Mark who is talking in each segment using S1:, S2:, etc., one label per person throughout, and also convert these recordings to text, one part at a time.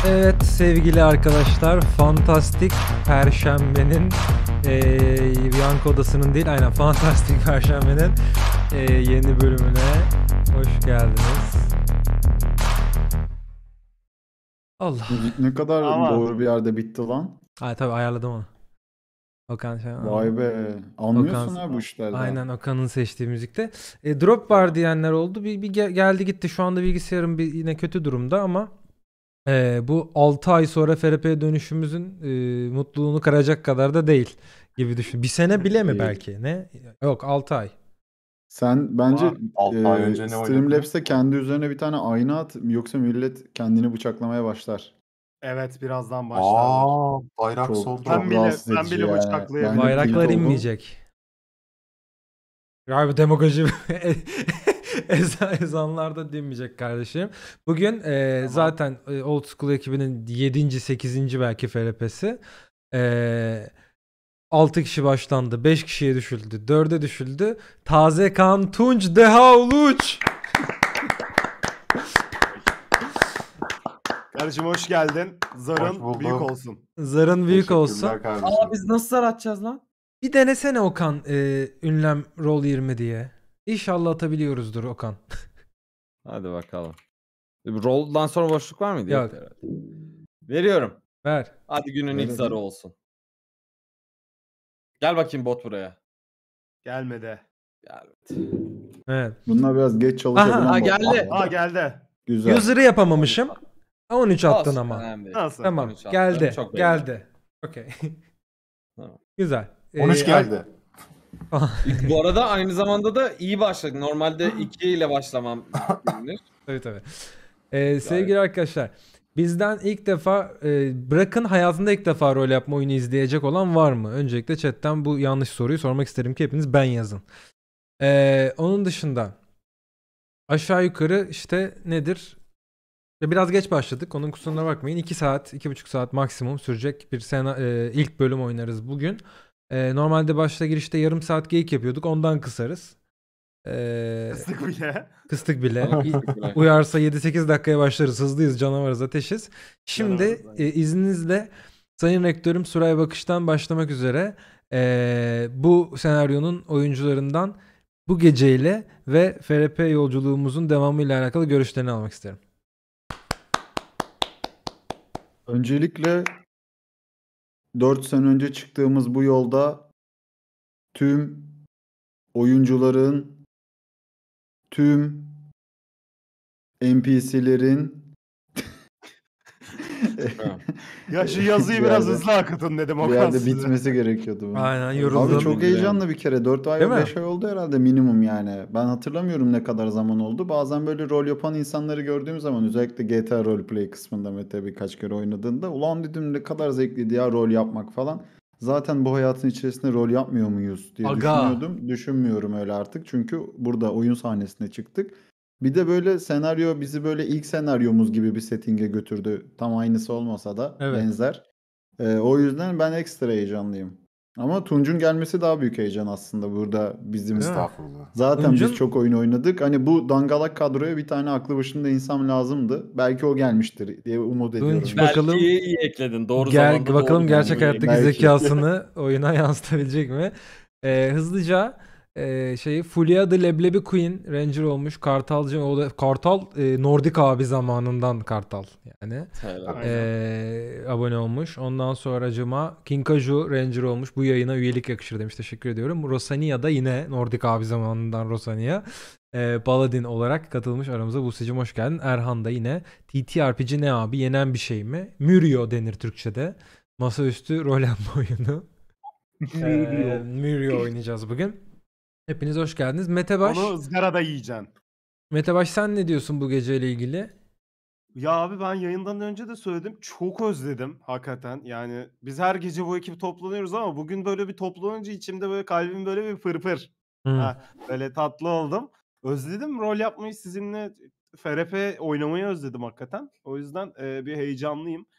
S1: Evet sevgili arkadaşlar, Fantastik Perşembe'nin Yankı Odası'nın değil, aynen Fantastik Perşembe'nin yeni bölümüne hoş geldiniz. Allah.
S2: Müzik ne kadar doğru bir yerde bitti lan.
S1: Ay tabii ayarladım onu. Okan
S2: Vay be. Anlıyorsun ha bu işlerden.
S1: Aynen Okan'ın seçtiği müzikte. Drop var diyenler oldu. Bir geldi gitti. Şu anda bilgisayarım yine kötü durumda ama bu 6 ay sonra FRP'ye dönüşümüzün mutluluğunu kıracak kadar da değil gibi düşün. Bir sene bile mi belki? Ne? Yok 6 ay.
S2: Sen bence
S3: 6 ay önce ne oynadın?
S2: Streamlabs'te kendi üzerine bir tane ayna at, yoksa millet kendini bıçaklamaya başlar.
S4: Evet, birazdan başlarlar.
S3: Bayrak
S2: Çok,
S3: soldu.
S2: çok rahatsız
S4: Ben
S2: edici
S4: bile
S2: ya.
S4: bıçaklayabilirim.
S2: Ben de
S1: Bayraklar
S2: tilt oldum.
S1: inmeyecek. Ya bu demagoji ezanlarda dinmeyecek kardeşim. Bugün zaten Old School ekibinin 7. 8. belki FRP'si. 6 kişi başlandı. 5 kişiye düşüldü. 4'e düşüldü. Taze kan Tunç Deha Uluç.
S4: Kardeşim hoş geldin.
S3: Hoş
S4: Zarın
S3: buldum.
S4: büyük olsun.
S1: Zarın büyük
S3: Teşekkürler
S1: olsun.
S3: kardeşim.
S5: Biz nasıl zar atacağız lan?
S1: Bir denesene Okan ünlem roll 20 diye. İnşallah atabiliyoruzdur Okan.
S5: Hadi bakalım. Roll'dan sonra boşluk var mıydı?
S1: Yok.
S5: Herhalde. Veriyorum.
S1: Ver.
S5: Hadi günün
S2: Ver
S5: ilk
S2: hadi.
S5: zarı olsun. Gel bakayım bot buraya.
S4: Gelmedi.
S5: Gel.
S1: Evet.
S2: Bunlar biraz geç çalışabilen
S5: Aha,
S2: botlar.
S5: geldi.
S4: Aa geldi.
S2: Güzel.
S1: User'ı yapamamışım. 13 attın
S5: Olsun,
S1: ama.
S5: önemli değil.
S4: Nasıl?
S1: Tamam.
S5: 13 attım,
S1: Geldi.
S5: çok beğendim.
S1: Geldi. Okey.
S5: Tamam.
S1: Güzel.
S3: 13 geldi.
S5: Bu arada aynı zamanda da iyi başladık. Normalde 2 ile başlamam gerekir.
S1: Tabii tabii. Sevgili arkadaşlar, bizden ilk defa bırakın hayatında ilk defa rol yapma oyunu izleyecek olan var mı? Öncelikle chatten bu yanlış soruyu sormak isterim ki hepiniz ben yazın. Onun dışında aşağı yukarı işte nedir? Biraz geç başladık. Onun kusuruna bakmayın. 2 saat, 2,5 saat maksimum sürecek bir ilk bölüm oynarız bugün. Normalde başta girişte yarım saat geyik yapıyorduk. Ondan kısarız.
S4: Kıstık bile.
S1: Kıstık bile.
S5: Teşekkürler.
S1: Uyarsa 7-8 dakikaya başlarız. Hızlıyız, canavarız, ateşiz. Şimdi
S4: Canavarız, aynen.
S1: izninizle Sayın Rektörüm Suray Bakış'tan başlamak üzere bu senaryonun oyuncularından bu geceyle ve FRP yolculuğumuzun devamıyla alakalı görüşlerini almak isterim.
S2: Öncelikle 4 sene önce çıktığımız bu yolda tüm oyuncuların, tüm NPC'lerin
S4: Ya şu yazıyı
S2: Bir
S4: biraz
S2: yerde-
S4: hızlı akıtın dedim
S2: bir
S4: Okan
S2: yerde
S4: size.
S2: bitmesi gerekiyordu bunun.
S1: Aynen, yoruldum.
S2: Abi çok heyecanlı bir kere. 4 ay,
S1: Değil mi?
S2: 5 ay oldu herhalde minimum yani. Ben hatırlamıyorum ne kadar zaman oldu. Bazen böyle rol yapan insanları gördüğüm zaman, özellikle GTA roleplay kısmında Mete birkaç kere oynadığında, ulan dedim ne kadar zevkliydi ya rol yapmak falan. Zaten bu hayatın içerisinde rol yapmıyor muyuz diye
S1: Aga.
S2: düşünüyordum. Düşünmüyorum öyle artık. Çünkü burada oyun sahnesine çıktık. Bir de böyle senaryo bizi böyle ilk senaryomuz gibi bir settinge götürdü. Tam aynısı olmasa da
S1: Evet.
S2: benzer. O yüzden ben ekstra heyecanlıyım. Ama Tunç'un gelmesi daha büyük heyecan aslında burada bizim.
S1: Değil mi?
S3: Estağfurullah.
S2: Zaten
S1: Tunç'un-
S2: biz çok oyun oynadık. Hani bu dangalak kadroya bir tane aklı başında insan lazımdı. Belki o gelmiştir diye umut ediyorum.
S1: Tunç,
S5: Belki
S1: bakalım.
S5: iyi ekledin. Doğru zamanda
S1: Bakalım
S5: doğru
S1: gerçek
S5: zamanda.
S1: hayattaki
S2: Belki.
S1: zekasını oyuna yansıtabilecek mi? Hızlıca Fulya the Leblebi Queen Ranger olmuş. Kartalcı o da Kartal Nordik abi zamanından Kartal yani.
S5: Helal.
S1: Abone olmuş. Ondan sonracıma Kinkaju Ranger olmuş. Bu yayına üyelik yakışır demiş. Teşekkür ediyorum. Rosania da yine Nordik abi zamanından Rosania. Paladin olarak katılmış aramıza. Buse'cim hoş geldin. Erhan da yine TTRPG ne abi? Yenen bir şey mi? Mürio denir Türkçe'de. Masaüstü rol yapma oyunu. Mürio oynayacağız bugün. Hepiniz hoş geldiniz. Mete Baş.
S4: Onu ızgarada yiyeceksin.
S1: Mete Baş sen ne diyorsun bu geceyle ilgili?
S4: Ya abi ben yayından önce de söyledim. Çok özledim hakikaten. Yani biz her gece bu ekip toplanıyoruz ama bugün böyle bir toplanınca içimde böyle kalbim böyle bir fırfır. Ha, böyle tatlı oldum. Özledim rol yapmayı, sizinle FRP oynamayı özledim hakikaten. O yüzden bir heyecanlıyım.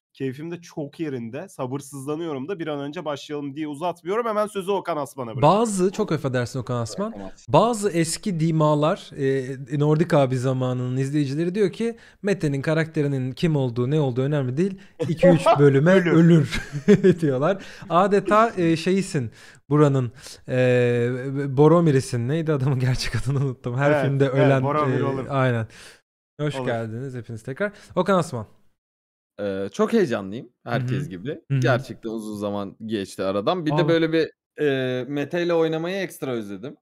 S4: Keyfim de çok yerinde. Sabırsızlanıyorum da bir an önce başlayalım diye uzatmıyorum. Hemen sözü Okan Asman'a bırakıyorum.
S1: Bazı, çok affedersin Okan Asman, bazı eski dimalar, Nordik abi zamanının izleyicileri diyor ki Mete'nin karakterinin kim olduğu ne olduğu önemli değil. 2-3 bölüme ölür diyorlar. Adeta şeysin buranın, Boromir'isin. Neydi adamın gerçek adını unuttum. Her
S4: Evet,
S1: filmde
S4: evet,
S1: ölen.
S4: Boromir olur.
S1: Aynen. Hoş
S4: Olur.
S1: geldiniz hepiniz tekrar. Okan Asman.
S5: Çok heyecanlıyım herkes
S1: Hı hı.
S5: gibi.
S1: Hı hı.
S5: Gerçekten uzun zaman geçti aradan. Bir
S1: Abi.
S5: de böyle bir Mete ile oynamayı ekstra özledim.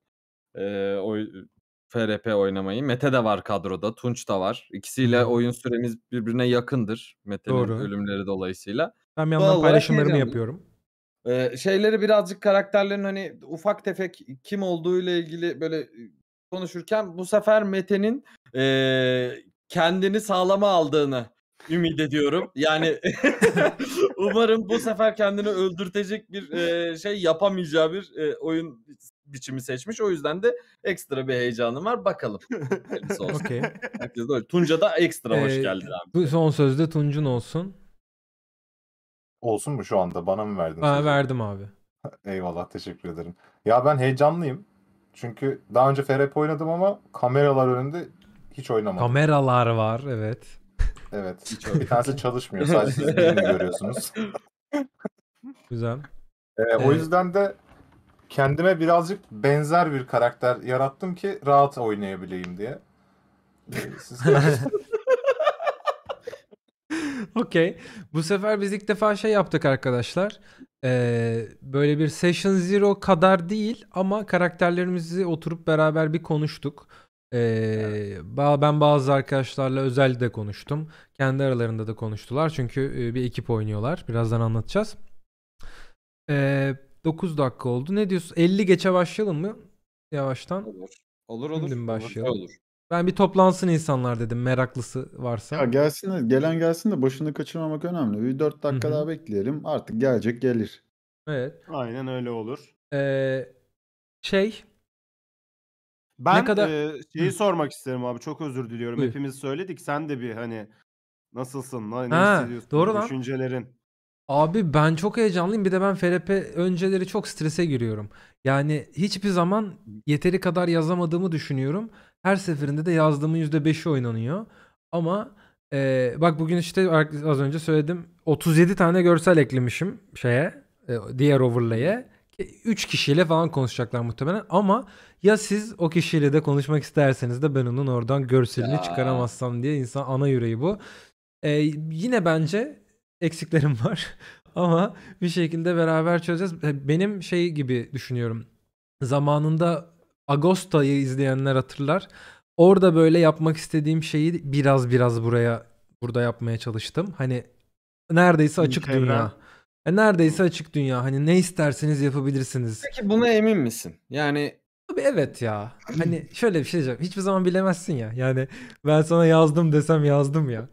S5: FRP oynamayı. Mete de var kadroda. Tunç da var. İkisiyle
S1: Hı hı.
S5: oyun süremiz birbirine yakındır. Mete'nin
S1: Doğru.
S5: ölümleri dolayısıyla.
S1: Ben bir
S5: Doğal
S1: yandan
S5: olarak
S1: paylaşımlarımı
S5: heyecanlıyım.
S1: yapıyorum.
S5: Şeyleri birazcık karakterlerin hani ufak tefek kim olduğuyla ilgili böyle konuşurken bu sefer Mete'nin kendini sağlama aldığını ümit ediyorum. Yani umarım bu sefer kendini öldürtecek bir şey yapamayacağı bir oyun biçimi seçmiş. O yüzden de ekstra bir heyecanım var. Bakalım. Hayırlısı olsun.
S1: Okey.
S5: Herkes de öyle. Tunca da ekstra hoş geldin abi.
S1: Bu son sözde Tuncun olsun.
S3: Olsun mu şu anda? Bana mı verdin
S1: Aa,
S3: sözü?
S1: verdim abi.
S3: Eyvallah, teşekkür ederim. Ya ben heyecanlıyım. Çünkü daha önce FRP oynadım ama kameralar önünde hiç oynamadım.
S1: Kameralar var, evet.
S3: Evet. Bir tanesi çalışmıyor. Sadece siz birini görüyorsunuz.
S1: Güzel.
S3: O yüzden de kendime birazcık benzer bir karakter yarattım ki rahat oynayabileyim diye. Siz
S1: Okey. Bu sefer biz ilk defa şey yaptık arkadaşlar. Böyle bir Session Zero kadar değil ama karakterlerimizi oturup beraber bir konuştuk. Ben bazı arkadaşlarla özel de konuştum. Kendi aralarında da konuştular. Çünkü bir ekip oynuyorlar. Birazdan anlatacağız. 9 dakika oldu. Ne diyorsun? 50 geçe başlayalım mı? Yavaştan.
S5: Olur.
S1: Şimdi mi başlayalım?
S5: Olur.
S1: Ben bir toplansın insanlar dedim. Meraklısı varsa.
S2: Ya gelen gelsin de başını kaçırmamak önemli. Bir 4 dakika
S1: Hı hı.
S2: daha bekleyelim. Artık gelir.
S1: Evet.
S4: Aynen öyle olur.
S1: Şey.
S4: Ben
S1: Ne kadar-
S4: şeyi sormak isterim abi. Çok özür diliyorum.
S1: Buyur.
S4: Hepimiz söyledik. Sen de bir hani nasılsın? Ne
S1: Ha,
S4: hissediyorsun?
S1: doğru lan.
S4: Düşüncelerin.
S1: Abi ben çok heyecanlıyım. Bir de ben FRP önceleri çok strese giriyorum. Yani hiçbir zaman yeteri kadar yazamadığımı düşünüyorum. Her seferinde de yazdığımın %5'i oynanıyor. Ama bak bugün işte az önce söyledim. 37 tane görsel eklemişim diğer overlay'e. 3 kişiyle falan konuşacaklar muhtemelen. Ama ya siz o kişiyle de konuşmak isterseniz de ben onun oradan görselini
S5: Ya.
S1: çıkaramazsam diye insan ana yüreği bu. Yine bence eksiklerim var ama bir şekilde beraber çözeceğiz. Benim şey gibi düşünüyorum. Zamanında Agosta'yı izleyenler hatırlar. Orada böyle yapmak istediğim şeyi biraz burada yapmaya çalıştım. Hani neredeyse açık
S4: Çevren.
S1: dünya. Neredeyse açık dünya. Hani ne isterseniz yapabilirsiniz.
S5: Peki buna emin misin? Yani
S1: Abi evet ya. Hani şöyle bir şey diyeceğim. Hiçbir zaman bilemezsin ya. Yani ben sana yazdım desem yazdım ya.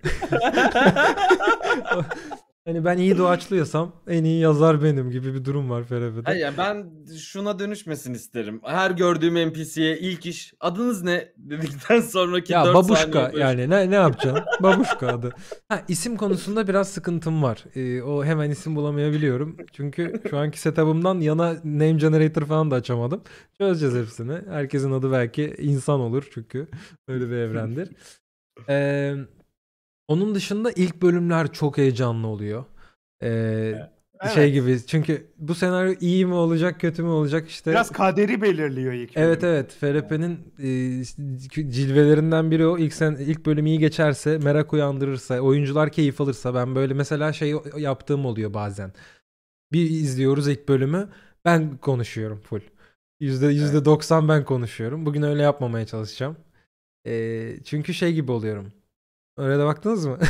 S1: Hani ben iyi doğaçlıyorsam en iyi yazar benim gibi bir durum var FRP'de.
S5: hayır, yani ben şuna dönüşmesin isterim. Her gördüğüm NPC'ye ilk iş adınız ne dedikten sonraki
S1: Ya
S5: 4
S1: babuşka
S5: saniye böyle-
S1: yani ne yapacaksın? Babuşka adı. İsim konusunda biraz sıkıntım var. O hemen isim bulamayabiliyorum. Çünkü şu anki setup'ımdan yana name generator falan da açamadım. Çözeceğiz hepsini. Herkesin adı belki insan olur çünkü öyle bir evrendir. Onun dışında ilk bölümler çok heyecanlı oluyor. Şey
S4: Evet.
S1: gibi çünkü bu senaryo iyi mi olacak kötü mü olacak işte.
S4: Biraz kaderi belirliyor ilk
S1: Evet
S4: bölüm.
S1: evet FRP'nin cilvelerinden biri o. İlk bölüm iyi geçerse, merak uyandırırsa, oyuncular keyif alırsa ben böyle mesela şey yaptığım oluyor bazen. Bir izliyoruz ilk bölümü ben konuşuyorum full. %90 ben konuşuyorum. Bugün öyle yapmamaya çalışacağım. Çünkü şey gibi oluyorum. Öyle de baktınız mı?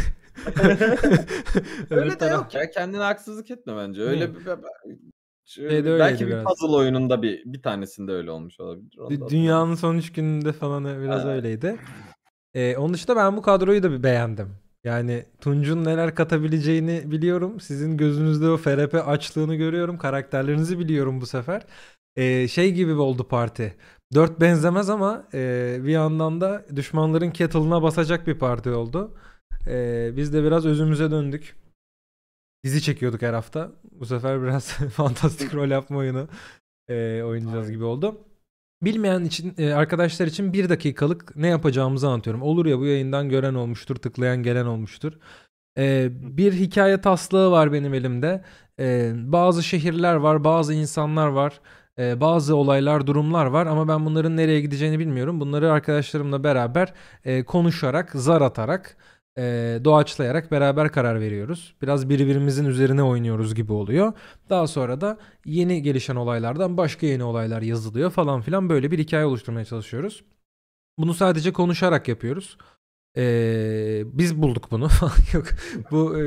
S5: Öyle de yok ya. Kendine haksızlık etme bence. Öyle
S1: Şeyde öyleydi
S5: belki bir
S1: biraz.
S5: puzzle oyununda bir tanesinde öyle olmuş olabilir. Onu da
S1: Dünyanın son 3 gününde falan biraz
S5: Ha.
S1: öyleydi. Onun dışında ben bu kadroyu da beğendim. Yani Tunç'un neler katabileceğini biliyorum. Sizin gözünüzde o FRP açlığını görüyorum. Karakterlerinizi biliyorum bu sefer. Şey gibi oldu parti. 4 benzemez ama bir yandan da düşmanların kettle'ına basacak bir parti oldu. Biz de biraz özümüze döndük. dizi çekiyorduk her hafta. Bu sefer biraz fantastik rol yapma oyunu oynayacağız gibi oldu. Bilmeyen için arkadaşlar için 1 dakikalık ne yapacağımızı anlatıyorum. Olur ya bu yayından gören olmuştur, tıklayan gelen olmuştur. Bir hikaye taslağı var benim elimde. Bazı şehirler var, bazı insanlar var, bazı olaylar, durumlar var ama ben bunların nereye gideceğini bilmiyorum. Bunları arkadaşlarımla beraber konuşarak, zar atarak, doğaçlayarak beraber karar veriyoruz. Biraz birbirimizin üzerine oynuyoruz gibi oluyor. Daha sonra da yeni gelişen olaylardan başka yeni olaylar yazılıyor falan filan, böyle bir hikaye oluşturmaya çalışıyoruz. Bunu sadece konuşarak yapıyoruz. Biz bulduk bunu. Yok. Bu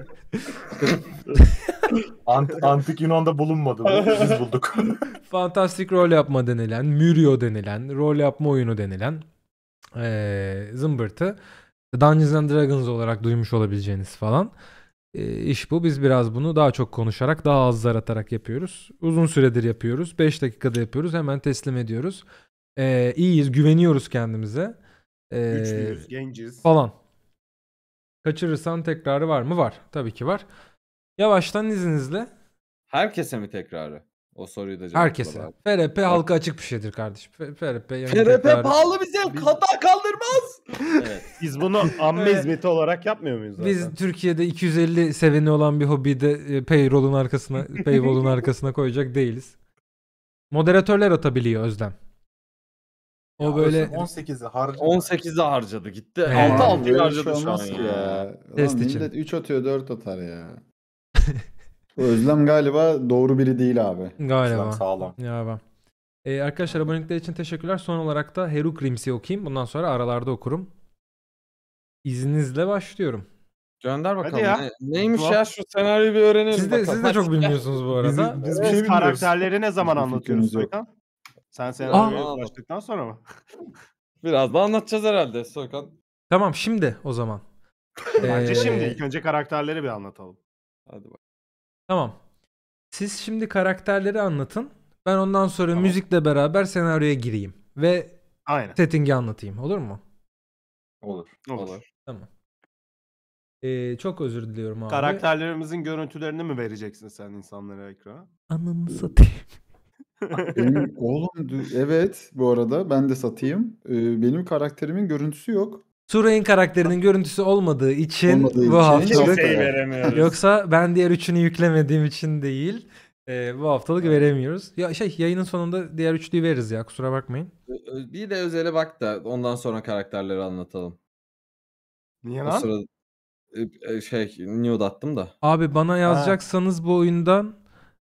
S3: Antik Yunan'da bulunmadı bu. Biz bulduk.
S1: fantastik rol yapma denilen, Mürio denilen, rol yapma oyunu denilen zımbırtı. Dungeons and Dragons olarak duymuş olabileceğiniz falan. İş bu. Biz biraz bunu daha çok konuşarak, daha az zar atarak yapıyoruz. Uzun süredir yapıyoruz. 5 dakikada yapıyoruz. Hemen teslim ediyoruz. İyiyiz. Güveniyoruz kendimize.
S4: Güçlüyüz, genciz.
S1: Falan. Kaçırırsan tekrarı var mı? Var. Tabii ki var. Yavaştan izninizle.
S5: Herkese mi tekrarı? O soruyu da cevapla
S1: Herkese.
S5: bari.
S1: FRP halka açık bir şeydir kardeşim. FRP yani
S5: FRP
S1: tekrarı-
S5: pahalı bize. Kata kaldırmaz. Evet.
S4: Biz bunu amme
S1: Evet.
S4: hizmeti olarak yapmıyor muyuz zaten?
S1: Biz Türkiye'de 250 seveni olan bir hobide paywall'un arkasına koyacak değiliz. Moderatörler atabiliyor Özlem. O böyle
S3: 18'i harcadı.
S5: 18'i harcadı gitti.
S1: Evet.
S5: 6-6'yı
S2: Böyle
S5: harcadı
S2: şey
S5: şu an
S2: olmaz ki
S5: ya.
S1: Test
S2: Lan
S1: için.
S2: millet 3 atıyor 4 atar ya. Bu Özlem galiba doğru biri değil abi.
S1: galiba.
S3: Sağlam.
S1: Galiba. Arkadaşlar abonelikler için teşekkürler. Son olarak da Heruk Rims'i okuyayım. Bundan sonra aralarda okurum. İzninizle başlıyorum.
S5: Gönder bakalım.
S4: Hadi ya.
S5: Neymiş
S4: Tuhaf.
S5: ya şu senaryoyu bir öğrenelim
S1: Siz
S5: bakalım.
S1: de çok bilmiyorsunuz bu arada.
S3: Biz bir
S4: Biz
S3: şey bilmiyoruz.
S4: karakterleri ne zaman
S2: Hiçbir
S4: anlatıyoruz
S2: fikrimiz yok.
S4: Soykan? Sen senaryoya
S5: Aa.
S4: ulaştıktan sonra mı?
S5: Biraz da anlatacağız herhalde Soykan.
S1: Tamam şimdi o zaman.
S4: Bence şimdi
S1: Ee,
S4: ilk önce karakterleri bir anlatalım.
S5: Hadi bak.
S1: Tamam. Siz şimdi karakterleri anlatın. Ben ondan sonra
S4: Tamam.
S1: müzikle beraber senaryoya gireyim. Ve
S4: Aynen.
S1: setting'i anlatayım. Olur mu?
S3: Olur.
S4: Olur.
S1: Tamam. Çok özür diliyorum abi.
S4: Karakterlerimizin görüntülerini mi vereceksin sen insanlara ekrana?
S1: Ananı satayım.
S2: Benim oğlum evet bu arada ben de satayım. Benim karakterimin görüntüsü yok.
S1: Suray'ın karakterinin görüntüsü olmadığı için
S2: Olmadığı için
S1: bu haftalık.
S2: Kimseyi
S4: veremiyoruz.
S1: Yoksa ben diğer üçünü yüklemediğim için değil. Bu haftalık veremiyoruz. Ya yayının sonunda diğer üçlüyü veririz ya, kusura bakmayın.
S5: Bir de özele bak da ondan sonra karakterleri anlatalım.
S4: Niye
S5: O
S4: lan?
S5: sırada nude attım da.
S1: Abi bana yazacaksanız bu oyundan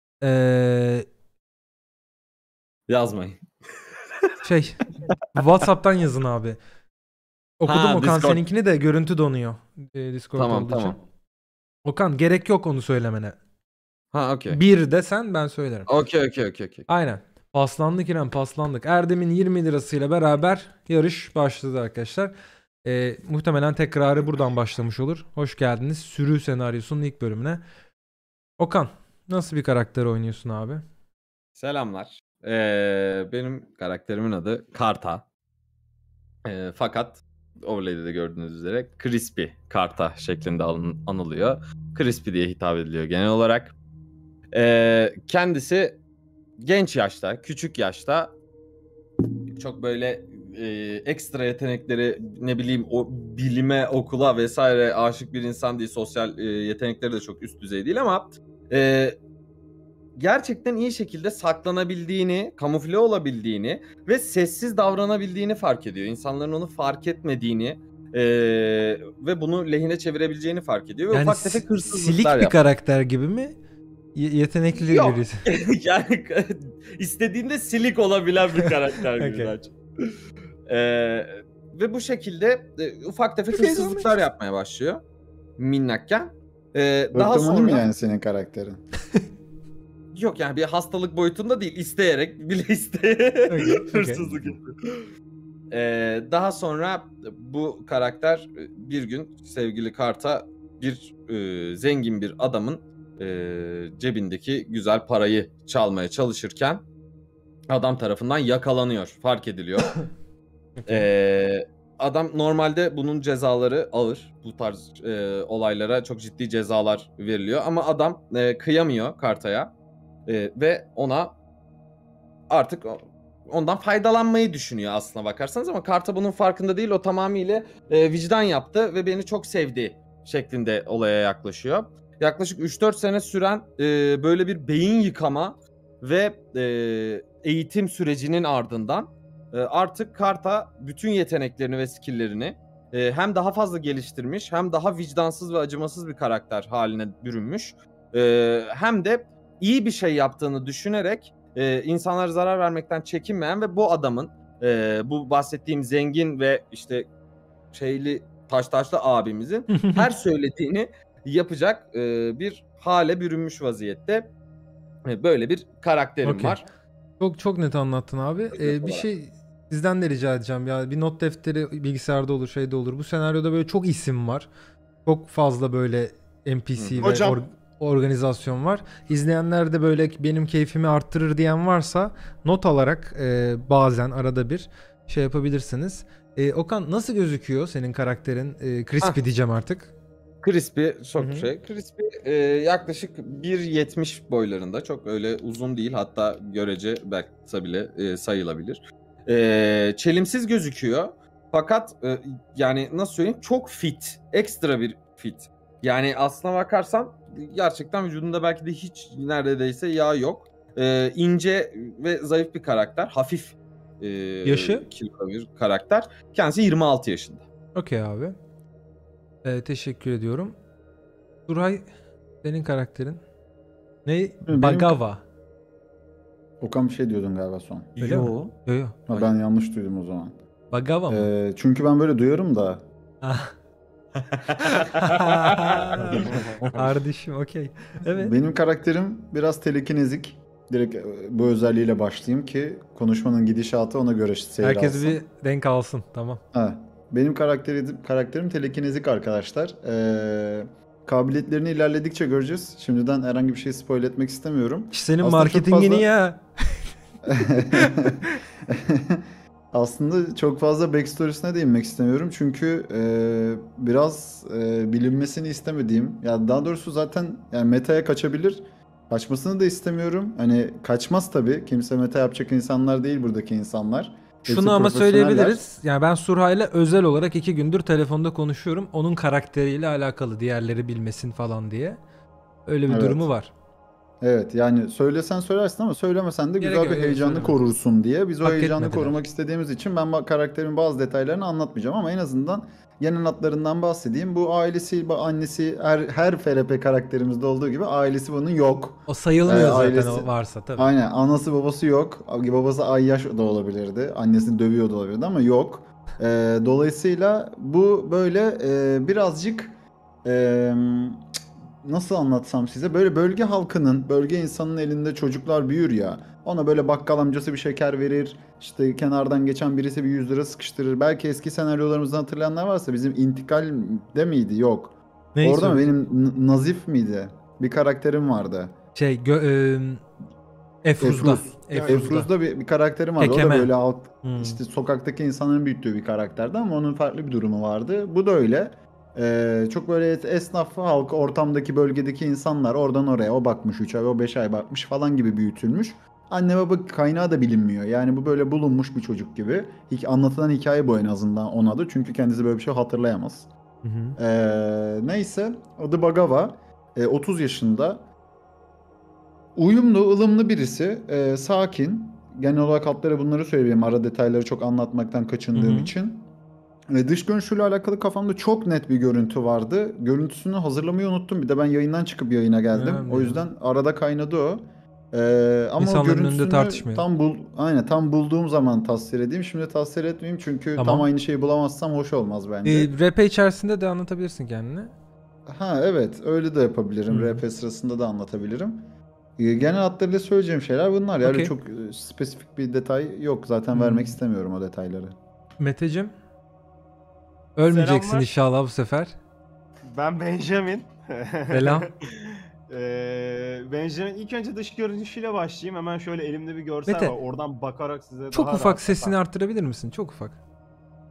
S5: Yazmayın.
S1: WhatsApp'tan yazın abi. Okudum
S5: Ha,
S1: Okan
S5: Discord.
S1: seninkini de görüntü donuyor. Discord
S5: Tamam,
S1: olduğu
S5: tamam.
S1: için. Okan gerek yok onu söylemene.
S5: Ha okey.
S1: Bir desen ben söylerim.
S5: Okey.
S1: Aynen. Paslandık İrem, paslandık. Erdem'in 20 lirasıyla beraber yarış başladı arkadaşlar. Muhtemelen tekrarı buradan başlamış olur. Hoş geldiniz sürü senaryosunun ilk bölümüne. Okan nasıl bir karakter oynuyorsun abi?
S5: Selamlar. Benim karakterimin adı Karta. Fakat overlay'de de gördüğünüz üzere Crispy Karta şeklinde anılıyor. Crispy diye hitap ediliyor genel olarak. Kendisi genç yaşta, küçük yaşta çok böyle ekstra yetenekleri, ne bileyim, o bilime, okula vesaire aşık bir insan değil. Sosyal yetenekleri de çok üst düzey değil ama gerçekten iyi şekilde saklanabildiğini, kamufle olabildiğini ve sessiz davranabildiğini fark ediyor. İnsanların onu fark etmediğini ve bunu lehine çevirebileceğini fark ediyor. Ve
S1: Yani
S5: ufak tefek hırsızlıklar
S1: silik bir
S5: yapıyor.
S1: karakter gibi mi? Yetenekli
S5: Yok.
S1: birisi.
S5: Yani istediğinde silik olabilen bir karakter gibi
S1: Okay.
S5: daha çok. Ve bu şekilde ufak tefek hırsızlıklar yapmaya başlıyor minnakken. Daha
S2: Rıhtımını
S5: sonra
S2: mı yani senin karakterin?
S5: yok yani bir hastalık boyutunda değil, isteyerek bile isteyerek
S1: Okay.
S5: hırsızlık yapıyor. Daha sonra bu karakter bir gün sevgili Karta bir zengin bir adamın cebindeki güzel parayı çalmaya çalışırken adam tarafından yakalanıyor, fark ediliyor. adam normalde bunun cezaları ağır. Bu tarz olaylara çok ciddi cezalar veriliyor. Ama adam kıyamıyor Karta'ya. Ve ona artık ondan faydalanmayı düşünüyor aslına bakarsanız. Ama Karta bunun farkında değil. O tamamıyla vicdan yaptı ve beni çok sevdi şeklinde olaya yaklaşıyor. Yaklaşık 3-4 sene süren böyle bir beyin yıkama ve eğitim sürecinin ardından artık Karta bütün yeteneklerini ve skill'lerini hem daha fazla geliştirmiş, hem daha vicdansız ve acımasız bir karakter haline bürünmüş. Hem de iyi bir şey yaptığını düşünerek insanlara zarar vermekten çekinmeyen ve bu adamın bu bahsettiğim zengin ve işte taşlı abimizin her söylediğini yapacak bir hale bürünmüş vaziyette. Böyle bir karakterim
S1: Okey.
S5: var.
S1: Çok net anlattın abi. Bir şey sizden de rica edeceğim ya. Bir not defteri bilgisayarda olur, şeyde olur. Bu senaryoda böyle çok isim var. Çok fazla böyle NPC ve
S4: Hocam.
S1: organizasyon var. İzleyenler de böyle benim keyfimi arttırır diyen varsa not alarak bazen arada bir şey yapabilirsiniz. Okan, nasıl gözüküyor senin karakterin? Crispy diyeceğim artık.
S5: Crispy çok
S1: Hı-hı.
S5: şey. Crispy yaklaşık 1.70 boylarında. Çok öyle uzun değil. Hatta görece belki kısa bile sayılabilir. Çelimsiz gözüküyor. Fakat yani nasıl söyleyeyim? Çok fit. Ekstra bir fit. Yani aslına bakarsan gerçekten vücudunda belki de hiç neredeyse yağ yok. İnce ve zayıf bir karakter. Hafif
S1: Yaşı?
S5: kilolu bir karakter. Kendisi 26 yaşında.
S1: Okey abi. Teşekkür ediyorum. Duray, senin karakterin ne?
S2: Benim-
S1: Bagava.
S2: Okan bir şey diyordun galiba son.
S1: Öyle mi? Yo.
S2: Ha, ben yanlış duydum o zaman.
S1: Bagava mı?
S2: Çünkü ben böyle duyuyorum da.
S1: Kardeşim, okey. Evet.
S2: Benim karakterim biraz telekinezik. Direkt bu özelliğiyle başlayayım ki konuşmanın gidişatı ona göre seyir
S1: Herkes
S2: alsın.
S1: bir denk alsın. Tamam.
S2: Ha, benim karakterim telekinezik arkadaşlar. Kabiliyetlerini ilerledikçe göreceğiz. Şimdiden herhangi bir şey spoil etmek istemiyorum.
S1: Senin
S2: Aslında çok
S1: marketingini
S2: fazla-
S1: ya.
S2: Aslında çok fazla backstory'sine değinmek istemiyorum. Çünkü biraz bilinmesini istemediğim, ya daha doğrusu zaten yani meta'ya kaçabilir. Kaçmasını da istemiyorum. Hani kaçmaz tabii. Kimse meta yapacak insanlar değil buradaki insanlar. Hepsi
S1: Şunu ama
S2: profesyoneller.
S1: söyleyebiliriz. Yani ben Surha'yla özel olarak 2 gündür telefonda konuşuyorum. Onun karakteriyle alakalı, diğerleri bilmesin falan diye. Öyle bir
S2: Evet.
S1: durumu var.
S2: Evet, yani söylesen söylersin ama söylemesen de
S1: Gerek
S2: güzel bir
S1: yok,
S2: heyecanı
S1: söylemedim.
S2: korursun diye. Biz o
S1: Hak
S2: heyecanı
S1: etmediler.
S2: korumak istediğimiz için ben karakterimin bazı detaylarını anlatmayacağım ama en azından genel hatlarından bahsedeyim. Bu ailesi, annesi, her FRP karakterimizde olduğu gibi ailesi bunun yok.
S1: O sayılmıyor zaten
S2: ailesi-
S1: o varsa tabii.
S2: Aynen, anası babası yok. Babası ayyaş da olabilirdi. Annesini dövüyor da olabilirdi ama yok. Dolayısıyla bu böyle birazcık nasıl anlatsam size, böyle bölge halkının, bölge insanının elinde çocuklar büyür ya. Ona böyle bakkal amcası bir şeker verir. İşte kenardan geçen birisi bir 100 lira sıkıştırır. Belki eski senaryolarımızdan hatırlayanlar varsa bizim intikalde miydi? Yok.
S1: Neyse
S2: Orada mı?
S1: o.
S2: Benim Nazif miydi? Bir karakterim vardı.
S1: Şey Efruz'da.
S2: Efruz'da bir karakterim vardı. O
S1: Kekeme.
S2: da böyle halk,
S1: Hmm.
S2: işte sokaktaki insanların büyüttüğü bir karakterdi ama onun farklı bir durumu vardı. Bu da öyle. Çok böyle esnaf, halk, ortamdaki, bölgedeki insanlar oradan oraya, o bakmış 3 ay, o 5 ay bakmış falan gibi büyütülmüş. Anne baba kaynağı da bilinmiyor. Yani bu böyle bulunmuş bir çocuk gibi. Anlatılan hikaye bu en azından ona da. Çünkü kendisi böyle bir şey hatırlayamaz.
S1: Hı hı.
S2: Neyse, adı Bagava. 30 yaşında. Uyumlu, ılımlı birisi. Sakin. Genel olarak hatları bunları söyleyeyim. Ara detayları çok anlatmaktan kaçındığım
S1: Hı hı.
S2: için. Dış görünüşüyle alakalı kafamda çok net bir görüntü vardı. Görüntüsünü hazırlamayı unuttum. Bir de ben yayından çıkıp yayına geldim.
S1: Önemli
S2: O
S1: ya.
S2: yüzden arada kaynadı o. Ama o
S1: İnsanların önünde
S2: görüntüsünü
S1: tartışmayalım.
S2: tam bulduğum zaman tasvir edeyim. Şimdi tasvir etmeyeyim çünkü
S1: Tamam.
S2: tam aynı şeyi bulamazsam hoş olmaz bence.
S1: RP içerisinde de anlatabilirsin kendini.
S2: Ha evet, öyle de yapabilirim.
S1: Hı.
S2: RP sırasında da anlatabilirim. Genel hatlarıyla söyleyeceğim şeyler bunlar. Yani
S1: Okey.
S2: çok spesifik bir detay yok. Zaten
S1: Hı.
S2: vermek istemiyorum o detayları.
S1: Meteciğim. Ölmeyeceksin
S4: Selamlar.
S1: inşallah bu sefer.
S4: Ben Benjamin.
S1: Selam.
S4: Benjamin, ilk önce dış görünüşüyle başlayayım. Hemen şöyle elimde bir görsel
S1: Mete,
S4: var. Oradan bakarak size
S1: Çok
S4: daha
S1: ufak
S4: rahat
S1: sesini
S4: yapar.
S1: arttırabilir misin? Çok ufak.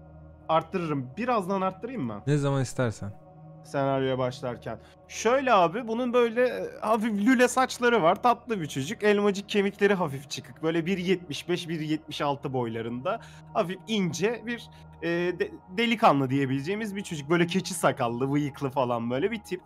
S4: arttırırım. Birazdan arttırayım mı?
S1: Ne zaman istersen.
S4: Senaryoya başlarken. Şöyle abi, bunun böyle hafif lüle saçları var. Tatlı bir çocuk. Elmacık kemikleri hafif çıkık. Böyle 1.75-1.76 boylarında. Hafif ince bir delikanlı diyebileceğimiz bir çocuk. Böyle keçi sakallı, bıyıklı falan böyle bir tip.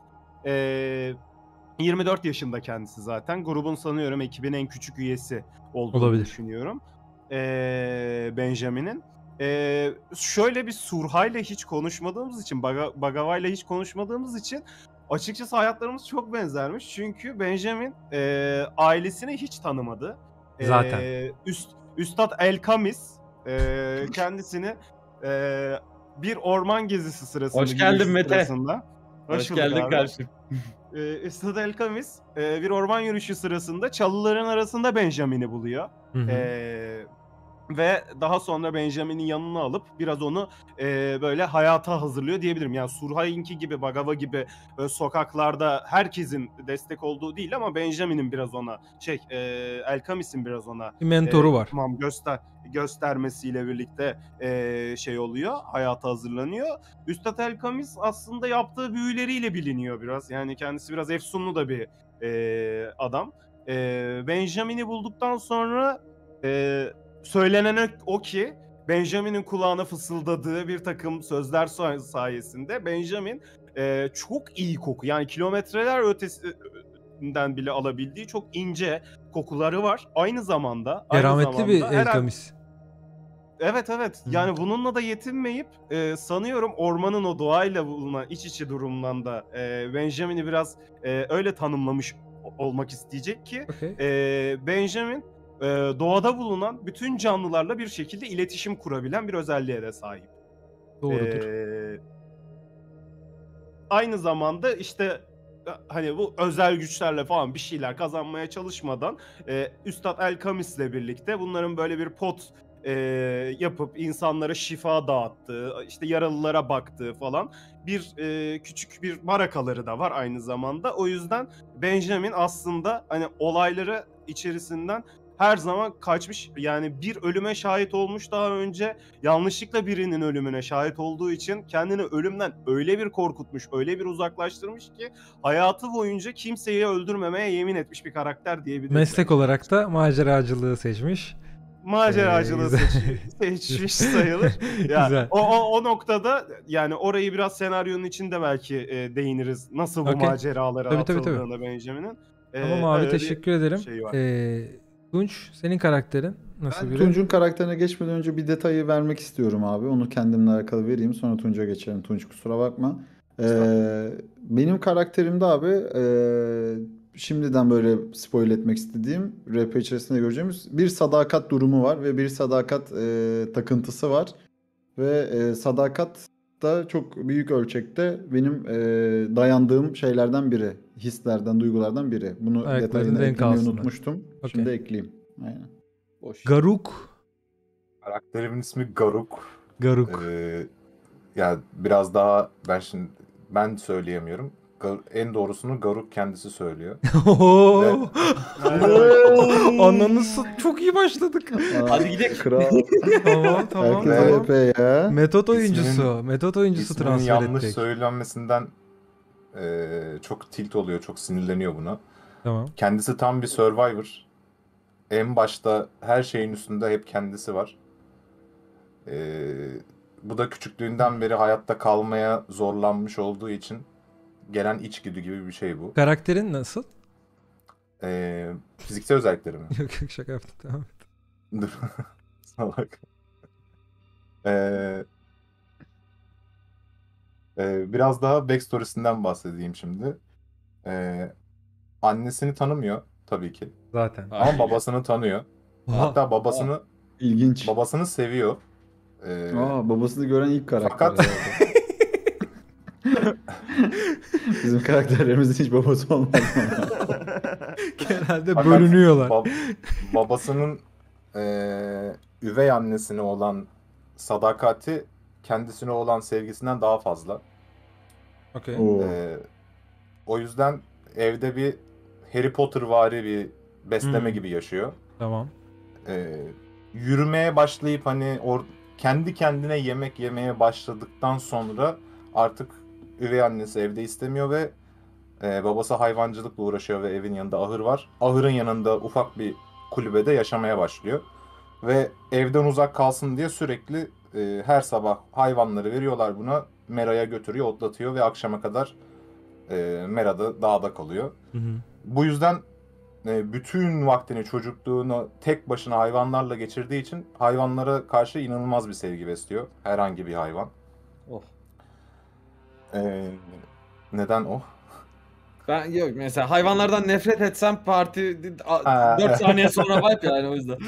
S4: 24 yaşında kendisi zaten. Grubun sanıyorum ekibin en küçük üyesi olduğunu
S1: Olabilir.
S4: düşünüyorum. Benjamin'in. Şöyle bir Surha'yla hiç konuşmadığımız için, Bagava'yla hiç konuşmadığımız için açıkçası hayatlarımız çok benzermiş. Çünkü Benjamin ailesini hiç tanımadı.
S1: Zaten.
S4: Üstad El Kamis kendisini bir orman gezisi sırasında.
S5: Hoş geldin
S4: yürüyüşü
S5: Mete.
S4: sırasında.
S5: Hoş
S4: bulduk
S5: geldin
S4: abi.
S5: kardeşim.
S4: Üstad El Kamis bir orman yürüyüşü sırasında çalıların arasında Benjamin'i buluyor.
S1: Hı hı.
S4: Ve daha sonra Benjamin'in yanına alıp biraz onu böyle hayata hazırlıyor diyebilirim. Yani Surha'inki gibi, Bagava gibi sokaklarda herkesin destek olduğu değil ama Benjamin'in biraz ona El Kamis'in biraz ona
S1: Bir mentoru var.
S4: tamam göstermesiyle birlikte şey oluyor, hayata hazırlanıyor. Üstad El Kamis aslında yaptığı büyüleriyle biliniyor biraz. Yani kendisi biraz efsunlu da bir adam. Benjamin'i bulduktan sonra söylenen o ki Benjamin'in kulağına fısıldadığı bir takım sözler sayesinde Benjamin çok iyi koku, yani kilometreler ötesinden bile alabildiği çok ince kokuları var. Aynı zamanda
S1: Kerametli bir El Kamis.
S4: Evet.
S1: Hı.
S4: Yani bununla da yetinmeyip sanıyorum ormanın o doğayla bulunan iç içe durumdan da Benjamin'i biraz öyle tanımlamış olmak isteyecek ki
S1: Okay.
S4: Benjamin doğada bulunan bütün canlılarla bir şekilde iletişim kurabilen bir özelliğe de sahip.
S1: Doğrudur.
S4: Aynı zamanda işte hani bu özel güçlerle falan bir şeyler kazanmaya çalışmadan Üstad El Kamis'le birlikte bunların böyle bir pot yapıp insanlara şifa dağıttığı, işte yaralılara baktığı falan bir küçük bir marakaları da var aynı zamanda. O yüzden Benjamin aslında hani olayları içerisinden her zaman kaçmış, yani bir ölüme şahit olmuş daha önce, yanlışlıkla birinin ölümüne şahit olduğu için kendini ölümden öyle bir korkutmuş, öyle bir uzaklaştırmış ki hayatı boyunca kimseyi öldürmemeye yemin etmiş bir karakter diyebiliriz.
S1: Meslek olarak da maceracılığı seçmiş.
S4: Maceracılığı
S1: Güzel.
S4: seçmiş sayılır. Ya,
S1: Güzel.
S4: o noktada yani orayı biraz senaryonun içinde belki değiniriz. Nasıl bu
S1: Okey.
S4: maceralara
S1: Tabii.
S4: atıldığına Benjamin'in.
S1: Tamam abi,
S4: öyle bir
S1: teşekkür ederim.
S4: şey var.
S1: Tunç, senin karakterin nasıl
S2: Ben
S1: biri?
S2: Tunç'un karakterine geçmeden önce bir detayı vermek istiyorum abi. Onu kendimle alakalı vereyim. Sonra Tunç'a geçelim. Tunç kusura bakma. Benim karakterimde abi şimdiden böyle spoil etmek istediğim RP içerisinde göreceğimiz bir sadakat durumu var ve bir sadakat takıntısı var. Ve sadakat da çok büyük ölçekte benim dayandığım şeylerden biri. Hislerden, duygulardan biri. Bunu
S1: Ayakların
S2: detayını
S1: denk
S2: eklemeyi
S1: alsınlar.
S2: unutmuştum.
S1: Okey.
S2: Şimdi ekleyeyim. Aynen.
S5: Boş.
S1: Garuk.
S3: Karakterimin ismi Garuk.
S1: Garuk.
S3: Ya biraz daha ben söyleyemiyorum. En doğrusunu Garuk kendisi söylüyor.
S1: Oho! Ananı çok iyi başladık.
S5: Hadi gidelim.
S2: Kral.
S1: Tamam.
S2: Herkese RP ya.
S1: Metot
S3: İsminin-
S1: oyuncusu. Metot oyuncusu
S3: İsminin
S1: transfer
S3: yanlış
S1: ettik.
S3: söylenmesinden çok tilt oluyor, çok sinirleniyor buna.
S1: Tamam.
S3: Kendisi tam bir survivor. En başta her şeyin üstünde hep kendisi var. Bu da küçüklüğünden beri hayatta kalmaya zorlanmış olduğu için gelen içgüdü gibi bir şey bu.
S1: Karakterin nasıl?
S3: Fiziksel özellikleri mi?
S1: Yok şaka yaptım. Tamam.
S3: Dur. Salak. Biraz daha backstory'sinden bahsedeyim şimdi. Annesini tanımıyor tabii ki.
S1: Zaten.
S3: Ama babasını tanıyor.
S1: Oha.
S3: Hatta
S2: İlginç.
S3: babasını seviyor.
S2: Babasını gören ilk karakter.
S3: Fakat-
S2: herhalde. Bizim karakterlerimizin hiç babası olmadı.
S1: Genelde
S3: Fakat
S1: bölünüyorlar.
S3: Babasının üvey annesine olan sadakati kendisine olan sevgisinden daha fazla.
S1: Okey.
S2: Oo.
S3: O yüzden evde bir Harry Pottervari bir besleme gibi yaşıyor.
S1: Tamam.
S3: Yürümeye başlayıp hani kendi kendine yemek yemeye başladıktan sonra artık üvey annesi evde istemiyor ve babası hayvancılıkla uğraşıyor ve evin yanında ahır var. Ahırın yanında ufak bir kulübede yaşamaya başlıyor. Ve evden uzak kalsın diye sürekli her sabah hayvanları veriyorlar buna. Mera'ya götürüyor, otlatıyor ve akşama kadar Mera'da dağda kalıyor.
S1: Hı hı.
S3: Bu yüzden bütün vaktini, çocukluğunu tek başına hayvanlarla geçirdiği için hayvanlara karşı inanılmaz bir sevgi besliyor. Herhangi bir hayvan.
S5: Oh.
S3: Neden o?
S5: Ben yok mesela hayvanlardan nefret etsem parti
S3: Ha.
S5: 4 saniye sonra wipe yani o yüzden.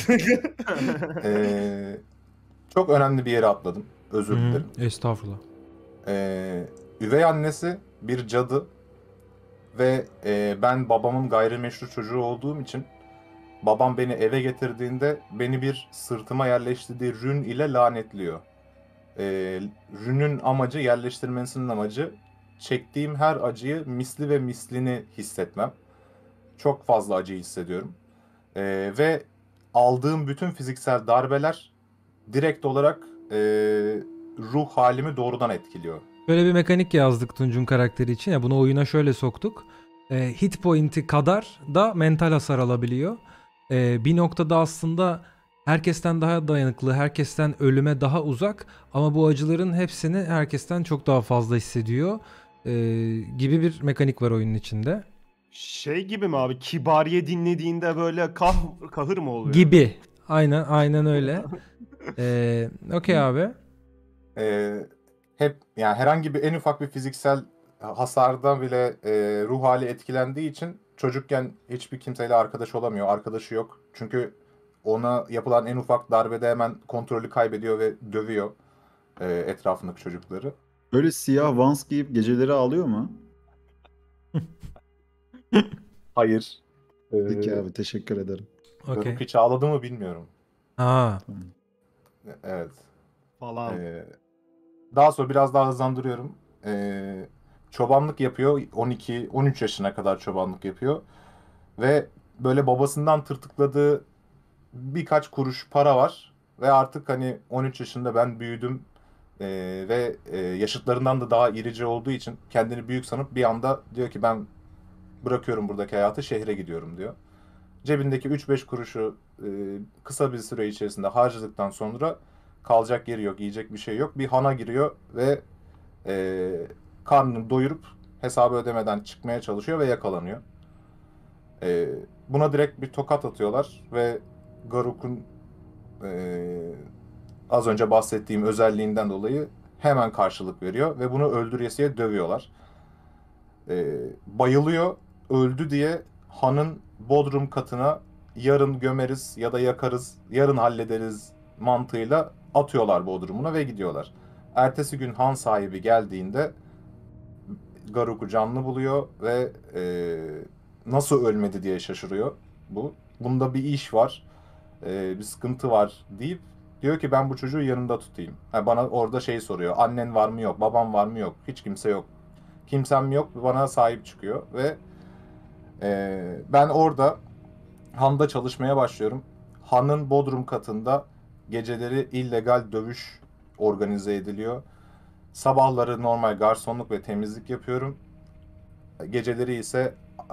S3: Çok önemli bir yere atladım. Özür
S1: Hı hı.
S3: dilerim.
S1: Estağfurullah.
S3: Üvey annesi bir cadı ve ben babamın gayrimeşru çocuğu olduğum için babam beni eve getirdiğinde beni bir sırtıma yerleştirdiği rün ile lanetliyor. Rünün amacı, yerleştirmesinin amacı çektiğim her acıyı misli ve mislini hissetmem. Çok fazla acı hissediyorum. Ve aldığım bütün fiziksel darbeler direkt olarak ruh halimi doğrudan etkiliyor.
S1: Böyle bir mekanik yazdık Tunç'un karakteri için. Ya bunu oyuna şöyle soktuk. Hit point'i kadar da mental hasar alabiliyor. Bir noktada aslında herkesten daha dayanıklı, herkesten ölüme daha uzak ama bu acıların hepsini herkesten çok daha fazla hissediyor gibi bir mekanik var oyunun içinde.
S4: Şey gibi mi abi? Kibariye dinlediğinde böyle kahır mı oluyor?
S1: Gibi. Aynen öyle. Okey abi.
S3: Hep yani herhangi bir en ufak bir fiziksel hasardan bile ruh hali etkilendiği için çocukken hiçbir kimseyle arkadaş olamıyor. Arkadaşı yok. Çünkü ona yapılan en ufak darbede hemen kontrolü kaybediyor ve dövüyor etrafındaki çocukları.
S2: Böyle siyah Vans giyip geceleri ağlıyor mu?
S3: Hayır.
S2: Peki abi, teşekkür ederim.
S1: Okey.
S3: Doruk hiç ağladı mı bilmiyorum.
S1: Aa.
S3: Evet.
S4: Falan.
S3: Daha sonra biraz daha hızlandırıyorum. Çobanlık yapıyor. 12-13 yaşına kadar çobanlık yapıyor. Ve böyle babasından tırtıkladığı birkaç kuruş para var. Ve artık hani 13 yaşında ben büyüdüm ve yaşıtlarından da daha irici olduğu için kendini büyük sanıp bir anda diyor ki ben bırakıyorum buradaki hayatı, şehre gidiyorum diyor. Cebindeki 3-5 kuruşu kısa bir süre içerisinde harcadıktan sonra kalacak yeri yok, yiyecek bir şey yok. Bir hana giriyor ve karnını doyurup hesabı ödemeden çıkmaya çalışıyor ve yakalanıyor. Buna direkt bir tokat atıyorlar ve Garuk'un az önce bahsettiğim özelliğinden dolayı hemen karşılık veriyor ve bunu öldüresiye dövüyorlar. Bayılıyor, öldü diye hanın bodrum katına yarın gömeriz ya da yakarız, yarın hallederiz mantığıyla atıyorlar bodrumuna ve gidiyorlar. Ertesi gün han sahibi geldiğinde Garuk'u canlı buluyor ve nasıl ölmedi diye şaşırıyor bu. Bunda bir iş var, bir sıkıntı var deyip diyor ki ben bu çocuğu yanımda tutayım. Bana orada şey soruyor, annen var mı yok, babam var mı yok, hiç kimse yok. Kimsem yok, bana sahip çıkıyor ve ben orada handa çalışmaya başlıyorum. Hanın bodrum katında geceleri illegal dövüş organize ediliyor. Sabahları normal garsonluk ve temizlik yapıyorum. Geceleri ise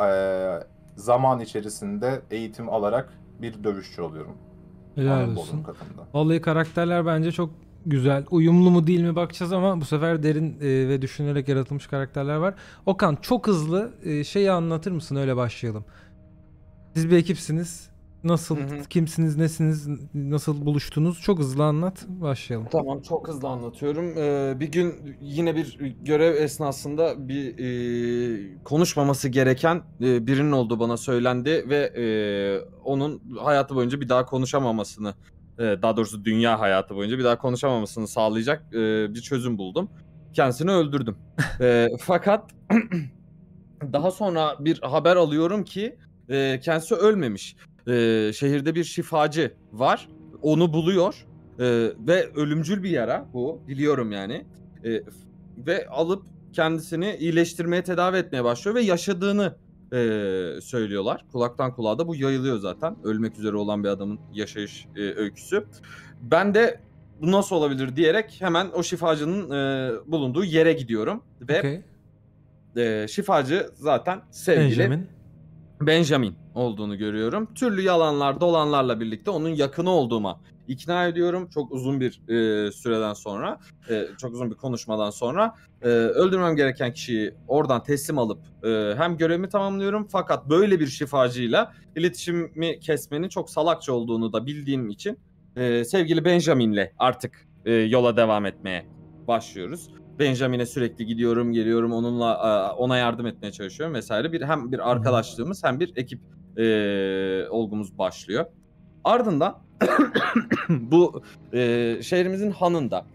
S3: zaman içerisinde eğitim alarak bir dövüşçü oluyorum.
S1: Helal
S3: Hanın
S1: olsun.
S3: bodrum katında.
S1: Vallahi karakterler bence çok güzel. Uyumlu mu değil mi bakacağız ama bu sefer derin ve düşünerek yaratılmış karakterler var. Okan çok hızlı şeyi anlatır mısın? Öyle başlayalım. Siz bir ekipsiniz. Nasıl, kimsiniz, nesiniz, nasıl buluştunuz? Çok hızlı anlat. Başlayalım.
S5: Tamam, çok hızlı anlatıyorum. Bir gün yine bir görev esnasında bir konuşmaması gereken birinin olduğu bana söylendi ve onun hayatı boyunca bir daha konuşamamasını, daha doğrusu dünya hayatı boyunca bir daha konuşamamasını sağlayacak bir çözüm buldum. Kendisini öldürdüm. Fakat daha sonra bir haber alıyorum ki kendisi ölmemiş. Şehirde bir şifacı var. Onu buluyor. Ve ölümcül bir yara bu. Biliyorum yani. Ve alıp kendisini iyileştirmeye, tedavi etmeye başlıyor ve yaşadığını söylüyorlar. Kulaktan kulağa da bu yayılıyor zaten. Ölmek üzere olan bir adamın yaşayış öyküsü. Ben de bu nasıl olabilir diyerek hemen o şifacının bulunduğu yere gidiyorum. Ve
S1: Okay.
S5: Şifacı zaten sevgili Benjamin olduğunu görüyorum. Türlü yalanlar dolanlarla birlikte onun yakını olduğuma ikna ediyorum. Çok uzun bir süreden sonra, çok uzun bir konuşmadan sonra öldürmem gereken kişiyi oradan teslim alıp hem görevimi tamamlıyorum. Fakat böyle bir şifacıyla iletişimi kesmenin çok salakça olduğunu da bildiğim için sevgili Benjamin'le artık yola devam etmeye başlıyoruz. Benjamin'e sürekli gidiyorum, geliyorum, ona yardım etmeye çalışıyorum vesaire. Hem bir arkadaşlığımız hem bir ekip olgumuz başlıyor. Ardından bu şehrimizin hanında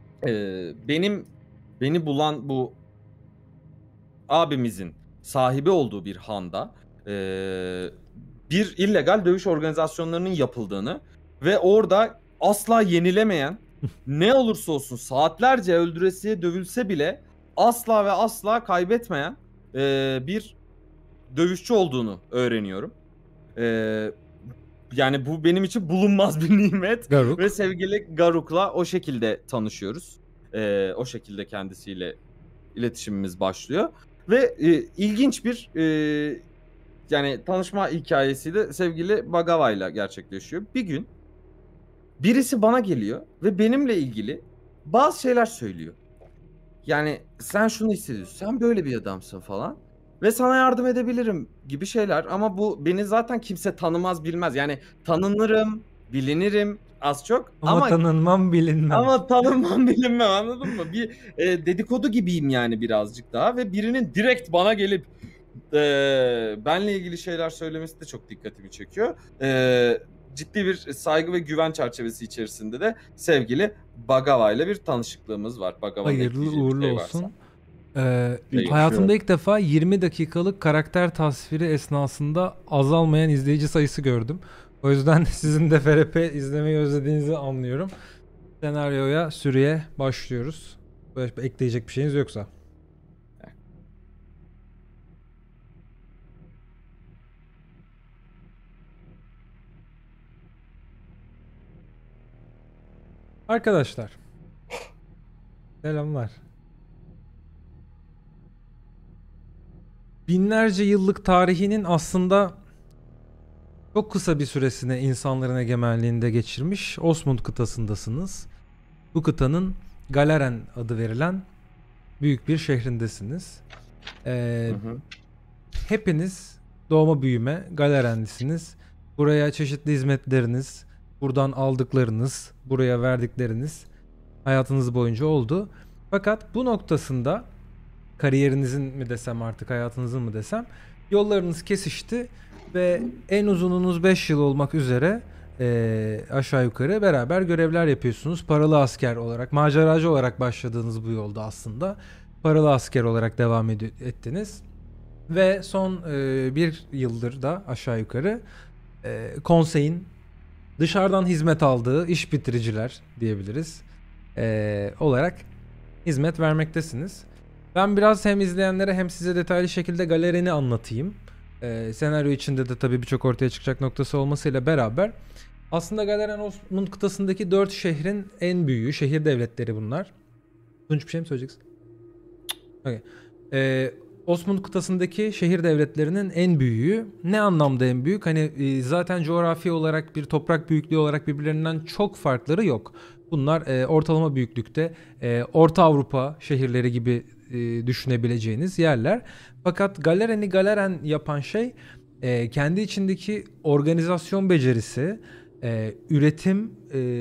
S5: beni bulan bu abimizin sahibi olduğu bir handa bir illegal dövüş organizasyonlarının yapıldığını ve orada asla yenilemeyen, ne olursa olsun saatlerce öldüresiye dövülse bile asla ve asla kaybetmeyen bir dövüşçü olduğunu öğreniyorum. Yani bu benim için bulunmaz bir nimet.
S1: Garuk.
S5: Ve sevgili Garuk'la o şekilde tanışıyoruz. O şekilde kendisiyle iletişimimiz başlıyor. Ve ilginç bir yani tanışma hikayesi de sevgili Bagava'yla gerçekleşiyor. Bir gün birisi bana geliyor ve benimle ilgili bazı şeyler söylüyor. Yani sen şunu hissediyorsun, sen böyle bir adamsın falan ve sana yardım edebilirim gibi şeyler. Ama bu beni zaten kimse tanımaz bilmez. Yani tanınırım, bilinirim az çok.
S1: Ama tanınmam bilinmem.
S5: Ama tanınmam bilinmem, anladın mı? Bir dedikodu gibiyim yani birazcık daha ve birinin direkt bana gelip benle ilgili şeyler söylemesi de çok dikkatimi çekiyor. Ciddi bir saygı ve güven çerçevesi içerisinde de sevgili Bagava ile bir tanışıklığımız var.
S1: Hayırlı uğurlu olsun. Hayatımda ilk defa 20 dakikalık karakter tasviri esnasında azalmayan izleyici sayısı gördüm. O yüzden sizin de FRP izlemeyi özlediğinizi anlıyorum. Senaryoya, sürüye başlıyoruz. Böyle ekleyecek bir şeyiniz yoksa. Arkadaşlar. Selamlar. Binlerce yıllık tarihinin aslında çok kısa bir süresine insanların egemenliğinde geçirmiş Osmund kıtasındasınız. Bu kıtanın Galeren adı verilen büyük bir şehrindesiniz. Hepiniz doğma büyüme Galerenlisiniz. Buraya çeşitli hizmetleriniz, buradan aldıklarınız, buraya verdikleriniz hayatınız boyunca oldu. Fakat bu noktasında kariyerinizin mi desem artık hayatınızın mı desem yollarınız kesişti ve en uzununuz 5 yıl olmak üzere aşağı yukarı beraber görevler yapıyorsunuz. Paralı asker olarak, maceracı olarak başladığınız bu yolda aslında paralı asker olarak devam ettiniz. Ve son bir yıldır da aşağı yukarı konseyin dışarıdan hizmet aldığı iş bitiriciler diyebiliriz olarak hizmet vermektesiniz. Ben biraz hem izleyenlere hem size detaylı şekilde Galeren'i anlatayım. Senaryo içinde de tabii birçok ortaya çıkacak noktası olmasıyla beraber aslında Galeren Osmund kıtasındaki 4 şehrin en büyüğü, şehir devletleri bunlar. Tunç bir şey mi söyleyeceksin? Okay. Osmund kıtasındaki şehir devletlerinin en büyüğü. Ne anlamda en büyük? Hani zaten coğrafi olarak bir toprak büyüklüğü olarak birbirlerinden çok farkları yok. Bunlar ortalama büyüklükte Orta Avrupa şehirleri gibi düşünebileceğiniz yerler. Fakat Galeren'i Galeren yapan şey kendi içindeki organizasyon becerisi, üretim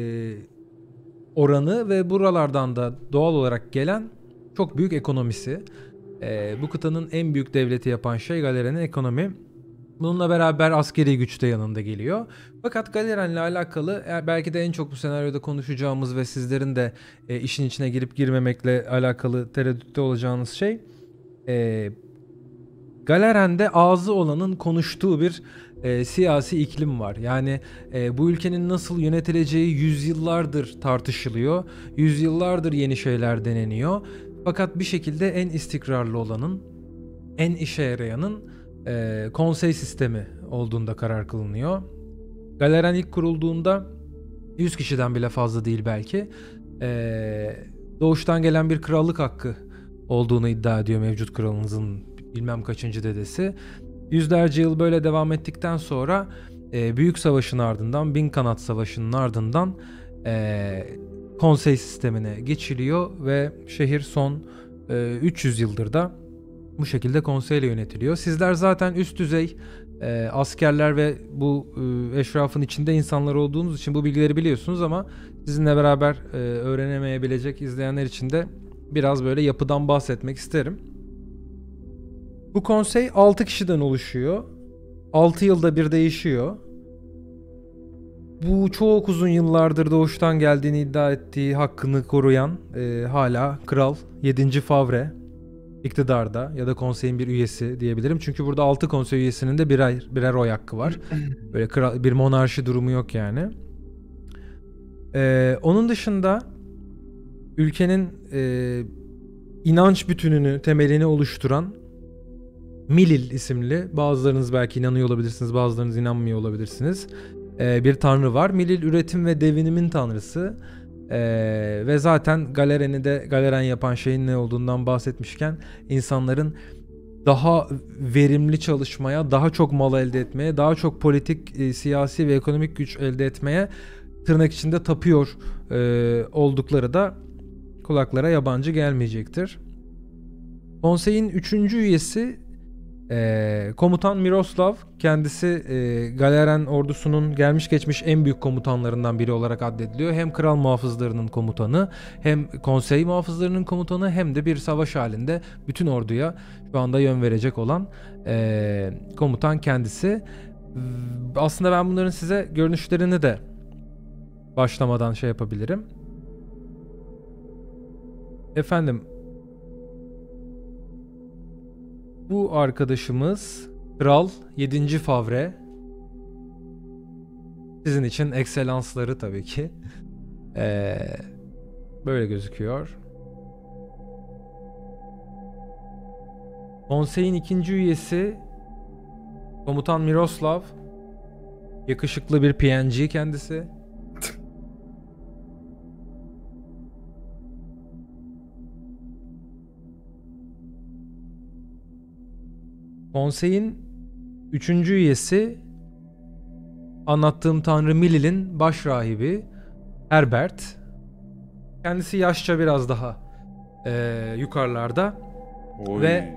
S1: oranı ve buralardan da doğal olarak gelen çok büyük ekonomisi. Bu kıtanın en büyük devleti yapan şey Galeren'in ekonomi. Bununla beraber askeri güç de yanında geliyor. Fakat Galeren'le alakalı belki de en çok bu senaryoda konuşacağımız ve sizlerin de işin içine girip girmemekle alakalı tereddütte olacağınız şey Galeren'de ağzı olanın konuştuğu bir siyasi iklim var. Yani bu ülkenin nasıl yönetileceği yüzyıllardır tartışılıyor. Yüzyıllardır yeni şeyler deneniyor. Fakat bir şekilde en istikrarlı olanın, en işe yarayanın konsey sistemi olduğunda karar kılınıyor. Galeren ilk kurulduğunda 100 kişiden bile fazla değil belki. Doğuştan gelen bir krallık hakkı olduğunu iddia ediyor mevcut kralınızın bilmem kaçıncı dedesi. Yüzlerce yıl böyle devam ettikten sonra Büyük Savaş'ın ardından, Bin Kanat Savaşı'nın ardından konsey sistemine geçiliyor ve şehir son 300 yıldır da bu şekilde konseyle yönetiliyor. Sizler zaten üst düzey askerler ve bu eşrafın içinde insanlar olduğunuz için bu bilgileri biliyorsunuz ama sizinle beraber öğrenemeyebilecek izleyenler için de biraz böyle yapıdan bahsetmek isterim. Bu konsey 6 kişiden oluşuyor. 6 yılda bir değişiyor. Bu çok uzun yıllardır doğuştan geldiğini iddia ettiği hakkını koruyan hala Kral 7. Favre iktidarda ya da konseyin bir üyesi diyebilirim. Çünkü burada 6 konsey üyesinin de birer oy hakkı var. Böyle bir monarşi durumu yok yani. Onun dışında ülkenin inanç bütününü, temelini oluşturan Milil isimli, bazılarınız belki inanıyor olabilirsiniz, bazılarınız inanmıyor olabilirsiniz, bir tanrı var. Milil üretim ve devinimin tanrısı. Ve zaten Galeren yapan şeyin ne olduğundan bahsetmişken insanların daha verimli çalışmaya, daha çok mal elde etmeye, daha çok politik, siyasi ve ekonomik güç elde etmeye tırnak içinde tapıyor oldukları da kulaklara yabancı gelmeyecektir. Konseyin 3. üyesi Komutan Miroslav, kendisi Galeren ordusunun gelmiş geçmiş en büyük komutanlarından biri olarak addediliyor. Hem kral muhafızlarının komutanı, hem konsey muhafızlarının komutanı, hem de bir savaş halinde bütün orduya şu anda yön verecek olan komutan kendisi. Aslında ben bunların size görünüşlerini de başlamadan şey yapabilirim. Efendim, bu arkadaşımız Kral 7. Favre. Sizin için ekselansları tabii ki. Böyle gözüküyor. Konseyin 2. üyesi Komutan Miroslav. Yakışıklı bir PNG kendisi. Konseyin 3. üyesi anlattığım tanrı Milil'in baş rahibi Herbert. Kendisi yaşça biraz daha yukarılarda.
S3: Oy.
S1: Ve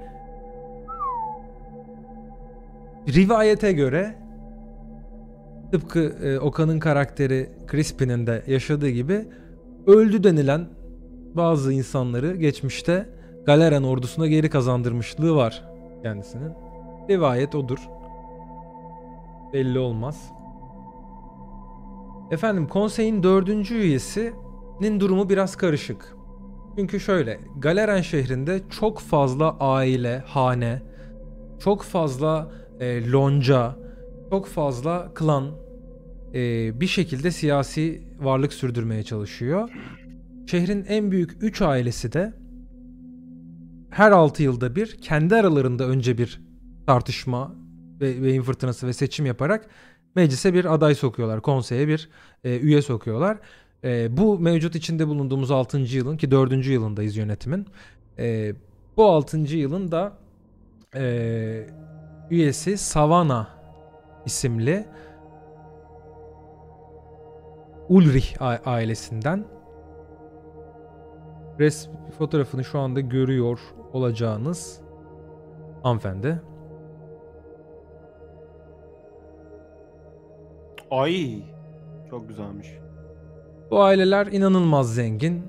S1: rivayete göre tıpkı Okan'ın karakteri Crispin'in de yaşadığı gibi öldü denilen bazı insanları geçmişte Galeren ordusuna geri kazandırmışlığı var kendisinin. Rivayet odur. Belli olmaz. Efendim, konseyin 4. üyesinin durumu biraz karışık. Çünkü şöyle, Galeren şehrinde çok fazla aile, hane, çok fazla lonca, çok fazla klan bir şekilde siyasi varlık sürdürmeye çalışıyor. Şehrin en büyük 3 ailesi de her 6 yılda bir kendi aralarında önce bir tartışma ve beyin fırtınası ve seçim yaparak meclise bir aday sokuyorlar. Konseye bir üye sokuyorlar. Bu mevcut içinde bulunduğumuz 6. yılın, ki 4. yılındayız yönetimin. Bu 6. yılın da üyesi Savana isimli Ulrich ailesinden. Fotoğrafını şu anda görüyor olacağınız hanımefendi.
S4: Ay, çok güzelmiş.
S1: Bu aileler inanılmaz zengin.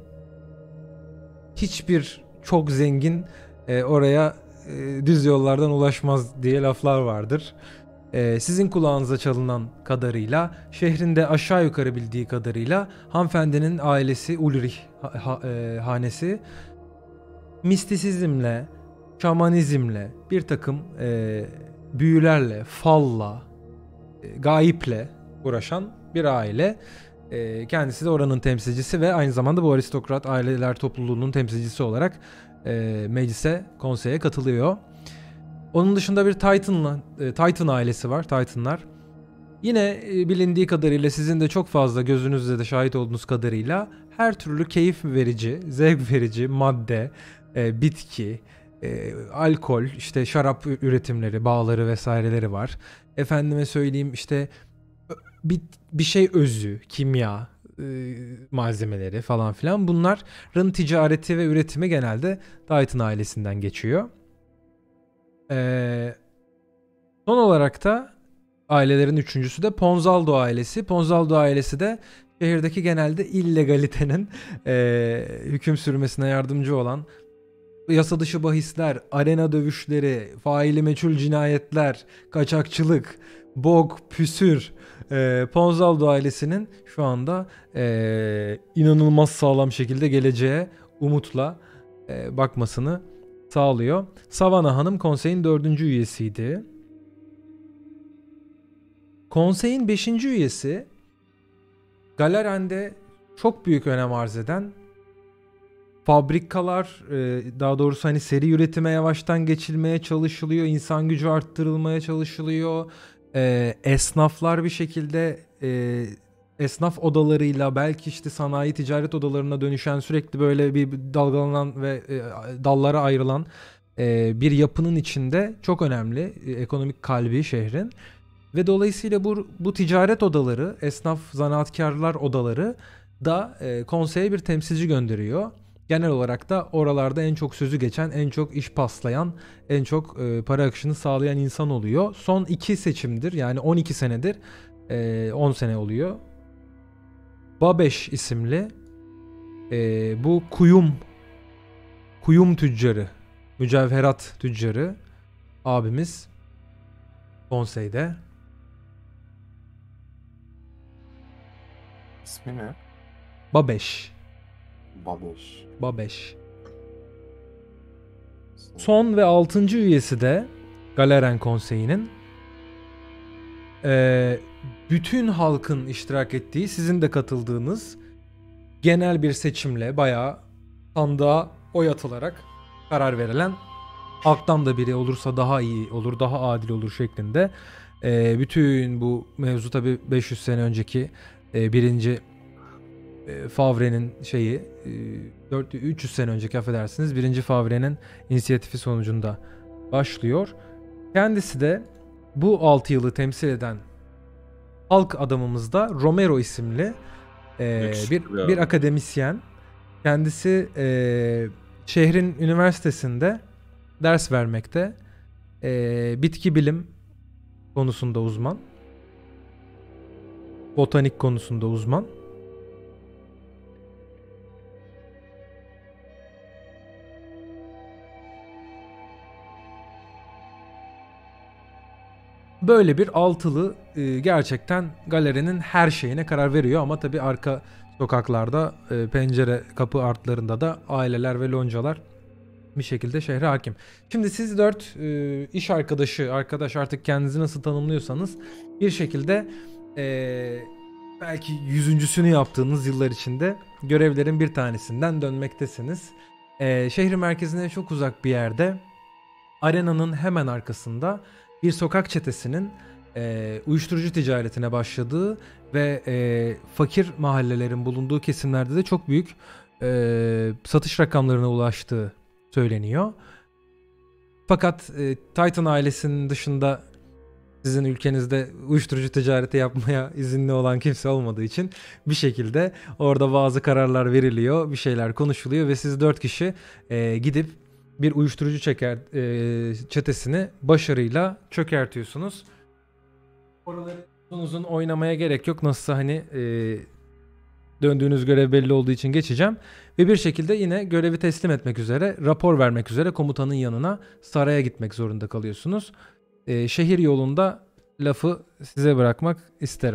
S1: Hiçbir çok zengin oraya düz yollardan ulaşmaz diye laflar vardır. Sizin kulağınıza çalınan kadarıyla, şehrinde aşağı yukarı bildiği kadarıyla hanımefendinin ailesi Ulrich hanesi mistisizmle, şamanizmle, bir takım büyülerle, falla, gayple uğraşan bir aile. Kendisi de oranın temsilcisi ve aynı zamanda bu aristokrat aileler topluluğunun temsilcisi olarak meclise, konseye katılıyor. Onun dışında bir Titan ailesi var. Titanlar. Yine bilindiği kadarıyla sizin de çok fazla gözünüzle de şahit olduğunuz kadarıyla her türlü keyif verici, zevk verici madde, bitki, alkol, işte şarap üretimleri, bağları vesaireleri var. Efendime söyleyeyim işte bir şey özü, kimya malzemeleri falan filan, bunların ticareti ve üretimi genelde Dayton ailesinden geçiyor. Son olarak da ailelerin üçüncüsü de Ponzaldo ailesi. Ponzaldo ailesi de şehirdeki genelde illegalitenin hüküm sürmesine yardımcı olan yasa dışı bahisler, arena dövüşleri, faili meçhul cinayetler, kaçakçılık, bog, püsür, Ponzaldo ailesinin şu anda inanılmaz sağlam şekilde geleceğe umutla bakmasını sağlıyor. Savannah Hanım konseyin 4. üyesiydi. Konseyin 5. üyesi Galaren'de çok büyük önem arz eden fabrikalar, daha doğrusu hani seri üretime yavaştan geçilmeye çalışılıyor, insan gücü arttırılmaya çalışılıyor. Esnaflar bir şekilde esnaf odalarıyla belki işte sanayi ticaret odalarına dönüşen, sürekli böyle bir dalgalanan ve dallara ayrılan bir yapının içinde çok önemli ekonomik kalbi şehrin. Ve dolayısıyla bu ticaret odaları, esnaf zanaatkarlar odaları da konseye bir temsilci gönderiyor. Genel olarak da oralarda en çok sözü geçen, en çok iş paslayan, en çok para akışını sağlayan insan oluyor. Son 2 seçimdir, yani 12 senedir, 10 sene oluyor. Babeş isimli bu kuyum tüccarı, mücevherat tüccarı abimiz konseyde.
S3: İsmi ne?
S1: Babeş.
S3: Babeş.
S1: Son ve 6. üyesi de Galeren Konseyi'nin bütün halkın iştirak ettiği, sizin de katıldığınız genel bir seçimle bayağı sandığa oy atılarak karar verilen, halktan da biri olursa daha iyi olur, daha adil olur şeklinde. Bütün bu mevzu tabii 500 sene önceki birinci Favre'nin 300 sene önceki, affedersiniz, 1. Favre'nin inisiyatifi sonucunda başlıyor. Kendisi de bu 6 yılı temsil eden halk adamımız da Romero isimli bir akademisyen. Kendisi şehrin üniversitesinde ders vermekte. Bitki bilim konusunda uzman. Botanik konusunda uzman. Böyle bir altılı gerçekten galerinin her şeyine karar veriyor, ama tabii arka sokaklarda, pencere kapı artlarında da aileler ve loncalar bir şekilde şehre hakim. Şimdi siz 4 iş arkadaş, artık kendinizi nasıl tanımlıyorsanız, bir şekilde belki 100.sünü yaptığınız yıllar içinde görevlerin bir tanesinden dönmektesiniz. Şehrin merkezine çok uzak bir yerde, arenanın hemen arkasında bir sokak çetesinin uyuşturucu ticaretine başladığı ve fakir mahallelerin bulunduğu kesimlerde de çok büyük satış rakamlarına ulaştığı söyleniyor. Fakat Titan ailesinin dışında sizin ülkenizde uyuşturucu ticareti yapmaya izinli olan kimse olmadığı için bir şekilde orada bazı kararlar veriliyor, bir şeyler konuşuluyor ve siz 4 kişi gidip bir uyuşturucu çetesini başarıyla çökertiyorsunuz. Oraları uzun oynamaya gerek yok. Nasılsa hani döndüğünüz görev belli olduğu için geçeceğim. Ve bir şekilde yine görevi teslim etmek üzere, rapor vermek üzere komutanın yanına, saraya gitmek zorunda kalıyorsunuz. Şehir yolunda lafı size bırakmak isterim.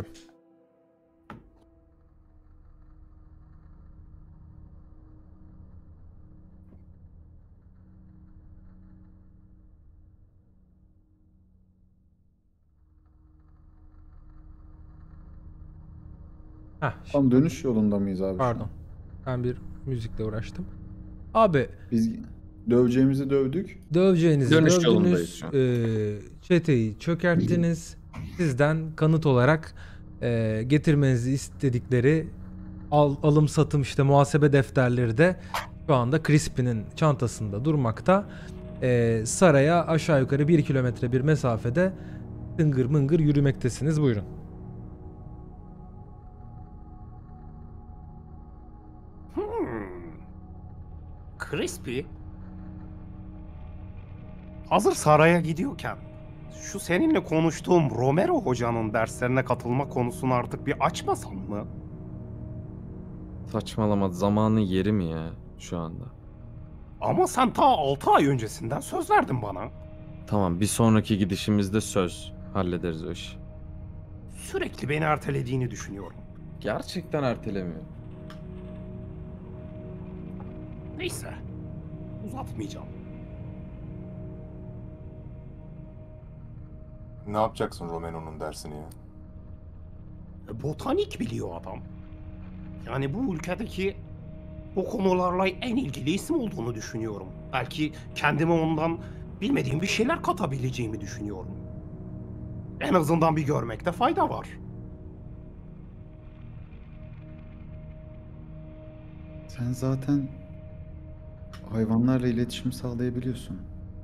S2: Tam dönüş yolunda mıyız abi?
S1: Pardon. Ben bir müzikle uğraştım. Abi,
S2: Biz döveceğimizi dövdük.
S1: döveceğinizi
S5: Dönüş
S1: dövdünüz.
S5: yolundayız şu an.
S1: Çeteyi çökerttiniz. sizden kanıt olarak getirmenizi istedikleri alım satım işte muhasebe defterleri de şu anda Crispy'nin çantasında durmakta. Saraya aşağı yukarı 1 kilometre bir mesafede tıngır mıngır yürümektesiniz. Buyurun.
S4: Crispy. Hazır saraya gidiyorken şu seninle konuştuğum Romero hocanın derslerine katılma konusunu artık bir açmasan mı?
S5: Saçmalama, zamanı yeri mi ya şu anda?
S4: Ama sen ta 6 ay öncesinden söz verdin bana.
S5: Tamam, bir sonraki gidişimizde söz hallederiz o işi.
S4: Sürekli beni ertelediğini düşünüyorum.
S5: Gerçekten ertelemiyor.
S4: Neyse. Uzatmayacağım.
S3: Ne yapacaksın Romano'nun dersini ya?
S4: Botanik biliyor adam. Yani bu ülkedeki o konularla en ilgili isim olduğunu düşünüyorum. Belki kendime ondan bilmediğim bir şeyler katabileceğimi düşünüyorum. En azından bir görmekte fayda var.
S2: Sen zaten hayvanlarla iletişim sağlayabiliyorsun.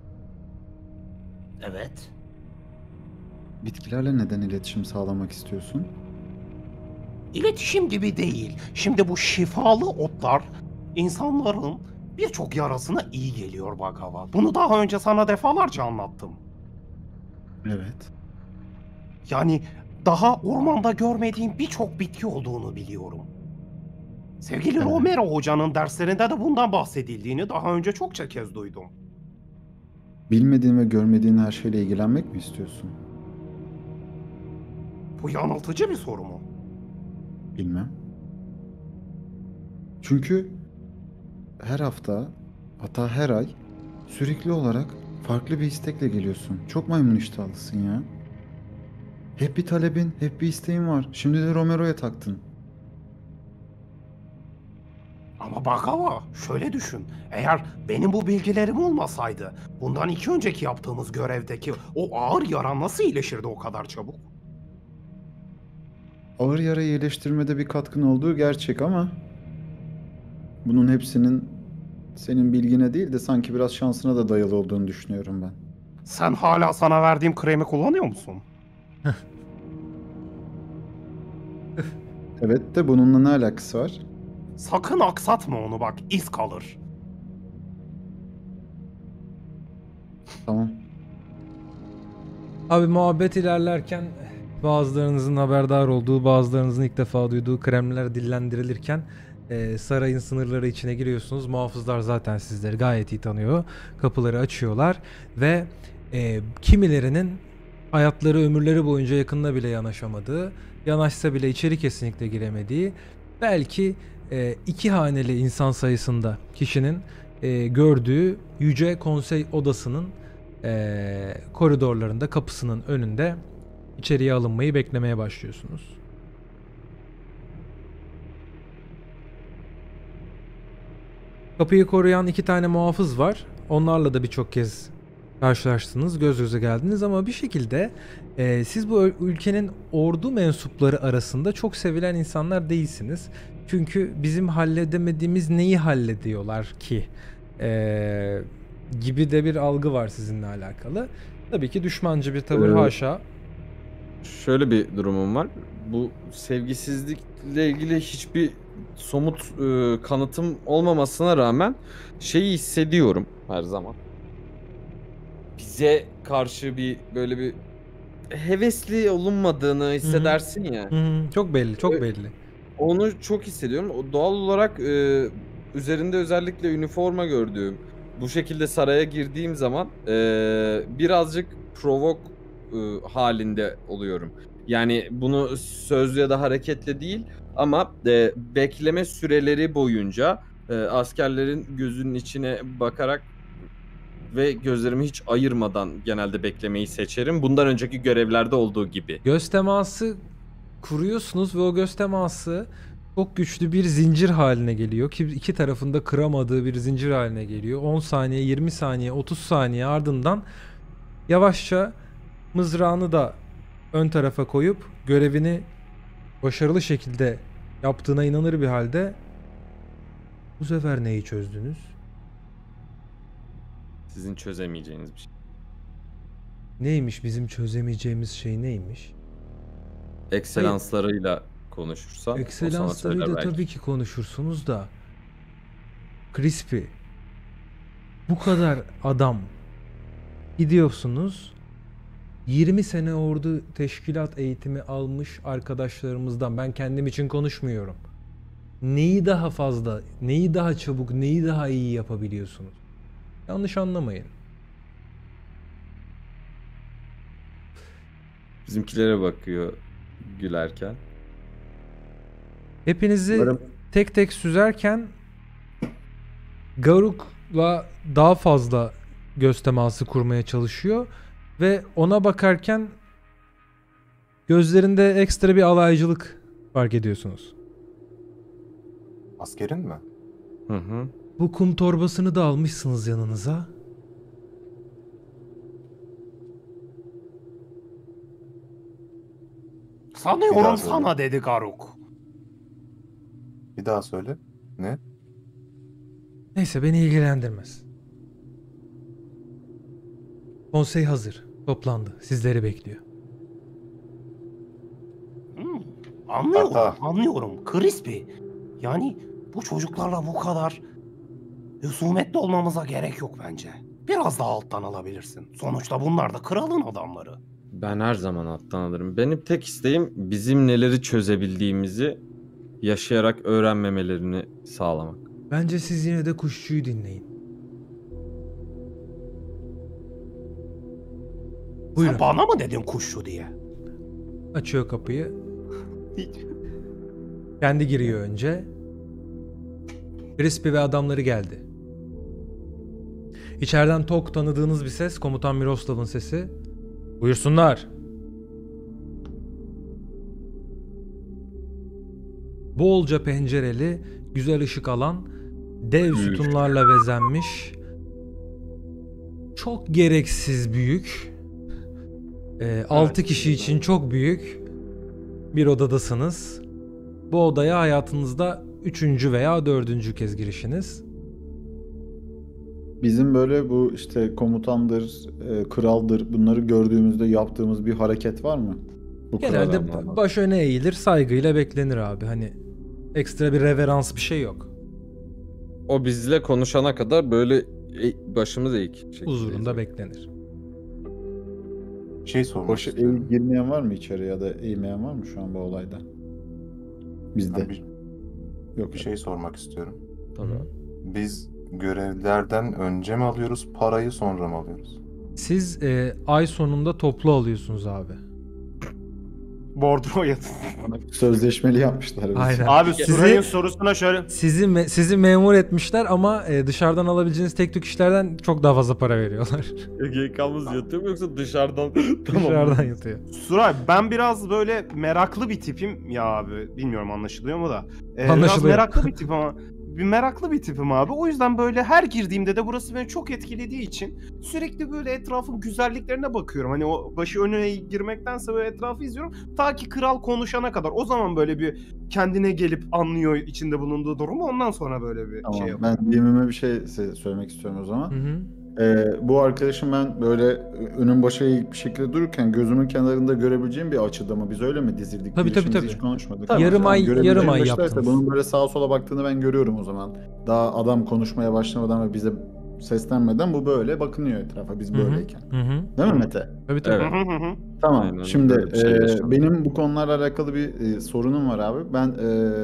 S4: Evet.
S2: Bitkilerle neden iletişim sağlamak istiyorsun?
S4: İletişim gibi değil. Şimdi bu şifalı otlar insanların birçok yarasına iyi geliyor Bagava. Bunu daha önce sana defalarca anlattım.
S2: Evet.
S4: Yani daha ormanda görmediğim birçok bitki olduğunu biliyorum. Sevgili
S2: Evet.
S4: Romero hocanın derslerinde de bundan bahsedildiğini daha önce çokça kez duydum.
S2: Bilmediğin ve görmediğin her şeyle ilgilenmek mi istiyorsun?
S4: Bu yanıltıcı bir soru mu?
S2: Bilmem. Çünkü her hafta, hatta her ay sürekli olarak farklı bir istekle geliyorsun. Çok maymun iştahlısın ya. Hep bir talebin, hep bir isteğin var. Şimdi de Romero'ya taktın.
S4: Ama Bagava şöyle düşün. Eğer benim bu bilgilerim olmasaydı bundan 2 önceki yaptığımız görevdeki o ağır yara nasıl iyileşirdi o kadar çabuk?
S2: Ağır yara iyileştirmede bir katkın olduğu gerçek ama bunun hepsinin senin bilgine değil de sanki biraz şansına da dayalı olduğunu düşünüyorum ben.
S4: Sen hala sana verdiğim kremi kullanıyor musun?
S2: Evet de bununla ne alakası var?
S4: Sakın aksatma onu bak, iz kalır.
S2: Tamam.
S1: Abi muhabbet ilerlerken bazılarınızın haberdar olduğu, bazılarınızın ilk defa duyduğu kremler dillendirilirken sarayın sınırları içine giriyorsunuz. Muhafızlar zaten sizleri gayet iyi tanıyor. Kapıları açıyorlar ve kimilerinin hayatları, ömürleri boyunca yakınına bile yanaşamadığı, yanaşsa bile içeri kesinlikle giremediği, belki 2 haneli insan sayısında kişinin gördüğü yüce konsey odasının koridorlarında, kapısının önünde içeriye alınmayı beklemeye başlıyorsunuz. Kapıyı koruyan 2 tane muhafız var. Onlarla da birçok kez karşılaştınız, göz göze geldiniz ama bir şekilde siz bu ülkenin ordu mensupları arasında çok sevilen insanlar değilsiniz. Çünkü bizim halledemediğimiz neyi hallediyorlar ki gibi de bir algı var sizinle alakalı. Tabii ki düşmancı bir tavır haşa.
S5: Şöyle bir durumum var. Bu sevgisizlikle ilgili hiçbir somut kanıtım olmamasına rağmen şeyi hissediyorum her zaman. Bize karşı bir böyle bir hevesli olunmadığını hissedersin ya.
S1: Çok belli, çok belli.
S5: Onu çok hissediyorum. O doğal olarak üzerinde özellikle üniforma gördüğüm, bu şekilde saraya girdiğim zaman birazcık provok halinde oluyorum. Yani bunu söz ya da hareketle değil ama bekleme süreleri boyunca askerlerin gözünün içine bakarak ve gözlerimi hiç ayırmadan genelde beklemeyi seçerim. Bundan önceki görevlerde olduğu gibi.
S1: Göz teması kuruyorsunuz ve o göz teması çok güçlü bir zincir haline geliyor ki iki tarafında kıramadığı bir zincir haline geliyor. 10 saniye, 20 saniye, 30 saniye ardından yavaşça mızrağını da ön tarafa koyup görevini başarılı şekilde yaptığına inanır bir halde bu sefer neyi çözdünüz?
S6: Sizin çözemeyeceğiniz bir şey.
S1: Neymiş bizim çözemeyeceğimiz şey neymiş?
S6: Ekselanslarıyla konuşursan o sana
S1: Ekselanslarıyla
S6: söyler belki.
S1: tabii ki konuşursunuz da Crispy bu kadar adam gidiyorsunuz 20 sene ordu teşkilat eğitimi almış arkadaşlarımızdan, ben kendim için konuşmuyorum, neyi daha fazla, neyi daha çabuk, neyi daha iyi yapabiliyorsunuz? Yanlış anlamayın.
S6: Bizimkilere bakıyor gülerken.
S1: Hepinizi
S6: Umarım-
S1: tek tek süzerken Garuk'la daha fazla göz teması kurmaya çalışıyor ve ona bakarken gözlerinde ekstra bir alaycılık fark ediyorsunuz.
S3: Askerin mi?
S6: Hı hı.
S1: Bu kum torbasını da almışsınız yanınıza.
S3: Bir
S4: Sanıyorum
S3: daha söyle.
S4: sana dedi Garuk.
S3: Bir daha söyle. Ne?
S1: Neyse, beni ilgilendirmez. Konsey hazır. Toplandı. Sizleri bekliyor.
S7: Anlıyorum,
S3: Hatta-
S7: anlıyorum. Crispy. Yani bu çocuklarla bu kadar husumetli olmamıza gerek yok bence. Biraz daha alttan alabilirsin. Sonuçta bunlar da kralın adamları.
S6: Ben her zaman alttan alırım. Benim tek isteğim bizim neleri çözebildiğimizi yaşayarak öğrenmemelerini sağlamak.
S1: Bence siz yine de kuşçuyu dinleyin. Buyurun.
S7: Sen bana mı dedin kuşçu diye?
S1: Açıyor kapıyı. Kendi giriyor önce. Crispy ve adamları geldi. İçeriden tok tanıdığınız bir ses. Komutan Miroslav'ın sesi. Buyursunlar. Bolca pencereli, güzel ışık alan, dev sütunlarla bezenmiş, çok gereksiz büyük, 6 kişi için çok büyük bir odadasınız. Bu odaya hayatınızda 3. veya 4. kez girişiniz.
S2: Bizim böyle bu işte komutandır, kraldır bunları gördüğümüzde yaptığımız bir hareket var mı? Bu
S1: Genelde
S2: krallardan.
S1: baş öne eğilir, saygıyla beklenir abi. Hani ekstra bir reverans bir şey yok.
S6: O bizle konuşana kadar böyle başımız eğik şekilde.
S1: Huzurunda beklenir.
S3: Şey sormak
S2: Başı
S3: istiyorum.
S2: girmeyen var mı içeri ya da eğmeyen var mı şu an bu olayda? Bizde.
S3: Ben
S2: Yok
S3: bir şey sormak istiyorum.
S6: Tabii.
S3: Biz görevlerden önce mi alıyoruz parayı, sonra mı alıyoruz?
S1: Siz ay sonunda toplu alıyorsunuz abi.
S4: Bordro yatın.
S2: Sözleşmeli yapmışlar. bizi.
S1: Aynen.
S4: Abi
S1: Sizi-
S4: Suray'ın sorusuna şöyle.
S1: Sizi memur etmişler ama dışarıdan alabileceğiniz tek tük işlerden çok daha fazla para veriyorlar.
S6: GK'mız yatıyor mu yoksa dışarıdan?
S1: Dışarıdan yatıyor.
S4: Suray, ben biraz böyle meraklı bir tipim ya abi. Bilmiyorum anlaşılıyor mu da. Biraz
S1: Anlaşılıyor.
S4: meraklı bir tipim ama. Meraklı bir tipim abi. O yüzden böyle her girdiğimde de burası beni çok etkilediği için sürekli böyle etrafın güzelliklerine bakıyorum. Hani o başı önüne girmektense böyle etrafı izliyorum. Ta ki kral konuşana kadar. O zaman böyle bir kendine gelip anlıyor içinde bulunduğu durumu. Ondan sonra böyle bir
S2: Tamam,
S4: şey yapıyor.
S2: ben Dimim'e bir şey söylemek istiyorum o zaman.
S1: Hı hı.
S2: Bu arkadaşım ben böyle önün başa eğik bir şekilde dururken gözümün kenarında görebileceğim bir açıda mı? Biz öyle mi dizildik?
S1: Tabii,
S2: Girişimizi
S1: tabii.
S2: hiç konuşmadık.
S1: Tabii. Yarım ay-
S2: görebileceğim
S1: yarım ay
S2: baştaysa
S1: yaptınız.
S2: bunun böyle sağa sola baktığını ben görüyorum o zaman. Daha adam konuşmaya başlamadan ve bize seslenmeden bu böyle bakınıyor etrafa biz
S1: Hı hı.
S2: böyleyken.
S1: Hı hı.
S2: Değil mi Mete?
S1: Tabii tabii.
S6: Evet.
S4: Hı hı.
S2: Tamam.
S6: Aynen,
S2: Şimdi
S6: böyle bir şey yaşadım.
S2: benim bu konularla alakalı bir sorunum var abi. Ben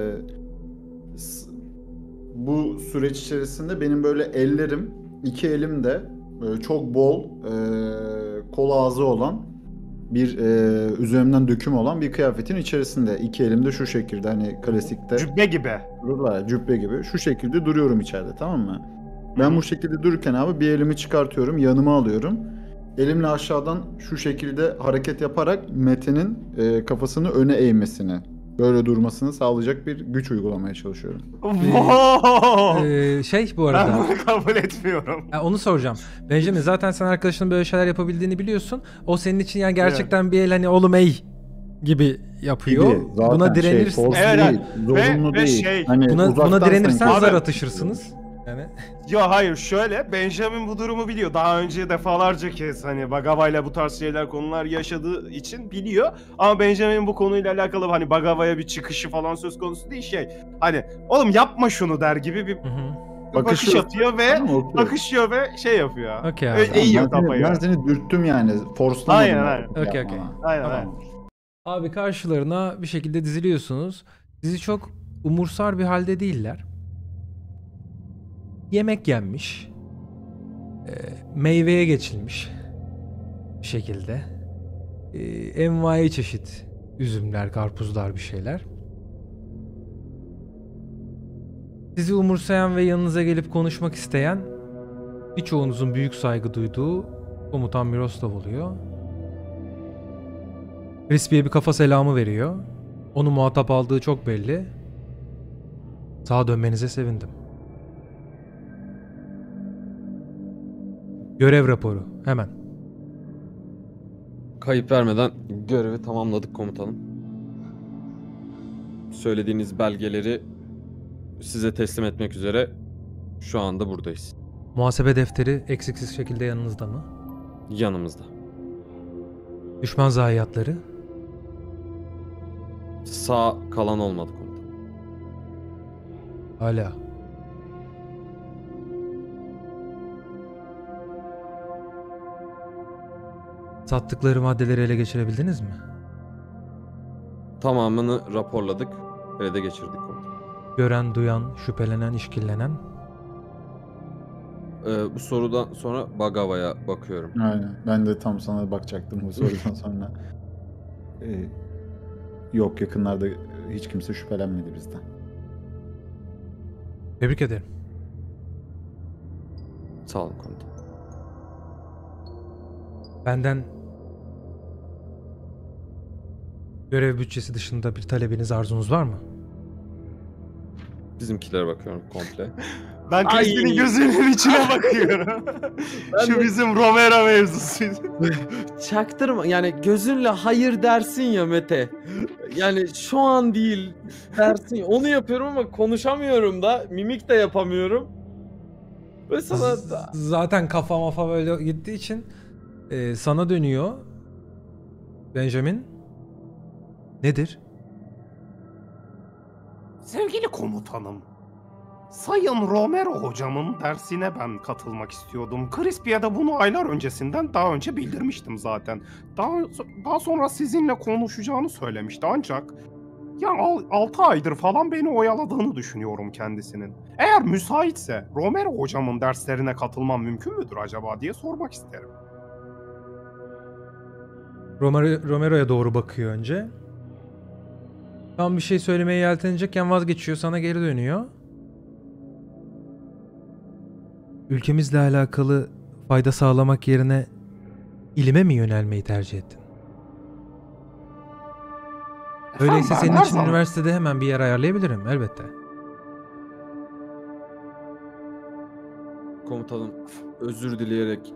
S2: bu süreç içerisinde benim böyle ellerim, iki elim de böyle çok bol kol ağzı olan bir üzerimden döküm olan bir kıyafetin içerisinde. İki elim de şu şekilde hani klasikte
S4: Cübbe gibi.
S2: dururlar ya, cübbe gibi. Şu şekilde duruyorum içeride, tamam mı? Ben bu şekilde dururken abi bir elimi çıkartıyorum, yanıma alıyorum. Elimle aşağıdan şu şekilde hareket yaparak Mete'nin kafasını öne eğmesini böyle durmasını sağlayacak bir güç uygulamaya çalışıyorum.
S4: Wow!
S1: Bu
S4: Ben
S1: arada
S4: bunu kabul etmiyorum.
S1: onu soracağım. Benjamin, zaten sen arkadaşının böyle şeyler yapabildiğini biliyorsun. O senin için yani gerçekten bir el hani oğlum ey gibi yapıyor.
S2: Gibi. Zaten
S1: Buna direnirsin.
S2: force
S4: Evet,
S2: değil, zorunlu
S4: ve
S2: değil. Hani
S1: Buna
S2: uzaktan
S1: direnirsen
S2: sanki-
S1: zar
S4: Abi-
S1: atışırsınız. Yani
S4: Ya hayır, şöyle, Benjamin bu durumu biliyor. Daha önce defalarca kez hani Bagava'yla bu tarz şeyler, konular yaşadığı için biliyor. Ama Benjamin bu konuyla alakalı hani Bagava'ya bir çıkışı falan söz konusu değil Hani oğlum yapma şunu der gibi bir
S1: hı hı.
S4: bakış
S2: Bakışıyor.
S4: atıyor ve
S2: Tamam, okey.
S4: bakışıyor ve yapıyor.
S1: Okey abi.
S4: Eğiyor
S2: Ben
S4: kafayı.
S2: seni dürttüm yani. Force'lamadım.
S4: Aynen,
S2: ben
S4: aynen.
S2: bunu
S1: Okey,
S2: yapmana.
S1: okey.
S4: Aynen,
S2: Tamam.
S4: aynen.
S1: Abi karşılarına bir şekilde diziliyorsunuz. Sizi çok umursar bir halde değiller. Yemek yenmiş. Meyveye geçilmiş. Bir şekilde. Envai çeşit üzümler, karpuzlar, bir şeyler. Sizi umursayan ve yanınıza gelip konuşmak isteyen, birçoğunuzun büyük saygı duyduğu Komutan Miroslav oluyor. Crispy'ye bir kafa selamı veriyor. Onu muhatap aldığı çok belli. Sağa dönmenize sevindim. Görev raporu hemen.
S6: Kayıp vermeden görevi tamamladık komutanım. Söylediğiniz belgeleri size teslim etmek üzere şu anda buradayız.
S1: Muhasebe defteri eksiksiz şekilde yanınızda mı?
S6: Yanımızda.
S1: Düşman zayiatları?
S6: Sağ kalan olmadı komutanım.
S1: Hala. Sattıkları maddeleri ele geçirebildiniz mi?
S6: Tamamını raporladık ve de geçirdik komutanım.
S1: Gören, duyan, şüphelenen, işkillenen?
S6: Bu sorudan sonra Bagava'ya bakıyorum.
S2: Aynen. Ben de tam sana bakacaktım bu sorudan sonra. Yok, yakınlarda hiç kimse şüphelenmedi bizden.
S1: Tebrik ederim.
S6: Sağ olun komutanım.
S1: Benden görev bütçesi dışında bir talebiniz, arzunuz var mı?
S6: Bizimkilere bakıyorum komple.
S4: Ben
S5: Ay.
S4: Crispy'nin gözünün içine bakıyorum. Şu
S5: de-
S4: bizim Romero mevzusu.
S5: Çaktırma yani, gözünle hayır dersin ya Mete. Yani şu an değil dersin ya. Onu yapıyorum ama konuşamıyorum da, mimik de yapamıyorum. Ve sana
S1: Zaten kafa mafa böyle gittiği için sana dönüyor. Benjamin. Nedir?
S7: Sevgili komutanım, Sayın Romero hocamın dersine ben katılmak istiyordum. Crispy'ye de bunu aylar öncesinden daha önce bildirmiştim zaten. Daha sonra sizinle konuşacağını söylemişti ancak ya 6 aydır falan beni oyaladığını düşünüyorum kendisinin. Eğer müsaitse Romero hocamın derslerine katılmam mümkün müdür acaba diye sormak isterim.
S1: Romero'ya doğru bakıyor önce. Tam bir şey söylemeye yeltenecekken vazgeçiyor, sana geri dönüyor. Ülkemizle alakalı fayda sağlamak yerine ilime mi yönelmeyi tercih ettin? Öyleyse
S7: Ben
S1: senin
S7: her
S1: için
S7: zaman-
S1: üniversitede hemen bir yer ayarlayabilirim elbette.
S6: Komutanım, özür dileyerek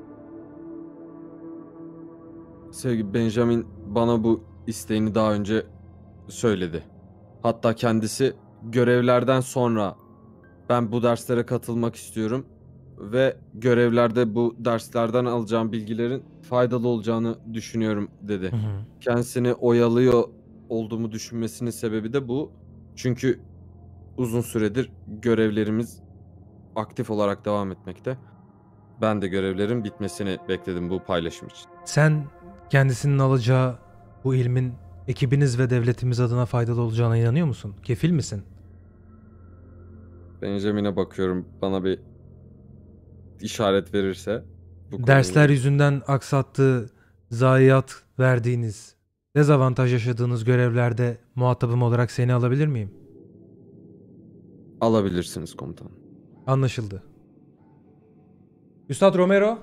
S6: sevgili Benjamin bana bu isteğini daha önce söyledi. Hatta kendisi görevlerden sonra ben bu derslere katılmak istiyorum ve görevlerde bu derslerden alacağım bilgilerin faydalı olacağını düşünüyorum dedi.
S1: Hı hı.
S6: Kendisini oyalıyor olduğumu düşünmesinin sebebi de bu. Çünkü uzun süredir görevlerimiz aktif olarak devam etmekte. Ben de görevlerin bitmesini bekledim bu paylaşım için.
S1: Sen kendisinin alacağı bu ilmin ekibiniz ve devletimiz adına faydalı olacağına inanıyor musun? Kefil misin?
S6: Benjamin'e bakıyorum, bana bir işaret verirse. Bu
S1: Dersler
S6: konuda
S1: yüzünden aksattığı, zayiat verdiğiniz, dezavantaj yaşadığınız görevlerde muhatabım olarak seni alabilir miyim?
S6: alabilirsiniz komutanım.
S1: Anlaşıldı. Üstad Romero.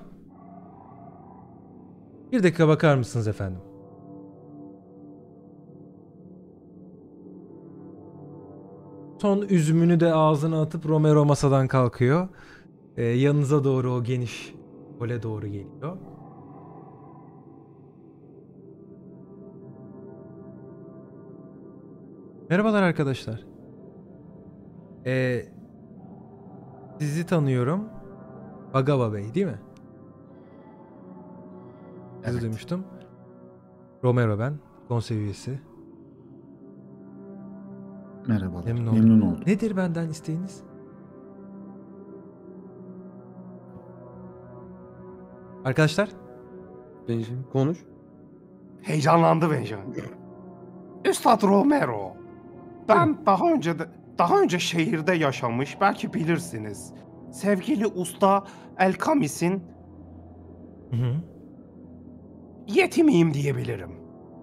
S1: Bir dakika bakar mısınız efendim? son üzümünü de ağzına atıp Romero masadan kalkıyor. Yanınıza doğru o geniş hole doğru geliyor. Merhabalar arkadaşlar. Sizi tanıyorum. Bagava Bey değil mi? Sizi
S2: Evet.
S1: duymuştum. Romero ben. Konsey üyesi.
S2: Merhabalar.
S1: Memnun
S2: Memnun
S1: oldum.
S2: oldum.
S1: Nedir benden isteğiniz? Arkadaşlar.
S6: Benjamin konuş.
S7: Heyecanlandı Benjamin. Üstad Romero. Ben daha önce şehirde yaşamış, belki bilirsiniz. Sevgili usta El Kamis'in
S1: Hı hı.
S7: yetimiyim diyebilirim.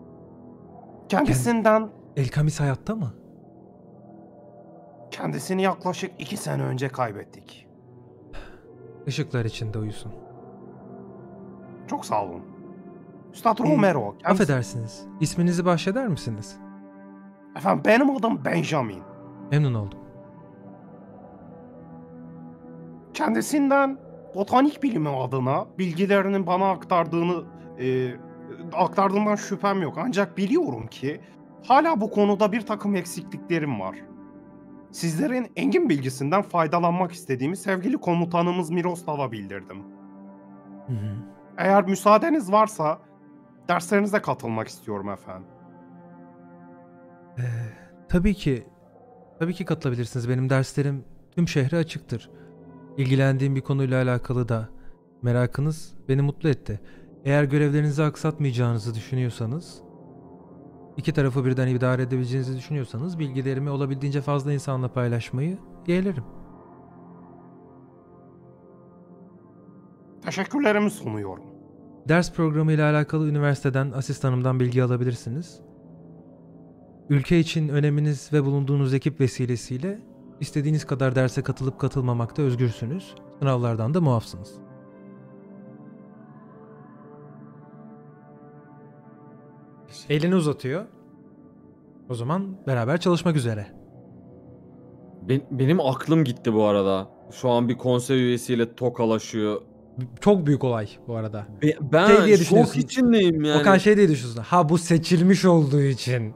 S1: El Kamis hayatta mı?
S7: Kendisini yaklaşık 2 sene önce kaybettik.
S1: Işıklar içinde uyusun.
S7: Çok sağ olun. Üstad Romero.
S1: Affedersiniz. İsminizi bahşeder misiniz?
S7: Efendim benim adım Benjamin.
S1: Memnun oldum.
S7: Kendisinden botanik bilimi adına bilgilerinin bana aktardığından şüphem yok. Ancak biliyorum ki hala bu konuda bir takım eksikliklerim var. Sizlerin engin bilgisinden faydalanmak istediğimi sevgili komutanımız Miroslav'a bildirdim.
S1: Hı hı.
S7: Eğer müsaadeniz varsa derslerinize katılmak istiyorum efendim.
S1: Tabii ki. Tabii ki katılabilirsiniz. Benim derslerim tüm şehre açıktır. İlgilendiğim bir konuyla alakalı da merakınız beni mutlu etti. Eğer görevlerinizi aksatmayacağınızı düşünüyorsanız, iki tarafı birden idare edebileceğinizi düşünüyorsanız bilgilerimi olabildiğince fazla insanla paylaşmayı yeğlerim.
S7: Teşekkürlerimi sunuyorum.
S1: Ders programı ile alakalı üniversiteden asistanımdan bilgi alabilirsiniz. Ülke için öneminiz ve bulunduğunuz ekip vesilesiyle istediğiniz kadar derse katılıp katılmamakta özgürsünüz. Sınavlardan da muafsınız. Elini uzatıyor. O zaman beraber çalışmak üzere.
S6: Benim aklım gitti bu arada. Şu an bir konsey üyesiyle tokalaşıyor.
S1: Çok büyük olay bu arada.
S6: Ben
S1: Şey diye
S6: şok
S1: düşünüyorsun.
S6: içindeyim yani.
S1: Okan şey diye düşünüyorsun. Ha bu seçilmiş olduğu için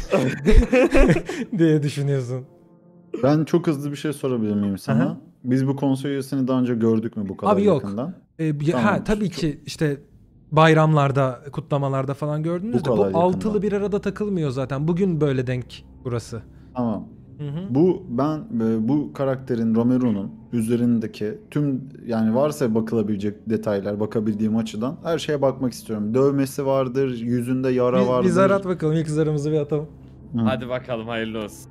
S1: diye düşünüyorsun.
S2: Ben çok hızlı bir şey sorabilir miyim sana?
S1: Aha.
S2: Biz bu konsey üyesini daha önce gördük mü bu kadar
S1: Abi yok.
S2: yakından?
S1: Ha tabii ki işte bayramlarda, kutlamalarda falan gördünüz
S2: Bu
S1: de bu
S2: kadar yakından.
S1: altılı bir arada takılmıyor zaten. Bugün böyle denk burası.
S2: Tamam.
S1: Hı hı.
S2: Bu karakterin Romero'nun üzerindeki tüm yani varsa bakılabilecek detaylar bakabildiğim açıdan her şeye bakmak istiyorum. Dövmesi vardır, yüzünde yara vardır.
S1: Biz arat bakalım. İlk zarımızı bir atalım.
S2: Hı.
S6: Hadi bakalım hayırlı olsun.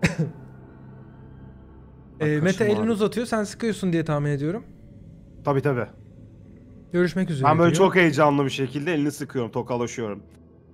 S2: Bak,
S1: Mete
S2: kaşım
S1: elini
S2: ağrıyor.
S1: uzatıyor. Sen sıkıyorsun diye tahmin ediyorum.
S4: Tabii.
S1: Görüşmek üzere
S4: Ben böyle
S1: diyor.
S4: çok heyecanlı bir şekilde elini sıkıyorum, tokalaşıyorum.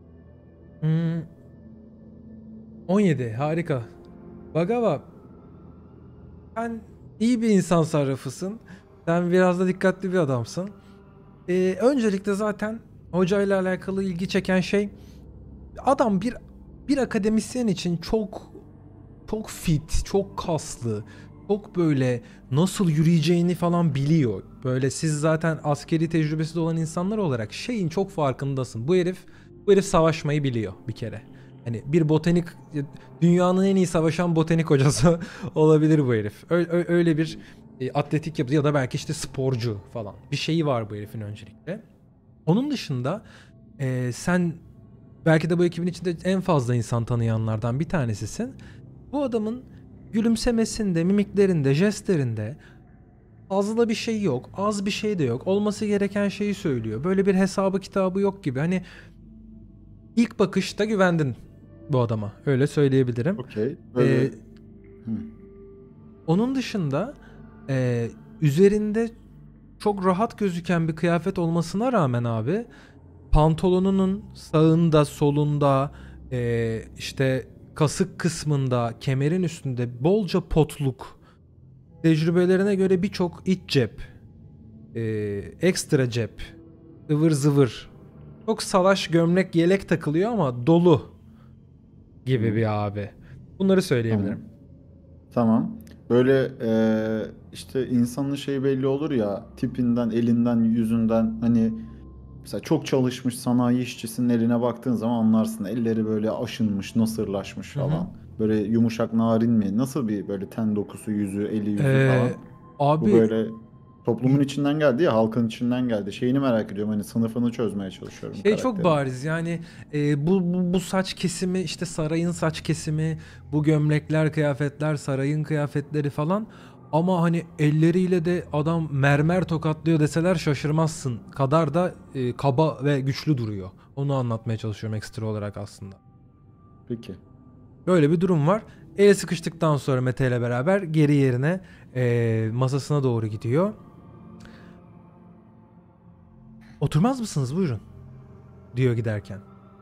S1: 17 harika. Bagava, sen iyi bir insan sarrafısın. Sen biraz da dikkatli bir adamsın. Öncelikle zaten hocayla alakalı ilgi çeken şey adam bir akademisyen için çok fit, çok kaslı, çok böyle nasıl yürüyeceğini falan biliyor. Böyle siz zaten askeri tecrübesi de olan insanlar olarak şeyin çok farkındasın. Bu herif savaşmayı biliyor bir kere. Hani bir botanik, dünyanın en iyi savaşan botanik hocası olabilir bu herif. Öyle bir atletik yapısı ya da belki işte sporcu falan. Bir şeyi var bu herifin öncelikle. Onun dışında sen belki de bu ekibin içinde en fazla insan tanıyanlardan bir tanesisin. Bu adamın gülümsemesinde, mimiklerinde, jestlerinde fazla bir şey yok, az bir şey de yok. Olması gereken şeyi söylüyor. Böyle bir hesabı kitabı yok gibi. Hani ilk bakışta güvendin bu adama. Öyle söyleyebilirim.
S2: Okey. Böyle... Hı.
S1: Onun dışında üzerinde çok rahat gözüken bir kıyafet olmasına rağmen abi pantolonunun sağında, solunda, işte kasık kısmında, kemerin üstünde bolca potluk, tecrübelerine göre birçok iç cep, ekstra cep, ıvır zıvır, çok salaş gömlek yelek takılıyor ama dolu gibi bir abi. Bunları söyleyebilirim.
S2: Tamam. Böyle işte insanın şeyi belli olur ya, tipinden, elinden, yüzünden, hani mesela çok çalışmış sanayi işçisinin eline baktığın zaman anlarsın. Elleri böyle aşınmış, nasırlaşmış
S1: Hı hı.
S2: falan. Böyle yumuşak, narin mi? Nasıl bir böyle ten dokusu, yüzü, eli, yüzü falan. Bu
S1: Abi
S2: böyle toplumun içinden geldi ya, halkın içinden geldi. Şeyini merak ediyorum, hani sınıfını çözmeye çalışıyorum
S1: şey çok
S2: karakterin.
S1: bariz yani bu saç kesimi işte sarayın saç kesimi, bu gömlekler, kıyafetler sarayın kıyafetleri falan, ama hani elleriyle de adam mermer tokatlıyor deseler şaşırmazsın kadar da kaba ve güçlü duruyor. Onu anlatmaya çalışıyorum ekstra olarak aslında.
S2: Peki.
S1: Böyle bir durum var. El sıkıştıktan sonra Mete ile beraber geri yerine masasına doğru gidiyor. Oturmaz mısınız, buyurun diyor giderken.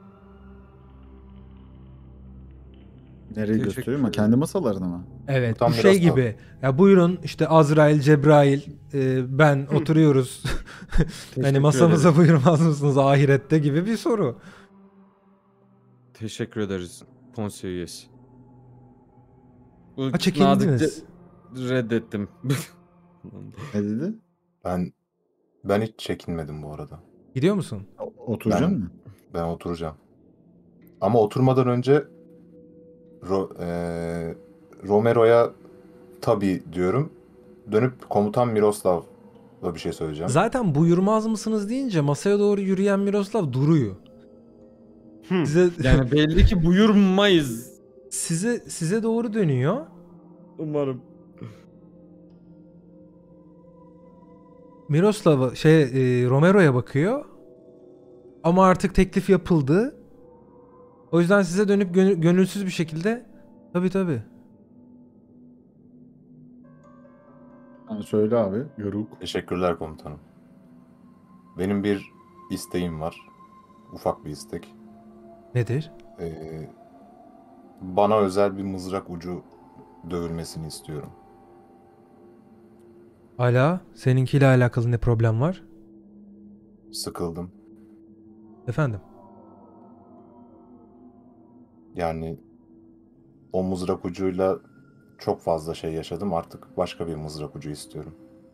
S2: Nereyi
S6: Teşekkür
S2: gösteriyor ama
S6: ederim.
S2: kendi masalarına mı?
S1: Evet,
S3: Tam
S1: bu şey
S3: Miroslav.
S1: gibi. Ya buyurun işte Azrail, Cebrail, ben oturuyoruz. Hani
S6: Teşekkür
S1: masamıza
S6: ederiz.
S1: buyurmaz mısınız ahirette gibi bir soru.
S6: Teşekkür ederiz konsey üyesi. Bu
S1: Ha,
S6: nazikçe
S1: çekindiniz.
S6: reddettim.
S2: Ne dedi?
S3: Ben hiç çekinmedim bu arada.
S1: Gidiyor musun?
S2: Oturacaksın mı?
S3: Ben oturacağım. Ama oturmadan önce Romero'ya tabii diyorum. Dönüp komutan Miroslav'la bir şey söyleyeceğim.
S1: Zaten buyurmaz mısınız deyince masaya doğru yürüyen Miroslav duruyor.
S4: Hı.
S1: Size
S6: Yani belli ki buyurmayız.
S1: size doğru dönüyor.
S6: Umarım.
S1: Miroslav'a Romero'ya bakıyor. Ama artık teklif yapıldı. O yüzden size dönüp gönülsüz bir şekilde tabii tabii.
S2: Ha, söyle abi. Yoruk.
S3: Teşekkürler komutanım. Benim bir isteğim var. Ufak bir istek.
S1: Nedir?
S3: Ee, Bana özel bir mızrak ucu dövülmesini istiyorum.
S1: Hala seninkiyle alakalı ne problem var?
S3: Sıkıldım.
S1: Efendim?
S3: Yani o mızrak ucuyla çok fazla şey yaşadım. Artık başka bir mızrak ucu istiyorum.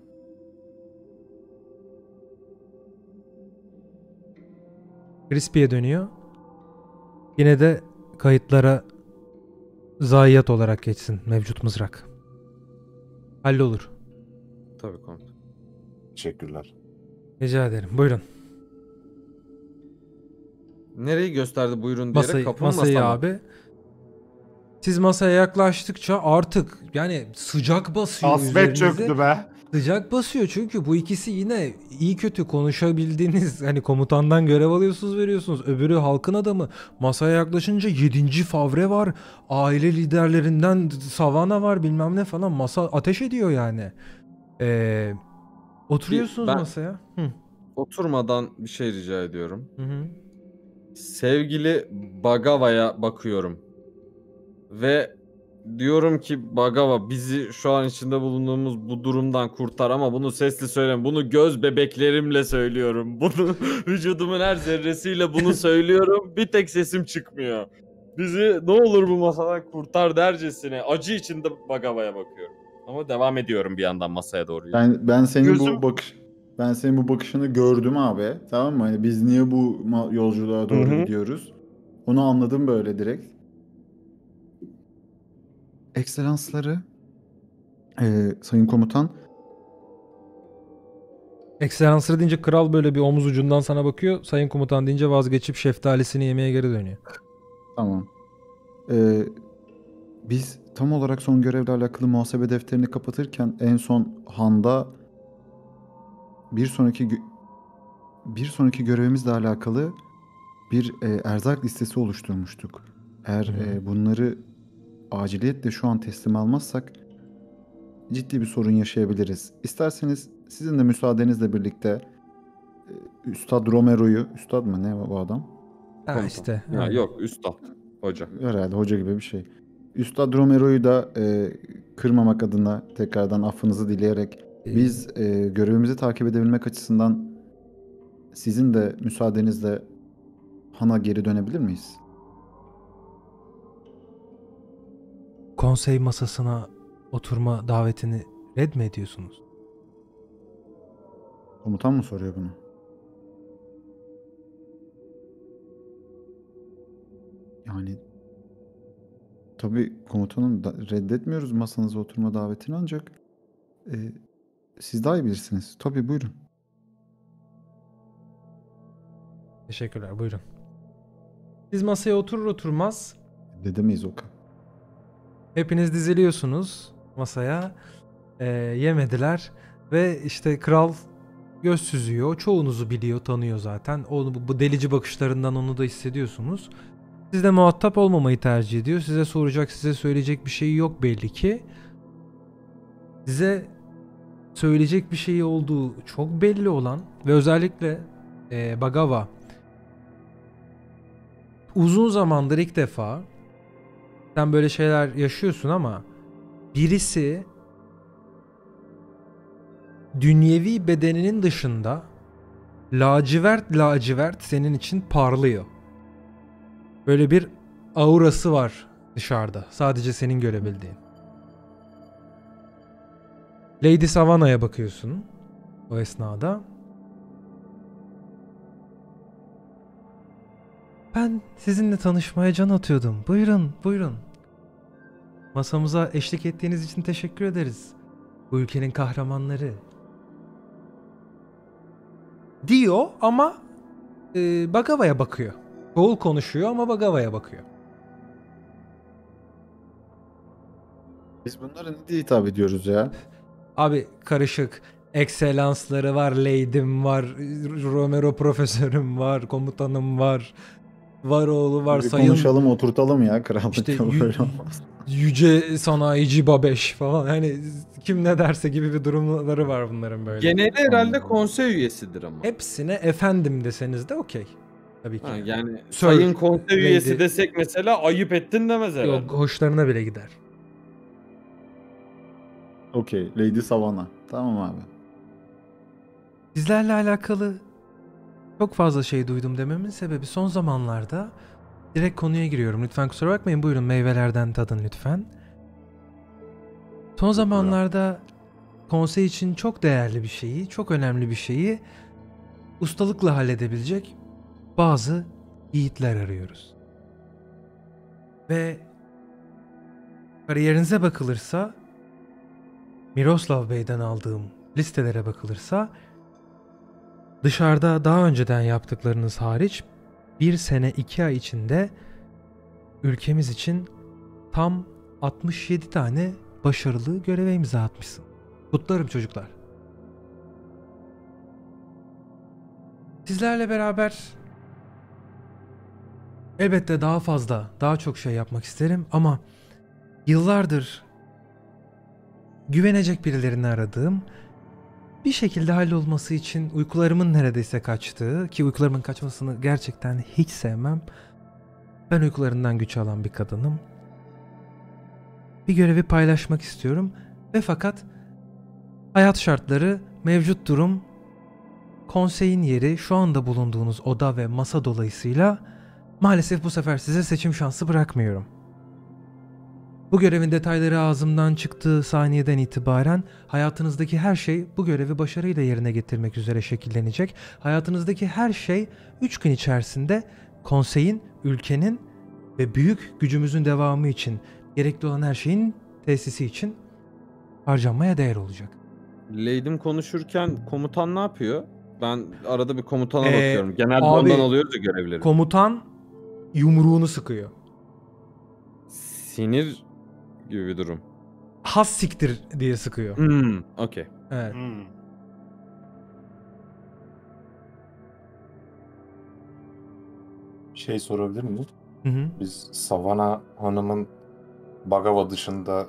S1: Crispy'ye dönüyor. Yine de kayıtlara zayiat olarak geçsin mevcut mızrak. Hallolur.
S6: Tabii komutan.
S3: Teşekkürler.
S1: Rica ederim. Buyurun.
S6: Nereyi gösterdi buyurun diyerek kapı mı
S1: Masayı
S6: masa mı?
S1: abi. Siz masaya yaklaştıkça artık yani sıcak basıyor
S4: Kasvet
S1: üzerinize.
S4: çöktü be.
S1: Sıcak basıyor çünkü bu ikisi yine iyi kötü konuşabildiğiniz, hani komutandan görev alıyorsunuz, veriyorsunuz. Öbürü halkın adamı. Masaya yaklaşınca 7. Favre var. Aile liderlerinden Savana var, bilmem ne falan. Masa ateş ediyor yani. Oturuyorsunuz
S6: Ben-
S1: masaya. Hı.
S6: Oturmadan bir şey rica ediyorum.
S1: Hı hı.
S6: Sevgili Bagava'ya bakıyorum. Ve diyorum ki Bagava bizi şu an içinde bulunduğumuz bu durumdan kurtar, ama bunu sesli söyleme. Bunu göz bebeklerimle söylüyorum. Bunu vücudumun her zerresiyle bunu söylüyorum. Bir tek sesim çıkmıyor. Bizi ne olur bu masadan kurtar dercesine acı içinde Bagava'ya bakıyorum. Ama devam ediyorum bir yandan masaya doğru.
S2: Ben senin
S4: Gözüm-
S2: ben senin bu bakışını gördüm abi. Tamam mı? Hani biz niye bu yolculuğa doğru
S6: Hı hı.
S2: gidiyoruz? Onu anladım böyle direkt. Ekselansları, Sayın Komutan,
S1: Ekselansları deyince kral böyle bir omuz ucundan sana bakıyor. Sayın komutan deyince vazgeçip şeftalisini yemeye geri dönüyor.
S2: tamam. Biz tam olarak son görevle alakalı muhasebe defterini kapatırken en son Han'da bir sonraki görevimizle alakalı bir erzak listesi oluşturmuştuk. Eğer
S1: Hı hı.
S2: bunları aciliyetle şu an teslim almazsak ciddi bir sorun yaşayabiliriz. İsterseniz sizin de müsaadenizle birlikte Üstad Romero'yu, Üstad mı ne bu adam?
S1: Ha
S6: Komutan.
S1: işte.
S6: Ya
S1: aynen.
S6: yok üstad. Hoca.
S2: Herhalde hoca gibi bir şey. Üstad Romero'yu da kırmamak adına tekrardan affınızı dileyerek biz görevimizi takip edebilmek açısından sizin de müsaadenizle Han'a geri dönebilir miyiz?
S1: Konsey masasına oturma davetini red mi ediyorsunuz?
S2: Komutan mı soruyor bunu? Yani tabii komutanım reddetmiyoruz masanıza oturma davetini ancak siz daha iyi bilirsiniz. Tabii buyurun.
S1: Teşekkürler, buyurun. Siz masaya oturur oturmaz
S2: Dedemeyiz Okan.
S1: hepiniz diziliyorsunuz masaya. Yemediler ve işte kral göz süzüyor. Çoğunuzu biliyor, tanıyor zaten. Bu delici bakışlarından onu da hissediyorsunuz. Siz de muhatap olmamayı tercih ediyor. Size soracak, size söyleyecek bir şey yok belli ki. Size söyleyecek bir şey olduğu çok belli olan ve özellikle Bagava uzun zamandır ilk defa sen böyle şeyler yaşıyorsun ama birisi dünyevi bedeninin dışında lacivert senin için parlıyor. Böyle bir aurası var dışarıda. Sadece senin görebildiğin. Lady Savannah'ya bakıyorsun o esnada. Ben sizinle tanışmaya can atıyordum. Buyurun, buyurun. Masamıza eşlik ettiğiniz için teşekkür ederiz. Bu ülkenin kahramanları. Diyor ama Bagava'ya bakıyor. Çoğul konuşuyor ama Bagava'ya bakıyor.
S2: Biz bunlara ne diye hitap ediyoruz ya?
S1: Abi karışık. Ekselansları var, Lady'm var, Romero profesörüm var, komutanım var, Varoğlu var,
S2: Bir
S1: sayın
S2: konuşalım oturtalım ya krallık
S1: işte
S2: böyle olmaz.
S1: yüce sanayici Babeş falan. Hani kim ne derse gibi bir durumları var bunların böyle.
S5: Geneli herhalde konsey üyesidir ama.
S1: Hepsine efendim deseniz de okey. Tabii ki.
S5: Ha, yani
S1: Sir,
S5: sayın konsey üyesi
S1: lady.
S5: desek mesela ayıp ettin demez herhalde.
S1: Yok, hoşlarına bile gider.
S2: Okey. Lady Savannah. Tamam abi.
S1: Sizlerle alakalı çok fazla şey duydum dememin sebebi son zamanlarda direkt konuya giriyorum. Lütfen kusura bakmayın. Buyurun meyvelerden tadın lütfen. Son zamanlarda konsey için çok değerli bir şeyi, çok önemli bir şeyi ustalıkla halledebilecek bazı yiğitler arıyoruz. Ve kariyerinize bakılırsa, Miroslav Bey'den aldığım listelere bakılırsa, dışarıda daha önceden yaptıklarınız hariç 1 sene 2 ay içinde ülkemiz için tam 67 tane başarılı göreve imza atmışsın. Kutlarım çocuklar. Sizlerle beraber elbette daha fazla, daha çok şey yapmak isterim ama yıllardır güvenecek birilerini aradığım, bir şekilde hallolması için uykularımın neredeyse kaçtığı, ki uykularımın kaçmasını gerçekten hiç sevmem. Ben uykularından güç alan bir kadınım. Bir görevi paylaşmak istiyorum ve fakat hayat şartları, mevcut durum, konseyin yeri, şu anda bulunduğunuz oda ve masa dolayısıyla maalesef bu sefer size seçim şansı bırakmıyorum. Bu görevin detayları ağzımdan çıktığı saniyeden itibaren hayatınızdaki her şey bu görevi başarıyla yerine getirmek üzere şekillenecek. Hayatınızdaki her şey 3 gün içerisinde konseyin, ülkenin ve büyük gücümüzün devamı için gerekli olan her şeyin tesisi için harcanmaya değer olacak.
S5: Lady'm konuşurken komutan ne yapıyor? Ben arada bir komutana
S1: Ee,
S5: bakıyorum. Genelde
S1: abi,
S5: ondan alıyoruz ya görevleri.
S1: Komutan yumruğunu sıkıyor.
S5: Sinir gibi bir durum.
S1: Has siktir diye sıkıyor.
S5: Okey.
S1: Evet.
S3: Şey sorabilir miyim?
S1: Hı hı.
S3: Biz Savannah Hanım'ın Bagava dışında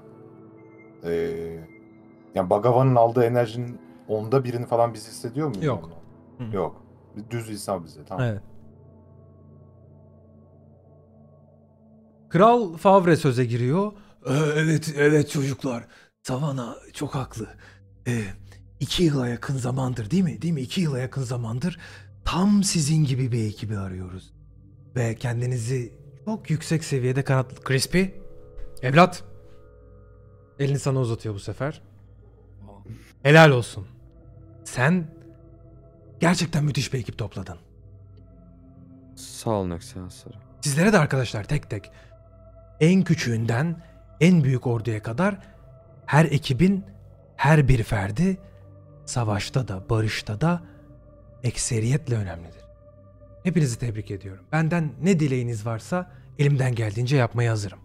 S3: yani Bagava'nın aldığı enerjinin 1/10'ını falan biz hissediyor muyuz?
S1: Yok.
S3: ondan?
S1: Hı.
S3: Yok. Bir düz insan bize. Tamam.
S1: Evet. Kral Favre söze giriyor. Evet çocuklar. Savannah çok haklı. 2 yıla yakın zamandır değil mi? 2 yıla yakın zamandır tam sizin gibi bir ekibi arıyoruz. Ve kendinizi çok yüksek seviyede kanatlı... Crispy, evlat. Elini sana uzatıyor bu sefer. Helal olsun. Sen gerçekten müthiş bir ekip topladın.
S6: Sağ olun Ekselansları.
S1: Sizlere de arkadaşlar tek tek en küçüğünden en büyük orduya kadar her ekibin her bir ferdi savaşta da barışta da ekseriyetle önemlidir. Hepinizi tebrik ediyorum. Benden ne dileğiniz varsa elimden geldiğince yapmaya hazırım.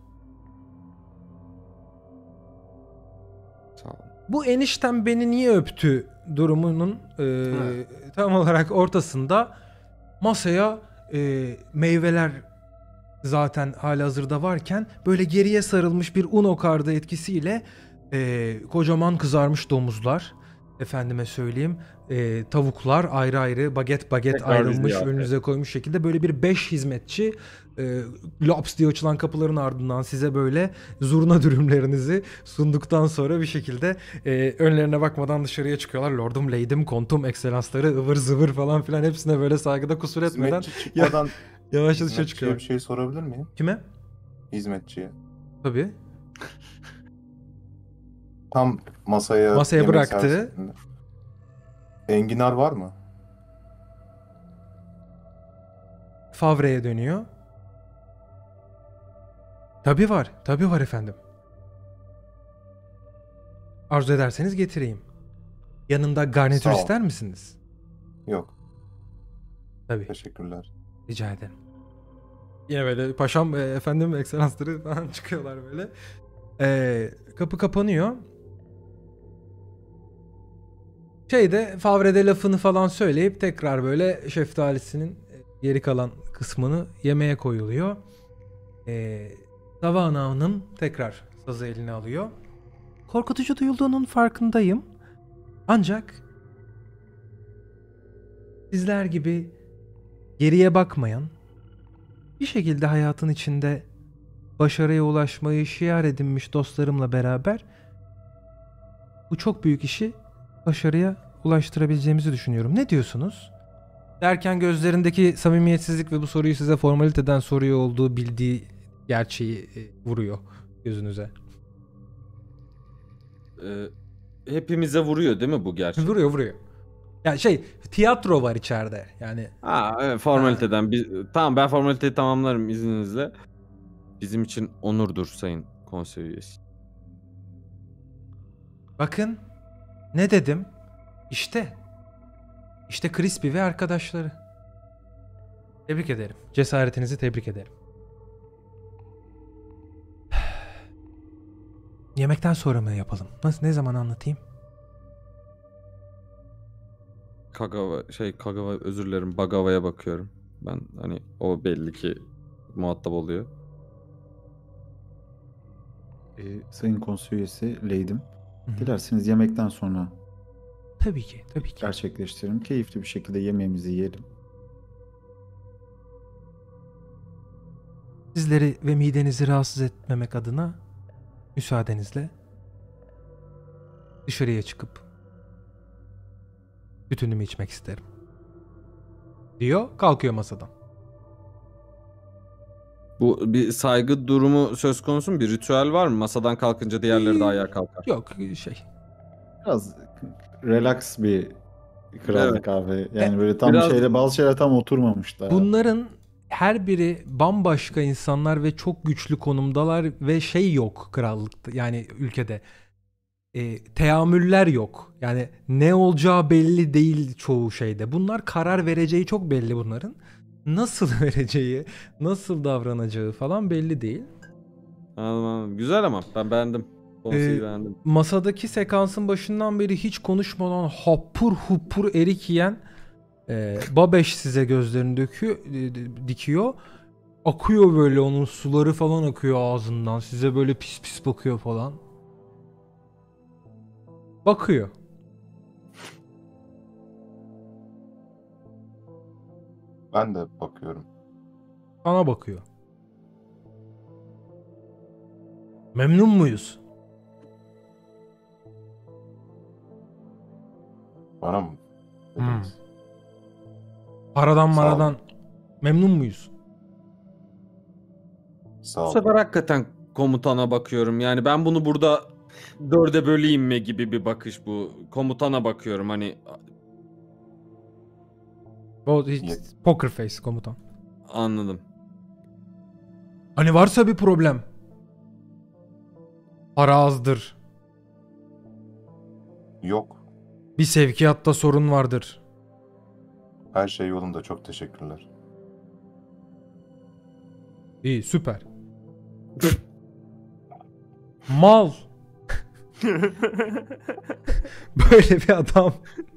S6: Sağ olun.
S1: Bu eniştem beni niye öptü durumunun tam olarak ortasında masaya meyveler zaten halihazırda varken böyle geriye sarılmış bir Uno kartı etkisiyle kocaman kızarmış domuzlar, efendime söyleyeyim, tavuklar ayrı ayrı baget
S6: Tekrar
S1: ayrılmış
S6: ziyafet.
S1: önünüze koymuş şekilde böyle bir 5 hizmetçi laps diye açılan kapıların ardından size böyle zurna dürümlerinizi sunduktan sonra bir şekilde önlerine bakmadan dışarıya çıkıyorlar. Lordum, Lady'm, Kontum, Ekselansları, ıvır zıvır falan filan hepsine böyle saygıda kusur etmeden
S3: Hizmetçi çıkmadan
S1: yavaşça dışarı
S3: hizmetçiye
S1: çıkıyor.
S3: bir şey sorabilir miyim?
S1: Kime?
S3: Hizmetçiye.
S1: Tabii.
S3: Tam masaya yemek
S1: Bıraktı.
S3: servisinde. Enginar var mı?
S1: Favre'ye dönüyor. Tabii var. Tabii var efendim. Arzu ederseniz getireyim. Yanında garnitür
S3: Sağ ol.
S1: ister misiniz?
S3: Yok.
S1: Tabii.
S3: Teşekkürler.
S1: Rica ederim. Yine böyle paşam, efendim, ekselansları falan çıkıyorlar böyle. Kapı kapanıyor. Favre'de lafını falan söyleyip tekrar böyle şeftalisinin geri kalan kısmını yemeye koyuluyor. Savana Hanım tekrar sazı eline alıyor. Korkutucu duyulduğunun farkındayım. Ancak sizler gibi geriye bakmayan, bir şekilde hayatın içinde başarıya ulaşmayı şiar edinmiş dostlarımla beraber bu çok büyük işi başarıya ulaştırabileceğimizi düşünüyorum. Ne diyorsunuz? Derken gözlerindeki samimiyetsizlik ve bu soruyu size formaliteden soruyor olduğu bildiği gerçeği vuruyor gözünüze.
S6: Hepimize vuruyor değil mi bu gerçek?
S1: Vuruyor. Yani tiyatro var içeride. Yani
S6: Evet, formaliteden. Tamam, ben formaliteyi tamamlarım izninizle. Bizim için onurdur sayın konsey üyesi.
S1: bakın ne dedim? İşte Crispy ve arkadaşları. Tebrik ederim. Cesaretinizi tebrik ederim. Yemekten sonra mı yapalım? Ne zaman anlatayım?
S6: Kagawa özür dilerim. Bagawa'ya bakıyorum. Ben hani o belli ki muhatap oluyor.
S2: Sayın konsey üyesi Lady'm.
S1: Hı hı.
S2: Dilerseniz yemekten sonra
S1: Tabii ki.
S2: gerçekleştirelim. Keyifli bir şekilde yemeğimizi yiyelim.
S1: Sizleri ve midenizi rahatsız etmemek adına müsaadenizle dışarıya çıkıp bütünümü içmek isterim. Diyor, kalkıyor masadan.
S6: Bu bir saygı durumu söz konusu mu? Bir ritüel var mı? Masadan kalkınca diğerleri de ayağa kalkar.
S1: Yok
S2: Biraz relax bir krallık abi. Yani böyle tam
S6: biraz-
S2: bazı şeyler tam oturmamış da.
S1: Bunların her biri bambaşka insanlar ve çok güçlü konumdalar ve yok krallıkta, yani ülkede. Teamüller yok. Yani ne olacağı belli değil çoğu şeyde. Bunlar karar vereceği çok belli bunların. Nasıl vereceği, nasıl davranacağı falan belli değil.
S6: Anladım. Güzel ama ben beğendim. Konseyi beğendim.
S1: Masadaki sekansın başından beri hiç konuşmadan hapur hupur erik yiyen Babeş size gözlerini dikiyor. Akıyor böyle, onun suları falan akıyor ağzından. Size böyle pis pis bakıyor falan. Bakıyor.
S3: Ben de bakıyorum.
S1: Sana bakıyor. Memnun muyuz?
S3: Bana mı? dediniz?
S1: Paradan
S3: Sağ ol.
S1: maradan memnun muyuz?
S3: Sağ
S6: Bu
S3: ol.
S6: sefer hakikaten komutana bakıyorum. Yani ben bunu burada dörde böleyim mi gibi bir bakış bu. Komutana bakıyorum hani,
S1: O hiç poker face komutan.
S6: anladım.
S1: Hani varsa bir problem. Para azdır.
S3: Yok.
S1: Bir sevkiyatta sorun vardır.
S3: Her şey yolunda. Çok teşekkürler.
S1: İyi, süper. Mal. Böyle bir adam.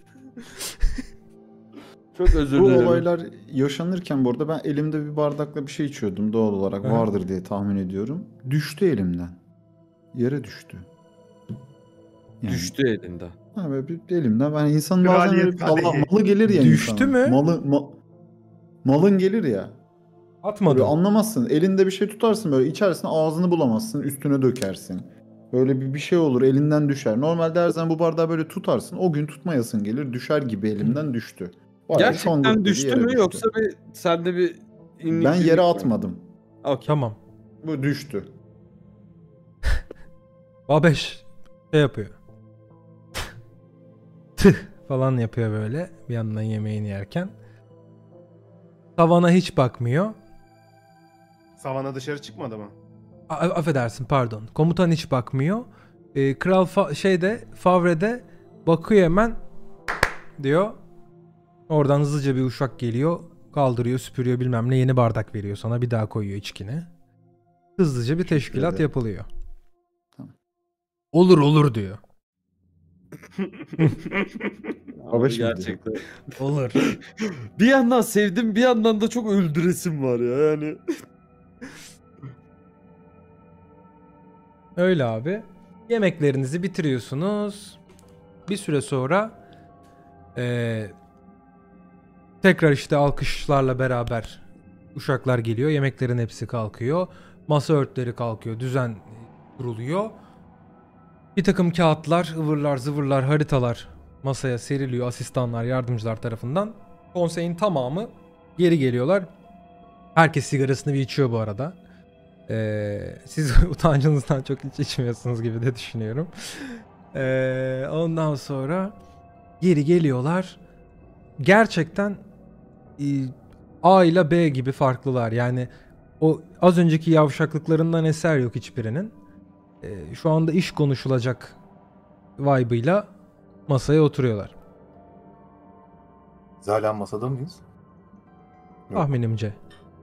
S6: Çok özür
S2: Bu
S6: dilerim.
S2: olaylar yaşanırken bu arada ben elimde bir bardakla bir şey içiyordum doğal olarak.
S1: Hı.
S2: Vardır diye tahmin ediyorum. Düştü elimden. Yere düştü. Yani,
S6: Düştü elinden.
S2: ha, böyle bir elimden ben insanın bazen
S4: Kraliyet
S2: öyle bir
S4: kadehi.
S2: malı gelir ya
S1: Düştü
S2: insanın.
S1: mü?
S2: Malın gelir ya. Böyle
S1: Atmadı.
S2: anlamazsın. Elinde bir şey tutarsın böyle içersin ağzını bulamazsın üstüne dökersin. Böyle bir şey olur elinden düşer. Normalde her zaman bu bardağı böyle tutarsın. O gün tutmayasın gelir düşer gibi elimden düştü. Bayağı şongurt
S6: Gerçekten
S2: dedi,
S6: düştü
S2: yere
S6: mü yoksa bir sende bir inlik
S2: Ben yere
S6: mi?
S2: atmadım.
S6: Okey.
S1: Tamam.
S2: Bu düştü.
S1: Babeş şey yapıyor. Tüh falan yapıyor böyle bir yandan yemeğini yerken. Tavana hiç bakmıyor.
S4: Savana dışarı çıkmadı mı?
S1: Affedersin pardon. Komutan hiç bakmıyor. Kral Favre'de bakıyor hemen diyor. Oradan hızlıca bir uşak geliyor. Kaldırıyor, süpürüyor bilmem ne, yeni bardak veriyor sana, bir daha koyuyor içkini. Hızlıca bir teşkilat
S2: ederim.
S1: yapılıyor.
S2: Tamam.
S1: Olur diyor.
S2: Babeş mi
S6: Gerçekten.
S1: Olur.
S6: Bir yandan sevdim, bir yandan da çok öldüresim var ya yani.
S1: Öyle abi. Yemeklerinizi bitiriyorsunuz. Bir süre sonra tekrar işte alkışlarla beraber uşaklar geliyor. Yemeklerin hepsi kalkıyor. Masa örtüleri kalkıyor. Düzen kuruluyor. Bir takım kağıtlar, ıvırlar, zıvırlar, haritalar masaya seriliyor asistanlar, yardımcılar tarafından. Konseyin tamamı geri geliyorlar. Herkes sigarasını bir içiyor bu arada. Siz utancınızdan çok hiç içmiyorsunuz gibi de düşünüyorum. Ondan sonra geri geliyorlar. Gerçekten A ile B gibi farklılar. Yani o az önceki yavşaklıklarından eser yok hiçbirinin. Şu anda iş konuşulacak vibe'ıyla masaya oturuyorlar.
S3: Biz hala masada mıyız? Yok.
S1: Tahminimce.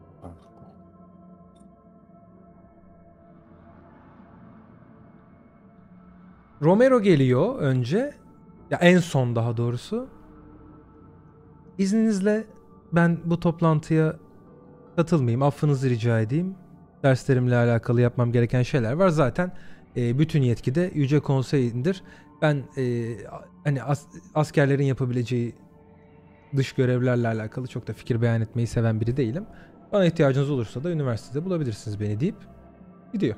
S1: Romero geliyor önce. Ya en son daha doğrusu. İzninizle ben bu toplantıya katılmayayım. Affınızı rica edeyim. Derslerimle alakalı yapmam gereken şeyler var. Zaten bütün yetki de Yüce Konsey'indir. Ben hani askerlerin yapabileceği dış görevlerle alakalı çok da fikir beyan etmeyi seven biri değilim. Bana ihtiyacınız olursa da üniversitede bulabilirsiniz beni deyip gidiyor.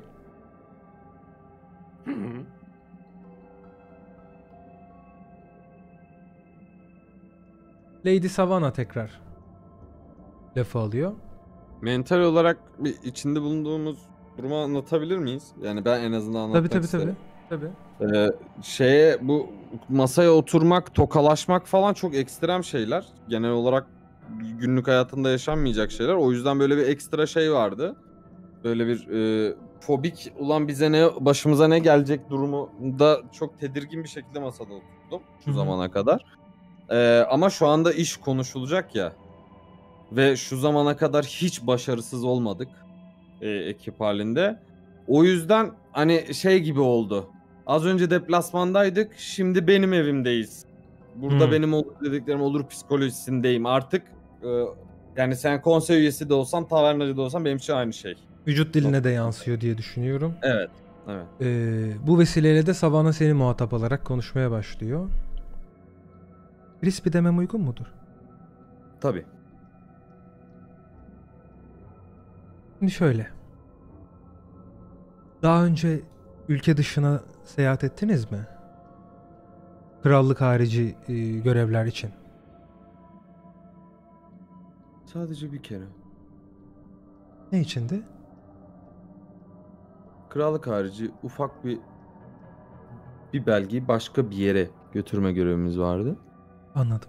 S1: Lady Savannah tekrar lafı alıyor.
S6: Mental olarak bir içinde bulunduğumuz durumu anlatabilir miyiz? Yani ben en azından anlatmak
S1: Tabii.
S6: isterim.
S1: Tabii.
S6: Bu masaya oturmak, tokalaşmak falan çok ekstrem şeyler. Genel olarak günlük hayatında yaşanmayacak şeyler. O yüzden böyle bir ekstra şey vardı. Böyle bir fobik ulan bize ne başımıza ne gelecek durumunda çok tedirgin bir şekilde masada oturdum şu zamana kadar. Ama şu anda iş konuşulacak ya. Ve şu zamana kadar hiç başarısız olmadık ekip halinde. O yüzden hani şey gibi oldu. Az önce deplasmandaydık, şimdi benim evimdeyiz. Burada benim olur dediklerim olur psikolojisindeyim. Artık yani sen konsey üyesi de olsan, tavernacı da olsan benim için aynı şey.
S1: Vücut diline de yansıyor diye düşünüyorum.
S6: Evet.
S1: Bu vesileyle de Savannah seni muhatap alarak konuşmaya başlıyor. Crispy demem uygun mudur?
S6: Tabii.
S1: Şimdi şöyle. Daha önce ülke dışına seyahat ettiniz mi? Krallık harici görevler için.
S6: Sadece bir kere.
S1: Ne içindi?
S6: Krallık harici ufak bir bir belgeyi başka bir yere götürme görevimiz vardı.
S1: Anladım.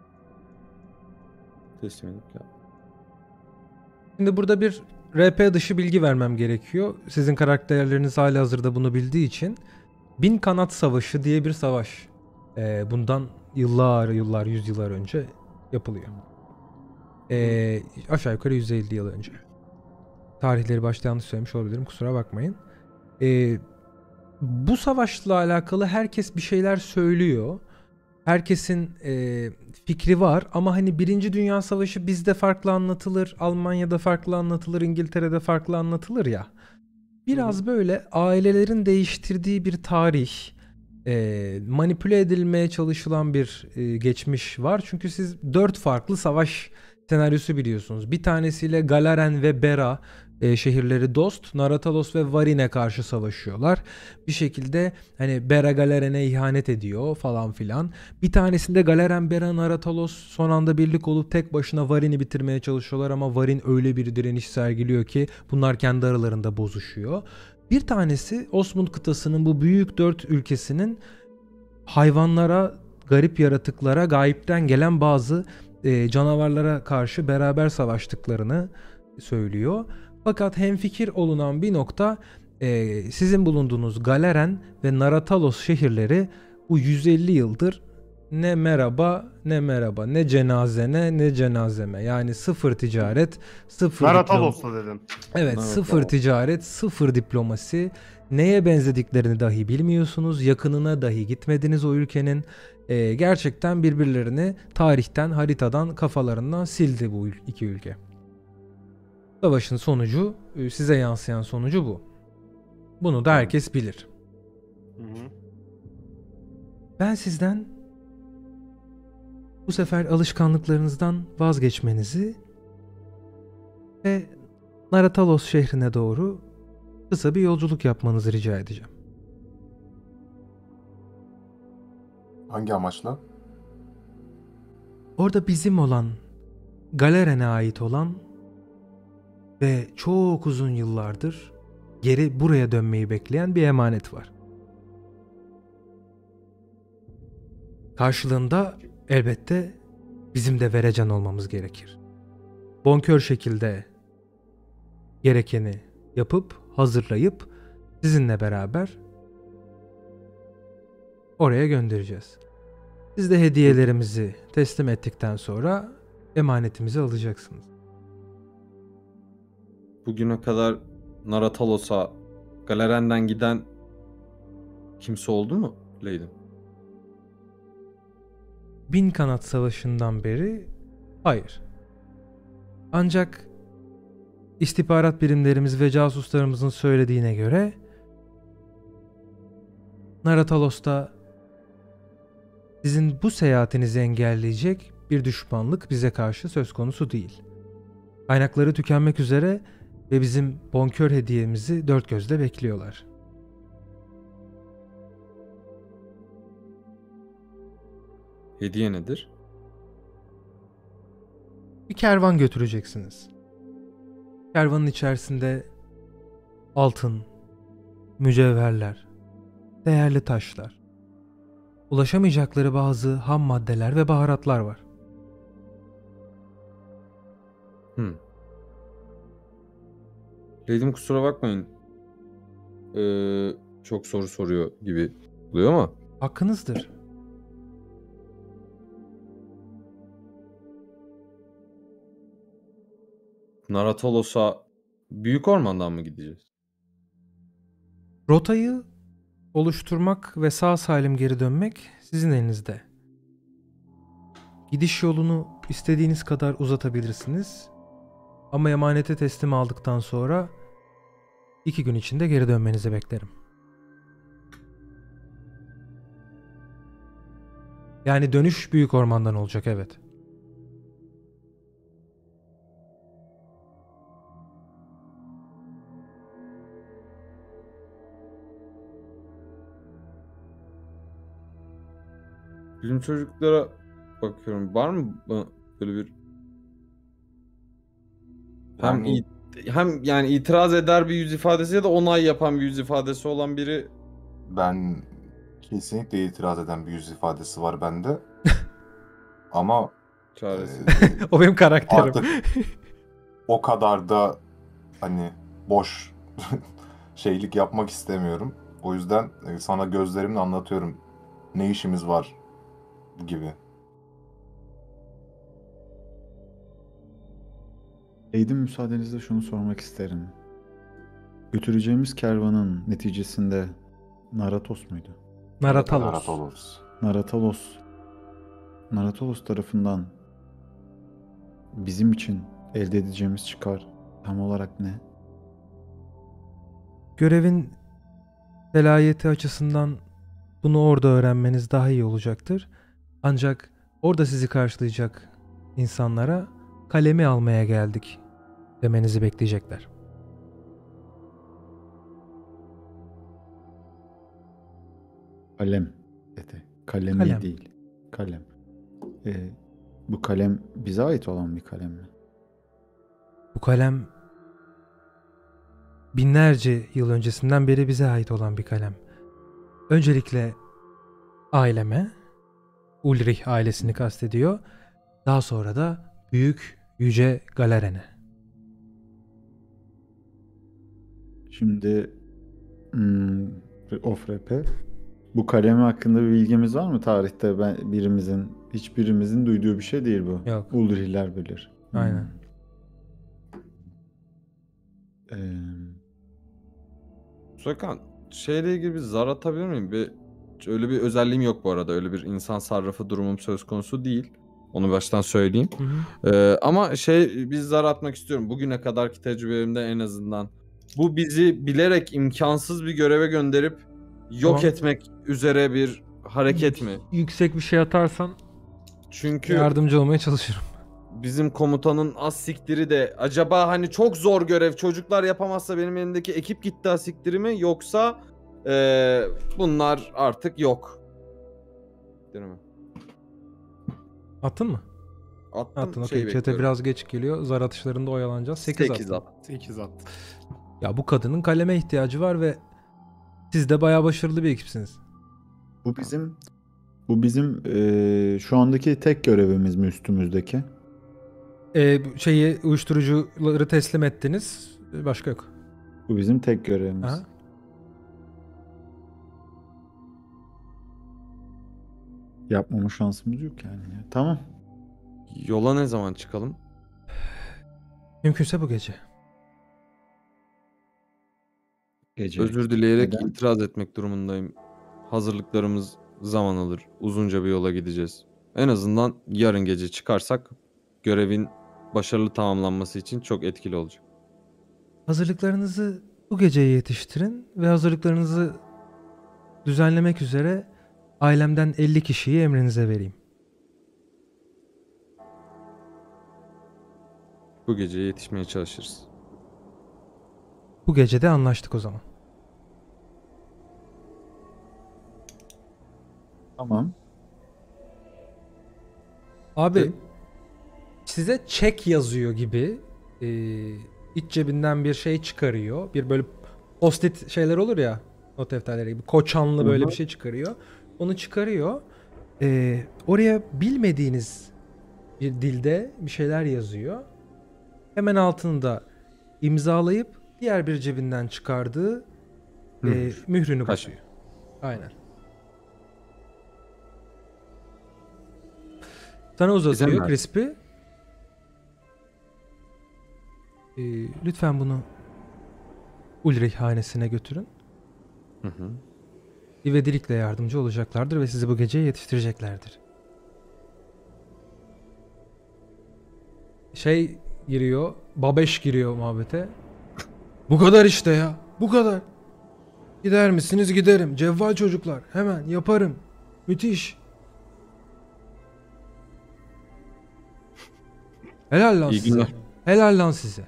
S6: Teslim edip geldim.
S1: Şimdi burada bir RP dışı bilgi vermem gerekiyor. Sizin karakterleriniz halihazırda bunu bildiği için. Bin Kanat Savaşı diye bir savaş. Bundan yıllar, yüzyıllar önce yapılıyor. Aşağı yukarı 150 yıl önce. Tarihleri başta yanlış söylemiş olabilirim, kusura bakmayın. Bu savaşla alakalı herkes bir şeyler söylüyor. Herkesin fikri var ama hani Birinci Dünya Savaşı bizde farklı anlatılır, Almanya'da farklı anlatılır, İngiltere'de farklı anlatılır ya. Biraz böyle ailelerin değiştirdiği bir tarih, manipüle edilmeye çalışılan bir geçmiş var. Çünkü siz 4 farklı savaş senaryosu biliyorsunuz. Bir tanesiyle Galaren ve Bera şehirleri dost, Naratalos ve Varin'e karşı savaşıyorlar. Bir şekilde hani Bera Galaren'e ihanet ediyor falan filan. Bir tanesinde Galaren, Bera, Naratalos son anda birlik olup tek başına Varin'i bitirmeye çalışıyorlar ama Varin öyle bir direniş sergiliyor ki bunlar kendi aralarında bozuşuyor. Bir tanesi Osmund kıtasının bu büyük 4 ülkesinin hayvanlara, garip yaratıklara, gayipten gelen bazı canavarlara karşı beraber savaştıklarını söylüyor. Fakat hemfikir olunan bir nokta sizin bulunduğunuz Galeren ve Naratalos şehirleri bu 150 yıldır ne merhaba ne merhaba, ne cenazene ne cenazeme, yani sıfır ticaret, sıfır
S4: Naratalos'ta dedin.
S1: Evet,
S6: Evet,
S1: sıfır
S6: tamam.
S1: ticaret, sıfır diplomasi, neye benzediklerini dahi bilmiyorsunuz, yakınına dahi gitmediniz o ülkenin. Gerçekten birbirlerini tarihten, haritadan, kafalarından sildi bu iki ülke. Savaşın sonucu, size yansıyan sonucu bu. Bunu da herkes bilir.
S4: Hı hı.
S1: Ben sizden bu sefer alışkanlıklarınızdan vazgeçmenizi ve Naratalos şehrine doğru kısa bir yolculuk yapmanızı rica edeceğim.
S3: Hangi amaçla?
S1: Orada bizim olan, Galeren'e ait olan ve çok uzun yıllardır geri buraya dönmeyi bekleyen bir emanet var. Karşılığında elbette bizim de verecen olmamız gerekir. Bonkör şekilde gerekeni yapıp, hazırlayıp sizinle beraber oraya göndereceğiz. Siz de hediyelerimizi teslim ettikten sonra emanetimizi alacaksınız.
S6: Bugüne kadar Naratalos'a Galeren'den giden kimse oldu mu Leydim?
S1: Bin Kanat Savaşı'ndan beri hayır. Ancak istihbarat birimlerimiz ve casuslarımızın söylediğine göre Naratalos'ta sizin bu seyahatinizi engelleyecek bir düşmanlık bize karşı söz konusu değil. Kaynakları tükenmek üzere ve bizim bonkör hediyemizi dört gözle bekliyorlar.
S6: Hediye nedir?
S1: Bir kervan götüreceksiniz. Kervanın içerisinde altın, mücevherler, değerli taşlar, ulaşamayacakları bazı ham maddeler ve baharatlar var.
S6: Leydim kusura bakmayın. Çok soru soruyor gibi oluyor ama
S1: Hakkınızdır.
S6: Naratalos'a büyük ormandan mı gideceğiz?
S1: Rotayı oluşturmak ve sağ salim geri dönmek sizin elinizde. Gidiş yolunu istediğiniz kadar uzatabilirsiniz. Ama emaneti teslim aldıktan sonra 2 gün içinde geri dönmenizi beklerim. Yani dönüş büyük ormandan olacak, evet.
S6: Bizim çocuklara bakıyorum. Var mı böyle bir
S3: Yani
S6: hem yani itiraz eder bir yüz ifadesi ya da onay yapan bir yüz ifadesi olan biri?
S3: ben Kesinlikle itiraz eden bir yüz ifadesi var bende. Ama
S6: Çaresiz.
S1: O benim karakterim.
S3: artık o kadar da hani boş şeylik yapmak istemiyorum. O yüzden sana gözlerimle anlatıyorum ne işimiz var gibi.
S2: Eğitim müsaadenizle şunu sormak isterim. Götüreceğimiz kervanın neticesinde Naratos muydu?
S1: Naratalos.
S3: Naratolos.
S2: Naratolos tarafından bizim için elde edeceğimiz çıkar tam olarak ne?
S1: Görevin velayeti açısından bunu orada öğrenmeniz daha iyi olacaktır. Ancak orada sizi karşılayacak insanlara kalemi almaya geldik demenizi bekleyecekler.
S2: Kalem dedi. Kalemi
S1: Kalem.
S2: değil. Kalem. Bu kalem bize ait olan bir kalem mi?
S1: Bu kalem binlerce yıl öncesinden beri bize ait olan bir kalem. Öncelikle aileme, Ulrich ailesini kastediyor. Daha sonra da büyük yüce Galaren'e.
S2: Şimdi Ofrepe, bu kalem hakkında bir bilgimiz var mı tarihte? Hiçbirimizin duyduğu bir şey değil bu.
S1: Yok.
S2: Ulrich'ler bilir.
S1: Aynen.
S6: Soykan, şeyle ilgili bir zar atabilir miyim? Öyle bir özelliğim yok bu arada. Öyle bir insan sarrafı durumum söz konusu değil. Onu baştan söyleyeyim.
S1: Hı hı.
S6: Ama bir zar atmak istiyorum. Bugüne kadarki tecrübelerimde en azından. Bu bizi bilerek imkansız bir göreve gönderip yok
S1: Tamam.
S6: etmek üzere bir hareket mi?
S1: Yüksek bir şey atarsan
S6: Çünkü
S1: yardımcı olmaya çalışırım.
S6: bizim komutanın az siktiri de acaba hani çok zor görev çocuklar yapamazsa benim elimdeki ekip gitti az siktiri mi yoksa bunlar artık yok. Değil mi?
S1: Attın mı?
S6: Attım.
S1: Attın. Okey. Chat'e
S6: bekliyorum.
S1: biraz geç geliyor. Zar atışlarında oyalanacağız. 8 attın.
S6: at.
S4: 8 attı.
S1: Ya bu kadının kaleme ihtiyacı var ve siz de bayağı başarılı bir ekipsiniz.
S2: Bu bizim şu andaki tek görevimiz mi üstümüzdeki?
S1: Uyuşturucuları teslim ettiniz. Başka yok.
S2: Bu bizim tek görevimiz.
S1: Aha.
S2: Yapmama şansımız yok yani. Tamam.
S6: Yola ne zaman çıkalım?
S1: Mümkünse bu gece.
S2: Gece.
S6: Özür dileyerek
S2: Neden?
S6: itiraz etmek durumundayım. Hazırlıklarımız zaman alır. Uzunca bir yola gideceğiz. En azından yarın gece çıkarsak görevin başarılı tamamlanması için çok etkili olacak.
S1: Hazırlıklarınızı bu geceye yetiştirin ve hazırlıklarınızı düzenlemek üzere ailemden 50 kişiyi emrinize vereyim.
S6: Bu gece yetişmeye çalışırız.
S1: Bu gece de anlaştık o zaman.
S2: Tamam.
S1: Abi size çek yazıyor gibi iç cebinden bir şey çıkarıyor. Bir böyle post-it şeyler olur ya, not defterleri gibi koçanlı böyle bir şey çıkarıyor. Onu çıkarıyor. Oraya bilmediğiniz bir dilde bir şeyler yazıyor. Hemen altında imzalayıp diğer bir cebinden çıkardığı mührünü
S6: Kaş.
S1: basıyor. Aynen. Sana uzatıyor
S6: Güzel mi?
S1: Crispy. Lütfen bunu Ulrich hanesine götürün.
S6: Hı hı.
S1: İvedilikle yardımcı olacaklardır ve sizi bu geceye yetiştireceklerdir. Giriyor, Babeş giriyor muhabbete. Bu kadar işte ya, bu kadar. Gider misiniz? Giderim. Cevval çocuklar, hemen yaparım. Müthiş. Helal lan
S6: İyi
S1: size.
S6: günler.
S1: Helal lan size.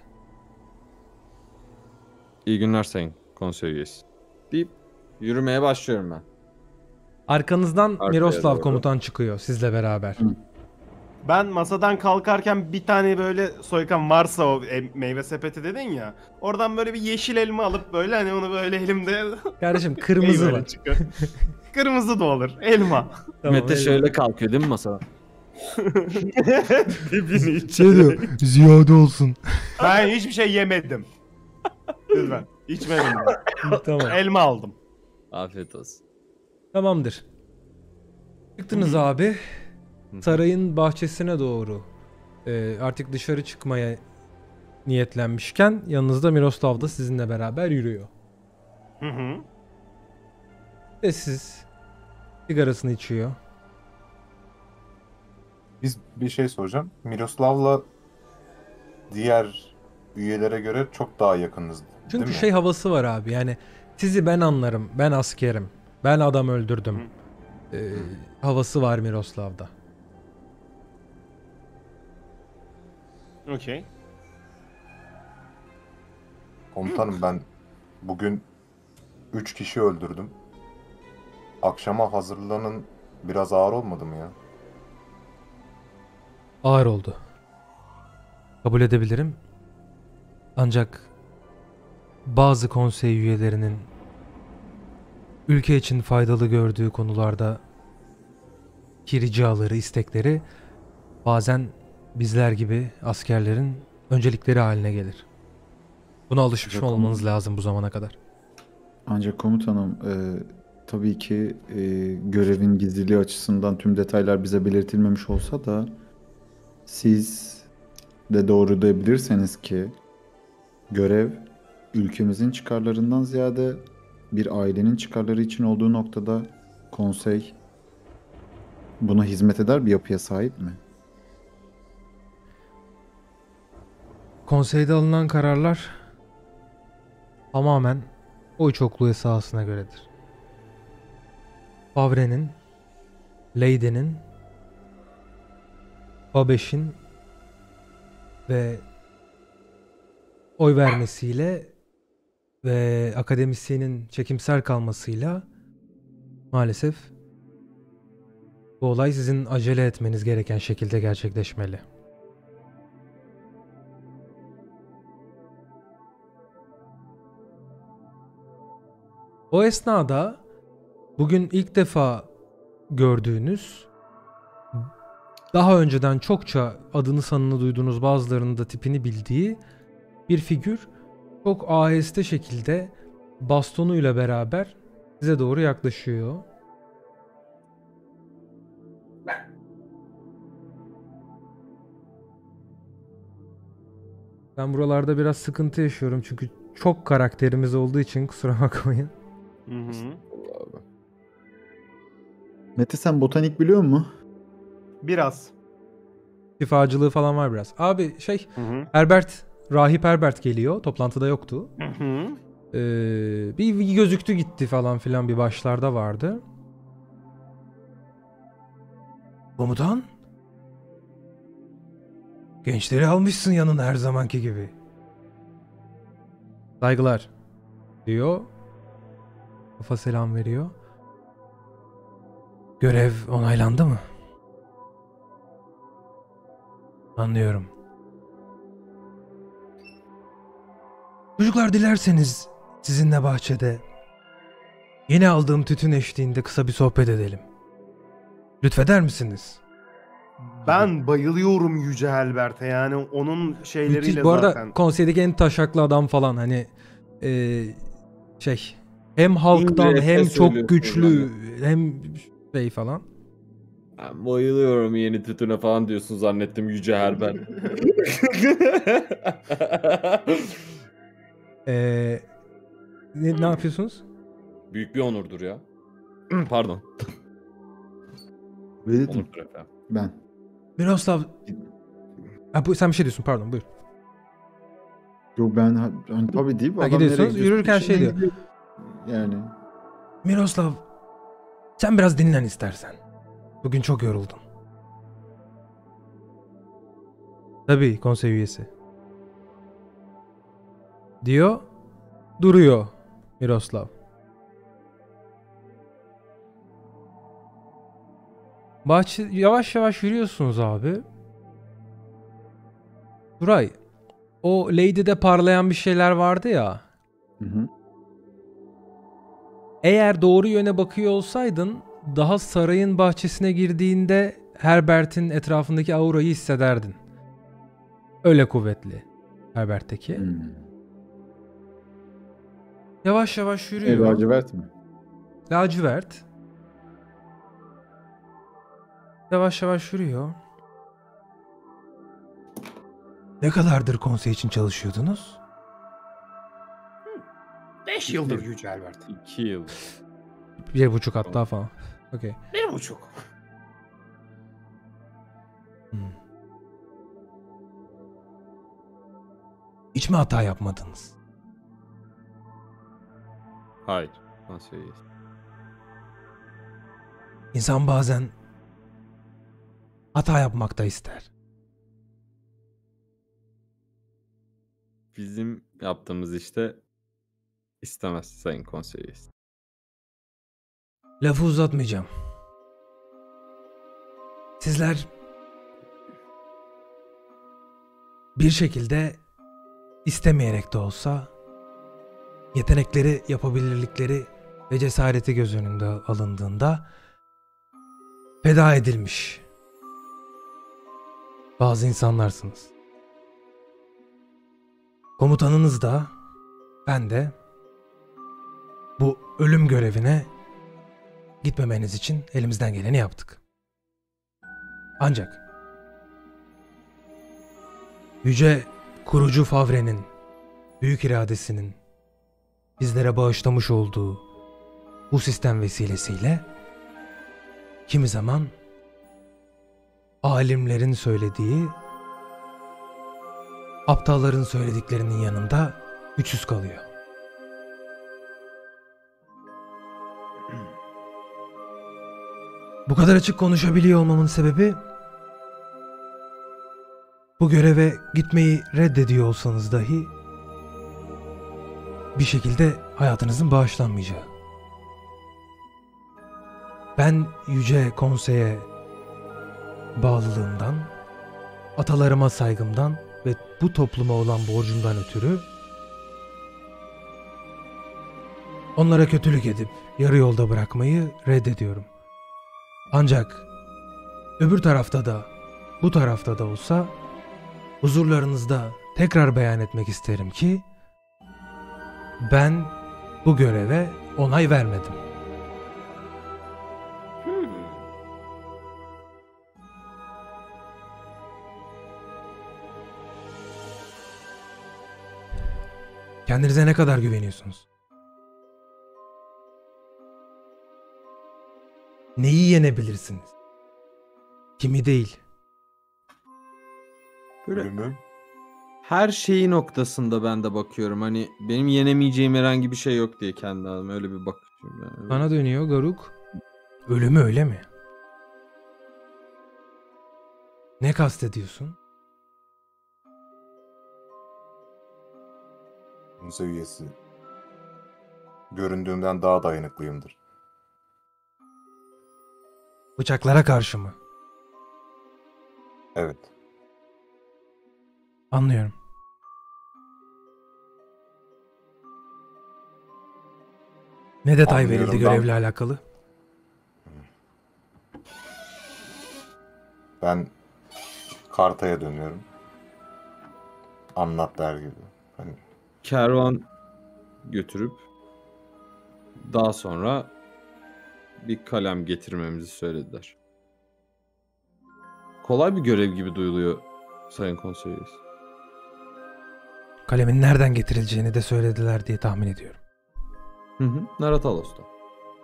S6: İyi günler sayın konsey üyesi. Deyip yürümeye başlıyorum ben.
S1: Arkanızdan
S6: Arkaya
S1: Miroslav
S6: doğru.
S1: komutan çıkıyor sizle beraber.
S4: Ben masadan kalkarken bir tane böyle Soykan varsa o meyve sepeti dedin ya. Oradan böyle bir yeşil elma alıp böyle hani onu böyle elimde
S1: Kardeşim kırmızı
S4: böyle
S1: var.
S4: çıkıyor. Kırmızı da olur. Elma.
S1: Tamam,
S6: Mete
S1: eyvallah.
S6: şöyle kalkıyor değil mi masada?
S4: Dibini iç.
S1: Şey diyor, ziyade olsun.
S4: Ben hiçbir şey yemedim. Lütfen. İçmedim ben.
S1: Tamam.
S4: Elma aldım.
S6: Afiyet olsun.
S1: Tamamdır. Çıktınız abi. Sarayın bahçesine doğru. Artık dışarı çıkmaya niyetlenmişken yanınızda Miroslav da sizinle beraber yürüyor.
S4: Hı hı.
S1: Sessiz. Sigarasını içiyor.
S3: Biz bir şey soracağım. Miroslav'la diğer üyelere göre çok daha yakınız.
S1: Çünkü
S3: değil mi?
S1: şey havası var abi, yani sizi ben anlarım, ben askerim, ben adam öldürdüm havası var Miroslav'da.
S4: Okey.
S3: Komutanım ben bugün 3 kişi öldürdüm. Akşama hazırlanın biraz ağır olmadı mı ya?
S1: Ağır oldu. Kabul edebilirim. Ancak bazı konsey üyelerinin ülke için faydalı gördüğü konularda ricaları, istekleri bazen bizler gibi askerlerin öncelikleri haline gelir. Buna alışmış
S2: Ancak
S1: olmanız lazım bu zamana kadar.
S2: Ancak komutanım tabii ki görevin gizliliği açısından tüm detaylar bize belirtilmemiş olsa da siz de doğrulayabilirseniz ki görev ülkemizin çıkarlarından ziyade bir ailenin çıkarları için olduğu noktada konsey buna hizmet eder bir yapıya sahip mi?
S1: Konseyde alınan kararlar tamamen oy çokluğu esasına göredir. Favre'nin, Lady'nin, Babesh'in ve oy vermesiyle ve akademisyenin çekimser kalmasıyla maalesef bu olay sizin acele etmeniz gereken şekilde gerçekleşmeli. O esnada bugün ilk defa gördüğünüz, daha önceden çokça adını sanını duyduğunuz, bazılarının da tipini bildiği bir figür çok aheste şekilde bastonuyla beraber size doğru yaklaşıyor. Ben buralarda biraz sıkıntı yaşıyorum çünkü çok karakterimiz olduğu için kusura bakmayın.
S4: Hı hı.
S2: Mete sen botanik biliyor musun?
S4: Biraz.
S1: Şifacılığı falan var biraz. Abi
S4: Hı hı.
S1: Herbert, Rahip Herbert geliyor. Toplantıda yoktu.
S4: Hı hı.
S1: Bir gözüktü gitti falan filan, bir başlarda vardı. Komutan? Gençleri almışsın yanına her zamanki gibi. Saygılar diyor. Kafa selam veriyor. Görev onaylandı mı? Anlıyorum. Çocuklar, dilerseniz sizinle bahçede yeni aldığım tütün eşliğinde kısa bir sohbet edelim. Lütfeder misiniz?
S4: Ben bayılıyorum Yüce Helbert'e, yani onun şeyleriyle
S1: Müthiş. Bu arada
S4: zaten.
S1: konseydeki en taşaklı adam falan, hani şey, hem halktan
S6: İngilizce
S1: hem çok
S6: söylüyorsun
S1: güçlü hem şey falan.
S6: Ben bayılıyorum yeni tütüne falan diyorsun zannettim Yüce Herbert.
S1: Ne yapıyorsunuz?
S6: Büyük bir onurdur ya. Pardon.
S2: Vedetim.
S6: Onurdur efendim.
S2: Ben.
S1: Miroslav, sen bir şey diyorsun, pardon, buyur.
S2: Yok ben hani tabii değil.
S1: Ha, gidiyorsunuz, yürürken şey diyor.
S2: Yani.
S1: Miroslav, sen biraz dinlen istersen. Bugün çok yoruldun. Tabii, konsey üyesi. Diyor, duruyor Miroslav. Yavaş yavaş yürüyorsunuz abi. Duray, o Lady'de parlayan bir şeyler vardı ya.
S2: Hı hı.
S1: Eğer doğru yöne bakıyor olsaydın daha sarayın bahçesine girdiğinde Herbert'in etrafındaki aurayı hissederdin. Öyle kuvvetli Herbert'teki. Yavaş yavaş yürüyor.
S2: Lacivert mi?
S1: Lacivert. Yavaş yavaş yürüyor. Ne kadardır konsey için çalışıyordunuz?
S7: 5 yıldır Yüce Albert.
S6: 2 yıl.
S1: 1,5 hatta falan. Okey.
S7: 1,5.
S1: Hiç mi hata yapmadınız?
S6: Hayır. Konseyis.
S1: İnsan bazen hata yapmak da ister.
S6: Bizim yaptığımız işte istemez Sayın Konseyis.
S1: Lafı uzatmayacağım. Sizler bir şekilde istemeyerek de olsa yetenekleri, yapabilirlikleri ve cesareti göz önünde alındığında feda edilmiş bazı insanlarsınız. Komutanınız da ben de bu ölüm görevine gitmemeniz için elimizden geleni yaptık. Ancak Yüce Kurucu Favre'nin büyük iradesinin bizlere bağışlamış olduğu bu sistem vesilesiyle kimi zaman alimlerin söylediği aptalların söylediklerinin yanında güçsüz kalıyor. Bu kadar açık konuşabiliyor olmamın sebebi bu göreve gitmeyi reddediyor olsanız dahi bir şekilde hayatınızın bağışlanmayacağı. Ben Yüce Konsey'e bağlılığımdan, atalarıma saygımdan ve bu topluma olan borcumdan ötürü onlara kötülük edip yarı yolda bırakmayı reddediyorum. Ancak öbür tarafta da bu tarafta da olsa huzurlarınızda tekrar beyan etmek isterim ki ben bu göreve onay vermedim. Kendinize ne kadar güveniyorsunuz? Neyi yenebilirsiniz? Kimi değil?
S6: Böyle
S3: Ölümü.
S6: her şeyi noktasında ben de bakıyorum. Hani benim yenemeyeceğim herhangi bir şey yok diye kendi adıma öyle bir bakıyorum. Yani.
S1: Bana dönüyor Garuk. Ölümü öyle mi? Ne kastediyorsun?
S3: Seviyesi. Göründüğümden daha dayanıklıyımdır.
S1: Bıçaklara karşı mı?
S3: Evet.
S1: Anlıyorum. Ne detay
S3: Anlıyorum
S1: verildi
S3: ben.
S1: görevle alakalı?
S3: Ben Karta'ya dönüyorum. Anlat der gibi. Hani
S6: Kervan götürüp daha sonra bir kalem getirmemizi söylediler. Kolay bir görev gibi duyuluyor Sayın Konseyis.
S1: Kalemin nereden getirileceğini de söylediler diye tahmin ediyorum.
S6: Naratalos'ta.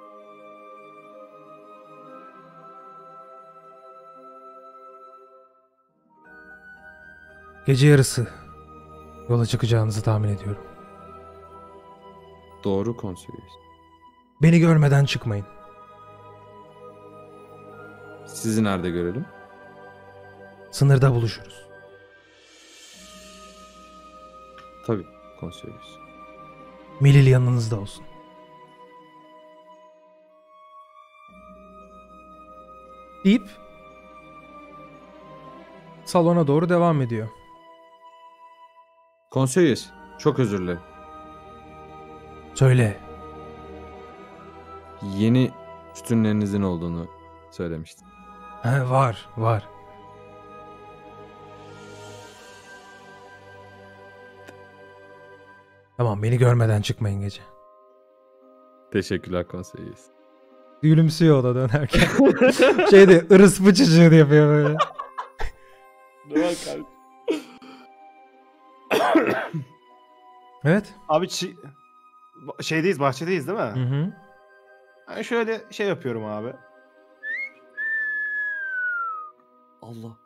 S1: Gece yarısı yola çıkacağınızı tahmin ediyorum.
S6: Doğru Konseyis.
S1: Beni görmeden çıkmayın.
S6: Sizi nerede görelim?
S1: Sınırda buluşuruz.
S6: Tabii Konseyis.
S1: Milil yanınızda olsun. Deyip salona doğru devam ediyor.
S6: Konseyis, çok özür dilerim.
S1: Söyle.
S6: yeni sütunlerinizin olduğunu söylemiştin.
S1: Var, var. Tamam, beni görmeden çıkmayın gece.
S6: Teşekkürler konsey üyesi.
S1: Gülümsüyor o da dönerken. Şeyde ırıs bıçıcı yapıyor böyle. Evet.
S4: Abi şeydeyiz, bahçedeyiz değil mi?
S1: Hı hı.
S4: Ben şöyle şey yapıyorum abi.
S5: Allah.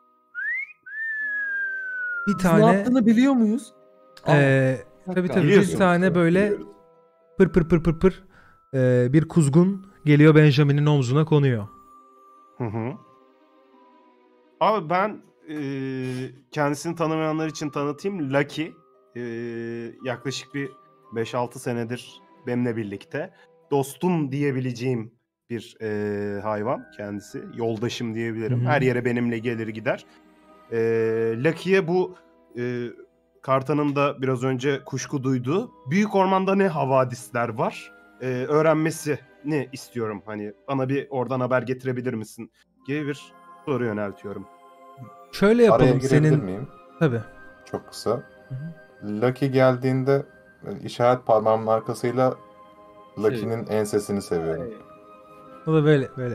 S1: Bir
S5: Biz ne
S1: tane
S5: yaptığını biliyor muyuz?
S1: tabii tabii bir
S4: Biliyorsunuz.
S1: tane böyle pır pır pır pır pır bir kuzgun geliyor Benjamin'in omzuna konuyor.
S4: Hı hı. Abi ben kendisini tanımayanlar için tanıtayım. Lucky yaklaşık bir 5-6 senedir benimle birlikte. Dostum diyebileceğim bir hayvan kendisi. Yoldaşım diyebilirim.
S1: Hı hı.
S4: Her yere benimle gelir gider. Lucky'ye bu Kartan'ın da biraz önce kuşku duyduğu büyük ormanda ne havadisler var öğrenmesini istiyorum. Hani bana bir oradan haber getirebilir misin gibi bir soru yöneltiyorum.
S1: Şöyle
S3: Araya
S1: yapalım
S3: girebilir
S1: senin.
S3: miyim?
S1: Tabii.
S3: Çok kısa. Lucky geldiğinde işaret parmağımın arkasıyla Lucky'nin ensesini seviyorum.
S1: O da böyle böyle.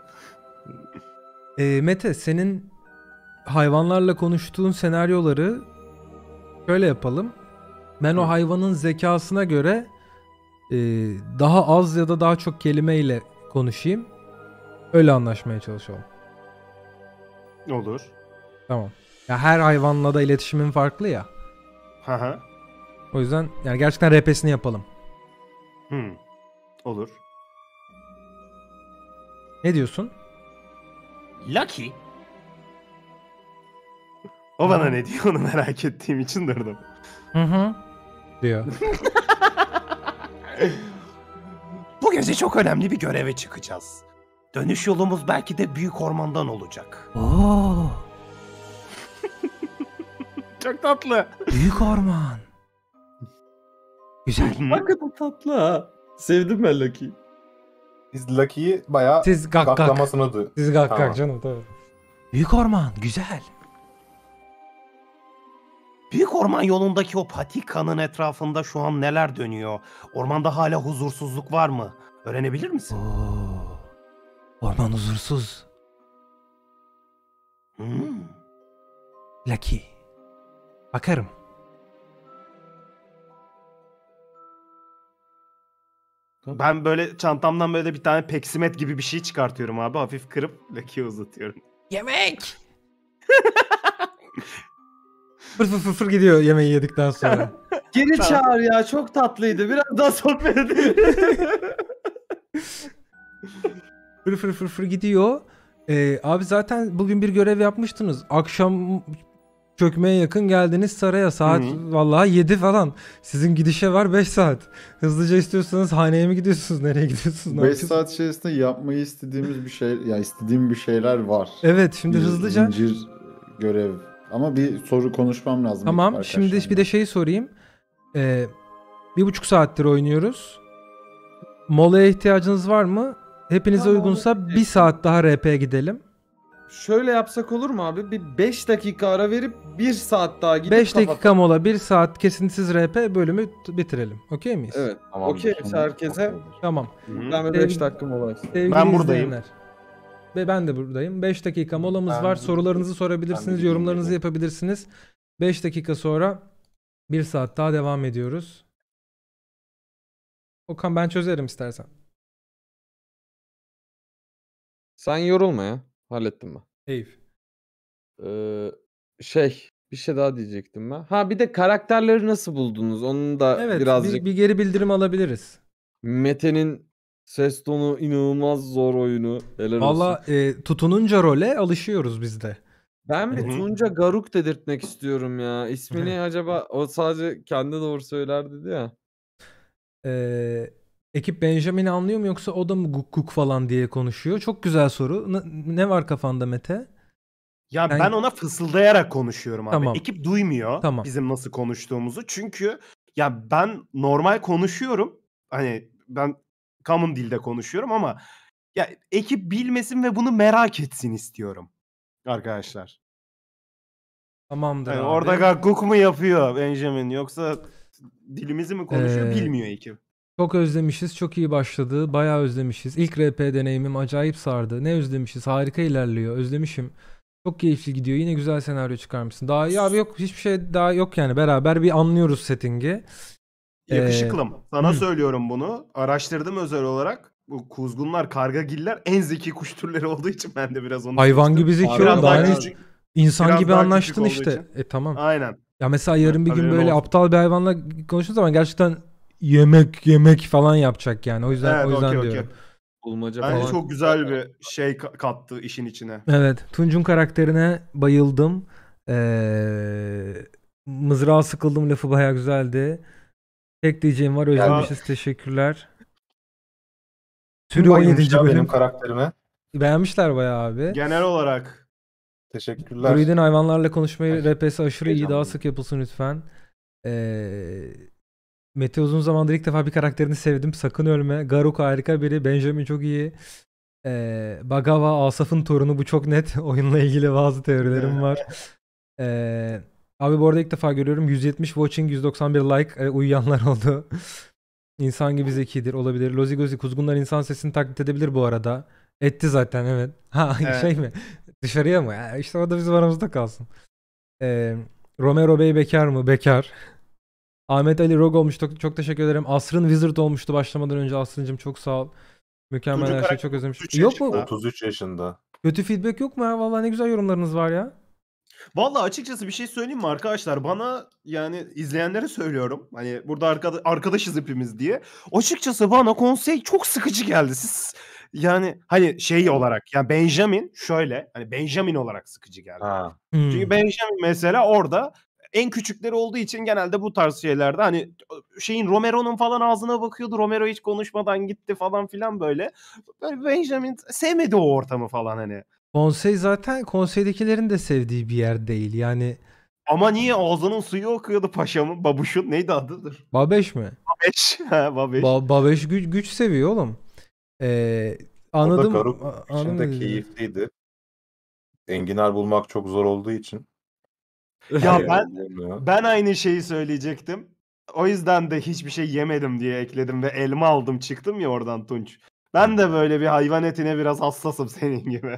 S1: Mete, senin hayvanlarla konuştuğun senaryoları şöyle yapalım. Ben o hayvanın zekasına göre daha az ya da daha çok kelimeyle konuşayım. Öyle anlaşmaya çalışalım.
S4: Olur.
S1: Tamam. Ya her hayvanla da iletişimin farklı ya.
S4: Hı hı.
S1: O yüzden yani gerçekten RP'sini yapalım.
S4: Olur.
S1: Ne diyorsun?
S7: Lucky.
S4: O bana ne diyor onu merak ettiğim için durdum.
S1: Hı hı. Diyor.
S7: Bu gece çok önemli bir göreve çıkacağız. Dönüş yolumuz belki de büyük ormandan olacak.
S1: Oo,
S4: Çok tatlı.
S1: büyük orman. Güzel.
S5: Hakikaten tatlı ha. Sevdim ben Lucky'yi.
S3: Biz Lucky'yi bayağı
S1: Siz gak gak.
S3: gaklamasını duyduk.
S1: Siz gak
S3: Tamam.
S1: gak canım tabii. Büyük orman güzel.
S7: Büyük orman yolundaki o patikanın etrafında şu an neler dönüyor? Ormanda hala huzursuzluk var mı? Öğrenebilir misin?
S1: Oo. Orman huzursuz.
S7: Hmm.
S1: Lucky. Bakarım.
S4: Ben böyle çantamdan böyle bir tane peksimet gibi bir şey çıkartıyorum abi. Hafif kırıp Lucky'ye uzatıyorum.
S1: Yemek. Fır fır fır fır gidiyor yemeği yedikten sonra.
S5: Geri çağır ya, çok tatlıydı. Biraz daha sohbet edelim.
S1: Fır fır fır fır gidiyor. Abi zaten bugün bir görev yapmıştınız. Akşam çökmeye yakın geldiniz saraya. Saat vallahi 7 falan. Sizin gidişe var 5 saat. Hızlıca istiyorsanız haneye mi gidiyorsunuz? Nereye gidiyorsunuz? Ne
S2: 5
S1: yapıyorsunuz?
S2: saat içerisinde yapmayı istediğimiz bir şey, ya istediğim bir şeyler var.
S1: Evet, şimdi
S2: Bir
S1: hızlıca.
S2: zincir görev. Ama bir soru konuşmam lazım.
S1: Tamam,
S2: ekip
S1: şimdi bir de
S2: arkadaşlarımla.
S1: şey sorayım. 1,5 saattir oynuyoruz. Molaya ihtiyacınız var mı? Hepinize
S5: Tamam,
S1: uygunsa 1 saat daha RP'ye gidelim.
S5: Şöyle yapsak olur mu abi? Bir 5 dakika ara verip 1 saat daha gidip
S1: 5 dakika
S5: kapatalım.
S1: mola, 1 saat kesintisiz RP bölümü bitirelim. Okey miyiz?
S5: Evet.
S3: Tamamdır.
S5: Okey herkese.
S1: Tamam.
S5: Ben bir
S1: Sevgili-
S5: 5 dakika mola istiyorum.
S1: Sevgili
S4: Ben buradayım.
S1: izleyenler, ve ben de buradayım. 5 dakika molamız
S3: Ben-
S1: var. Sorularınızı
S3: ben
S1: sorabilirsiniz,
S3: de
S1: yorumlarınızı
S3: gideyim.
S1: yapabilirsiniz. 5 dakika sonra 1 saat daha devam ediyoruz. Okan, ben çözerim istersen.
S6: Sen yorulma ya. Hallettim ben.
S1: Eyüp.
S6: Bir şey daha diyecektim ben. Ha, bir de karakterleri nasıl buldunuz? Onun da
S1: Evet,
S6: birazcık
S1: bir geri bildirim alabiliriz.
S6: Mete'nin ses tonu inanılmaz zor oyunu. Helal olsun.
S1: Valla tutununca role alışıyoruz biz de.
S6: Ben bir
S4: Hı hı.
S6: Tunca Garuk dedirtmek istiyorum ya. İsmini acaba o sadece kendi doğru söyler dedi ya.
S1: Ekip Benjamin'i anlıyor mu yoksa o da mı guk guk falan diye konuşuyor? Çok güzel soru. Ne var kafanda Mete?
S4: Ya
S1: Ben-
S4: ben ona fısıldayarak konuşuyorum abi.
S1: Tamam.
S4: Ekip duymuyor
S1: Tamam.
S4: bizim nasıl konuştuğumuzu. Çünkü ya ben normal konuşuyorum. Hani ben common dilde konuşuyorum ama ya ekip bilmesin ve bunu merak etsin istiyorum arkadaşlar.
S1: Tamamdır
S4: Yani
S1: abi.
S4: orada gakkuk mu yapıyor Benjamin yoksa dilimizi mi konuşuyor bilmiyor ekip.
S1: Çok özlemişiz. Çok iyi başladı. Bayağı özlemişiz. İlk RP deneyimim acayip sardı. Ne özlemişiz. Harika ilerliyor. Özlemişim. Çok keyifli gidiyor. Yine güzel senaryo çıkarmışsın. Daha iyi abi yok. Hiçbir şey daha yok yani. Beraber bir anlıyoruz setting'i.
S4: Yakışıklım. Sana söylüyorum bunu. Araştırdım özel olarak. Bu kuzgunlar, kargagiller en zeki kuş türleri olduğu için ben de biraz onu
S1: Hayvan
S4: seçtim.
S1: gibi zeki
S4: Biraz
S1: oğlum.
S4: daha
S1: Daha ne-
S4: küçük.
S1: İnsan
S4: biraz
S1: gibi
S4: daha
S1: anlaştın
S4: küçük olduğu
S1: işte.
S4: için.
S1: Tamam.
S4: Aynen.
S1: Ya mesela yarın bir gün
S4: Haberin
S1: böyle
S4: olsun.
S1: aptal bir hayvanla konuştuğun zaman gerçekten yemek falan yapacak yani. O yüzden
S4: Evet, okey,
S1: diyorum.
S4: okey.
S6: Bulmaca
S4: Bence
S6: falan.
S4: çok güzel bir şey kattı işin içine.
S1: Evet. Tunç'un karakterine bayıldım. Mızrağa sıkıldım lafı bayağı güzeldi. Tek diyeceğim var. Özlemişiz. Teşekkürler.
S3: Kim
S1: Sürü
S3: bayılmış
S1: 17.
S3: ya
S1: bölüm.
S3: benim karakterime?
S1: Beğenmişler bayağı abi.
S4: Genel olarak.
S3: Teşekkürler.
S1: Druid'in hayvanlarla konuşmayı
S3: Ay,
S1: RP'si aşırı iyi. Daha
S3: heyecanlıyım.
S1: sık yapılsın lütfen. Mete uzun zamandır ilk defa bir karakterini sevdim. Sakın ölme. Garuk harika biri. Benjamin çok iyi. Bagawa Asaf'ın torunu, bu çok net. Oyunla ilgili bazı teorilerim var. Abi bu arada ilk defa görüyorum. 170 watching, 191 like. Uyuyanlar oldu. İnsan gibi zekidir, olabilir. Lozi Gozi kuzgunlar insan sesini taklit edebilir bu arada. Etti zaten, evet. Ha
S4: Evet.
S1: şey mi? Dışarıya mı? İşte o da bizim aramızda kalsın. Romero Bey bekar mı? Bekar. Ahmet Ali Rog olmuş. Çok teşekkür ederim. Asrın Wizard olmuştu başlamadan önce. Asrıncım çok sağ ol. Mükemmel
S4: Çocuk
S1: her şey,
S4: karakter
S1: çok özlemiş.
S4: 33
S1: Yok mu?
S4: yaşında.
S3: 33 yaşında.
S1: Kötü feedback yok mu ya? Vallahi ne güzel yorumlarınız var ya.
S4: Vallahi açıkçası bir şey söyleyeyim mi arkadaşlar? Bana yani izleyenlere söylüyorum. Hani burada arkadaşız hepimiz diye. Açıkçası bana konsey çok sıkıcı geldi. Siz yani hani şey olarak yani Benjamin şöyle hani Benjamin olarak sıkıcı geldi.
S3: Ha.
S4: Çünkü Benjamin mesela orada en küçükleri olduğu için genelde bu tarz şeylerde hani şeyin Romero'nun falan ağzına bakıyordu. Romero hiç konuşmadan gitti falan filan böyle. Böyle Benjamin sevmedi o ortamı falan hani.
S1: Konsey zaten konseydekilerin de sevdiği bir yer değil. Yani
S4: Ama niye ağzının suyu akıyordu paşamın? Babuşun neydi adıdır?
S1: Babeş mi?
S4: Babeş. Ha, Babeş.
S1: Babeş güç seviyor oğlum.
S3: Orada
S1: Anladım.
S3: Garuk için de
S1: Anladım.
S3: keyifliydi. Enginar bulmak çok zor olduğu için.
S4: Ya
S3: Her yerde bulunmuyor.
S4: ben aynı şeyi söyleyecektim. O yüzden de hiçbir şey yemedim diye ekledim ve elma aldım çıktım ya oradan Tunç. Ben de böyle bir hayvan etine biraz hassasım senin gibi.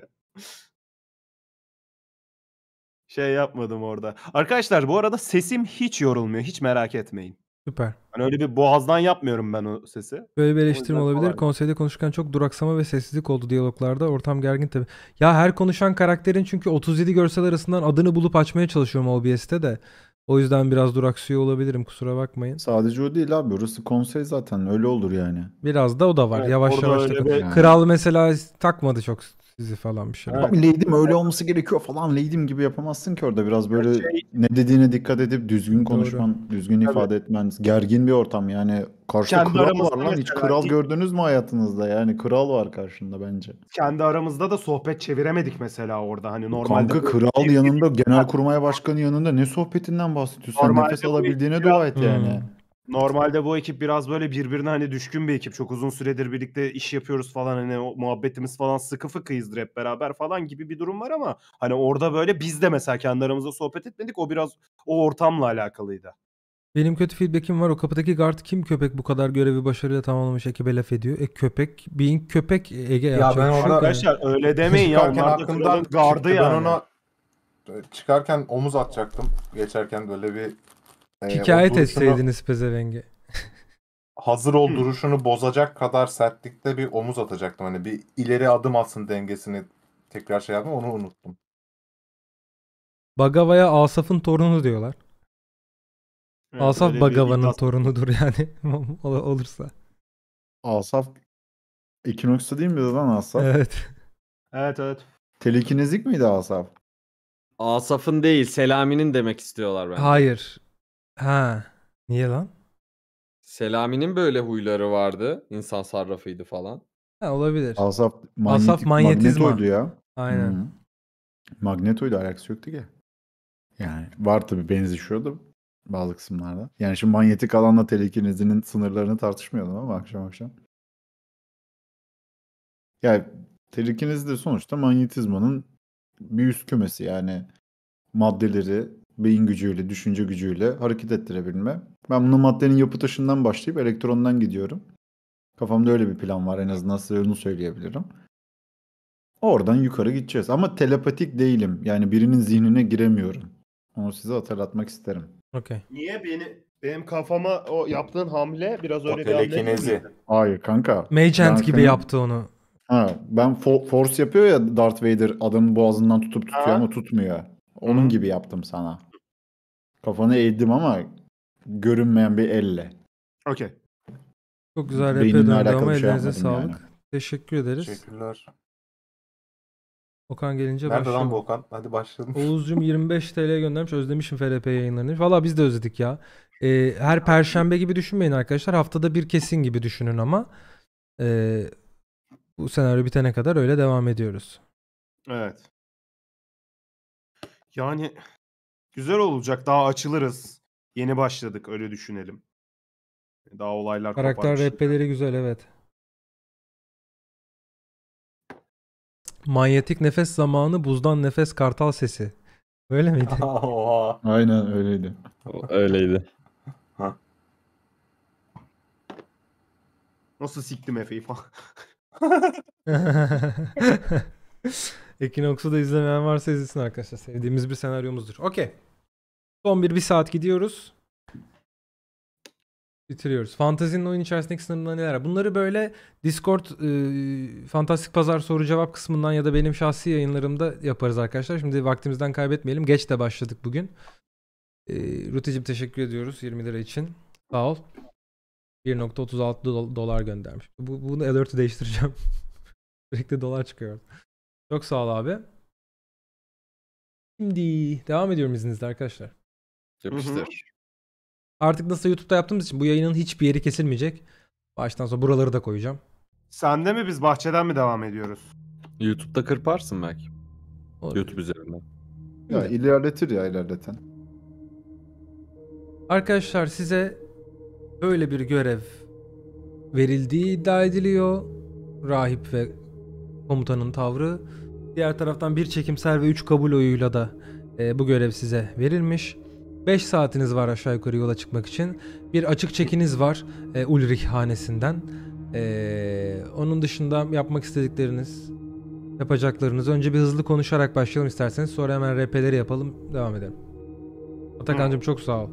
S4: Şey yapmadım orada. Arkadaşlar bu arada sesim hiç yorulmuyor. Hiç merak etmeyin.
S1: Süper.
S4: Hani öyle bir boğazdan yapmıyorum ben o sesi.
S1: Böyle bir
S4: O
S1: eleştirim
S4: yüzden
S1: olabilir.
S4: kolay.
S1: Konseyde konuşurken çok duraksama ve sessizlik oldu diyaloglarda. Ortam gergin tabii. Ya her konuşan karakterin çünkü 37 görsel arasından adını bulup açmaya çalışıyorum OBS'te de. O yüzden biraz duraksıyor olabilirim. Kusura bakmayın.
S2: Sadece o değil abi. Orası konsey zaten. Öyle olur yani.
S1: Biraz da o da var.
S4: Evet,
S1: Yavaş
S4: orada
S1: yavaş
S4: öyle
S1: takıl.
S4: bir-
S2: Yani.
S1: Kral mesela takmadı çok sizi falan bir şey.
S4: Evet.
S2: Abi Lady'm öyle olması gerekiyor falan. Lady'm gibi yapamazsın ki orada. Biraz böyle ne dediğine dikkat edip düzgün konuşman, düzgün ifade etmen. Gergin bir ortam yani. Karşıda
S4: Kendi
S2: kral
S4: aramızda
S2: var lan. Hiç
S4: mesela
S2: kral gördünüz mü hayatınızda? Yani kral var karşında bence.
S4: Kendi aramızda da sohbet çeviremedik mesela orada. Hani normalde
S2: Kanka
S4: böyle
S2: kral
S4: bir-
S2: yanında, genelkurmay başkanı yanında ne sohbetinden bahsediyorsun? Sen
S4: Normalde
S2: nefes
S4: bu
S2: alabildiğine
S4: ekip
S2: dua et yani.
S1: Hmm.
S4: Normalde bu ekip biraz böyle birbirine hani düşkün bir ekip. Çok uzun süredir birlikte iş yapıyoruz falan. Hani o muhabbetimiz falan sıkı fıkıyızdır hep beraber falan gibi bir durum var ama hani orada böyle biz de mesela kendi aramızda sohbet etmedik. O biraz o ortamla alakalıydı.
S1: Benim kötü feedback'im var. O kapıdaki guard kim, köpek bu kadar görevi başarıyla tamamlamış ekibe laf ediyor. Köpek, being köpek Ege yapacak
S3: ben
S1: bir şey yok
S3: orada-
S1: yani.
S4: Arkadaşlar öyle demeyin ya.
S3: Çıkarken
S4: Onlar da
S3: aklımdan
S4: kralın gardı
S3: çıktı. Ben
S4: yani.
S3: ona çıkarken omuz atacaktım. Geçerken böyle bir
S1: Şikayet
S3: o duruşunu-
S1: etseydiniz pezevenge.
S3: hazır ol duruşunu bozacak kadar sertlikte bir omuz atacaktım. Hani bir ileri adım atsın dengesini tekrar şey yaptım, onu unuttum.
S1: Bagava'ya Asaf'ın torunu diyorlar.
S4: Evet,
S1: Asaf
S4: öyle bir
S1: Bagava'nın
S4: iddiası-
S1: torunudur yani olursa.
S2: Asaf Equinox'ta değil miydi lan Asaf?
S1: Evet.
S4: Evet evet.
S2: Telekinezik miydi Asaf?
S6: Asaf'ın değil, Selami'nin demek istiyorlar bence.
S1: Hayır. Ha. Niye lan?
S6: Selami'nin böyle huyları vardı. İnsan sarrafıydı falan.
S1: Ha, olabilir.
S2: Asaf
S1: manyetizma.
S2: Magneto'ydu ya.
S1: Aynen.
S2: Hı. Magneto'ydu, alakası yoktu ki. Yani var tabii, benzişiyordu bazı kısımlarda. Yani şimdi manyetik alanla telekinezinin sınırlarını tartışmıyordum ama akşam akşam. Yani telekinezi de sonuçta manyetizmanın bir üst kümesi, yani maddeleri beyin gücüyle, düşünce gücüyle hareket ettirebilme. Ben bunu maddenin yapı taşından başlayıp elektrondan gidiyorum. Kafamda öyle bir plan var, en azından size onu söyleyebilirim. Oradan yukarı gideceğiz. Ama telepatik değilim. Yani birinin zihnine giremiyorum. Onu size hatırlatmak isterim.
S1: Okey.
S4: Niye benim kafama o yaptığın hamle biraz
S3: O
S4: öyle bir hamle değil
S3: telekinezi.
S4: miydi?
S2: Hayır kanka.
S1: Mage
S2: Ben
S1: Hand gibi
S2: senin-
S1: yaptı onu.
S2: Ben Force yapıyor ya, Darth Vader adamın boğazından tutuyor
S4: Ha.
S2: ama tutmuyor. Onun
S4: Hı.
S2: gibi yaptım sana. Kafanı eğdim ama görünmeyen bir elle.
S4: Okey.
S1: Çok güzel
S2: Beynimle
S1: rap'e döndü
S2: alakalı
S1: ama
S2: bir şey
S1: ellerinize
S2: yapmadım
S1: sağlık.
S2: yani.
S1: Teşekkür ederiz.
S3: Teşekkürler.
S1: Okan gelince
S3: Nerede lan
S1: başlayalım.
S3: bu Okan? Hadi başlayalım.
S1: Oğuzcum 25 TL göndermiş. Özlemişim FRP yayınlarını. Valla biz de özledik ya. Her perşembe gibi düşünmeyin arkadaşlar. Haftada bir kesin gibi düşünün ama. Bu senaryo bitene kadar öyle devam ediyoruz.
S4: Evet. Yani güzel olacak. Daha açılırız. Yeni başladık, öyle düşünelim. Daha olaylar
S1: Karakter
S4: koparmış.
S1: rappeleri güzel, evet. Manyetik nefes zamanı, buzdan nefes kartal sesi. Böyle miydi?
S3: Oha.
S2: Aynen öyleydi.
S6: Öyleydi.
S4: Nasıl siktim Efe'yi falan.
S1: Equinox'u da izlemeyen varsa izlesin arkadaşlar. Sevdiğimiz bir senaryomuzdur. Okey. Son bir saat gidiyoruz. Bitiriyoruz. Fantezinin oyun içerisindeki sınırları neler? Bunları böyle Discord Fantastik Pazar soru cevap kısmından ya da benim şahsi yayınlarımda yaparız arkadaşlar. Şimdi vaktimizden kaybetmeyelim. Geç de başladık bugün. Ruti'cim teşekkür ediyoruz 20 lira için. Sağ ol. 1.36 dolar göndermiş. Bunu alert'ü değiştireceğim. Sürekli dolar çıkıyor. Çok sağ ol abi. Şimdi devam ediyorum izninizle arkadaşlar.
S6: Yapıştır.
S1: Artık nasıl YouTube'da yaptığımız için bu yayının hiçbir yeri kesilmeyecek. Baştan sonra buraları da koyacağım.
S4: Sende mi, biz bahçeden mi devam ediyoruz?
S6: YouTube'da kırparsın belki.
S1: Olabilir.
S6: YouTube üzerinden.
S2: Ya ilerletir ya ilerleten.
S1: Arkadaşlar size böyle bir görev verildiği iddia ediliyor. Rahip ve komutanın tavrı. Diğer taraftan bir çekimsel ve 3 kabul oyuyla da bu görev size verilmiş. 5 saatiniz var aşağı yukarı yola çıkmak için. Bir açık çekiniz var Ulrich hanesinden. Onun dışında yapmak istedikleriniz, yapacaklarınız. Önce bir hızlı konuşarak başlayalım isterseniz. Sonra hemen RP'leri yapalım. Devam edelim. Atakan'cığım çok sağ ol.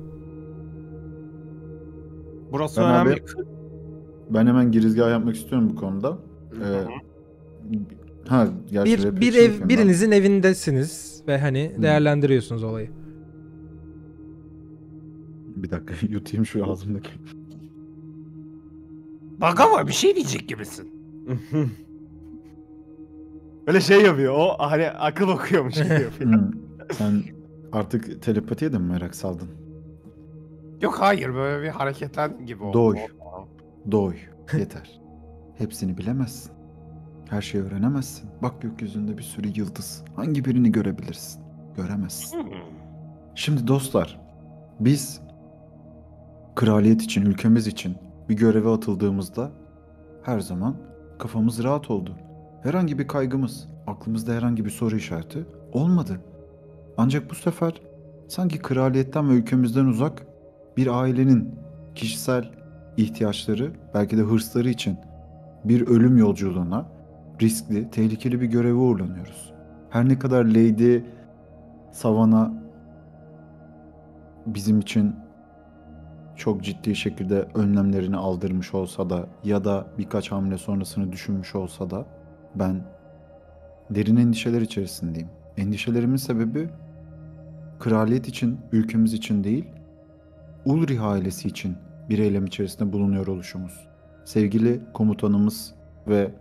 S4: Burası
S2: Ben
S4: önemli.
S2: abi- Ben hemen girizgah yapmak istiyorum bu konuda. Gerçi rap
S1: Bir
S2: için
S1: ev,
S2: yapayım ben.
S1: birinizin evindesiniz ve hani değerlendiriyorsunuz olayı.
S2: Bir dakika yutayım şu ağzımdaki.
S7: Bagava bir şey diyecek gibisin.
S4: Öyle şey yapıyor. O hani akıl okuyormuş gibi yapıyor.
S2: Sen artık telepatiye de mi merak saldın?
S7: Yok hayır, böyle bir hareketlen gibi oldu.
S2: Doy. Doy. Yeter. Hepsini bilemezsin. Her şeyi öğrenemezsin. Bak gökyüzünde bir sürü yıldız. Hangi birini görebilirsin? Göremezsin. Şimdi dostlar, biz kraliyet için, ülkemiz için bir göreve atıldığımızda her zaman kafamız rahat oldu. Herhangi bir kaygımız, aklımızda herhangi bir soru işareti olmadı. Ancak bu sefer sanki kraliyetten ve ülkemizden uzak bir ailenin kişisel ihtiyaçları, belki de hırsları için bir ölüm yolculuğuna, riskli, tehlikeli bir göreve uğurlanıyoruz. Her ne kadar Lady Savannah bizim için çok ciddi şekilde önlemlerini aldırmış olsa da ya da birkaç hamle sonrasını düşünmüş olsa da ben derin endişeler içerisindeyim. Endişelerimin sebebi kraliyet için, ülkemiz için değil, Ulrich ailesi için bir eylem içerisinde bulunuyor oluşumuz. Sevgili komutanımız ve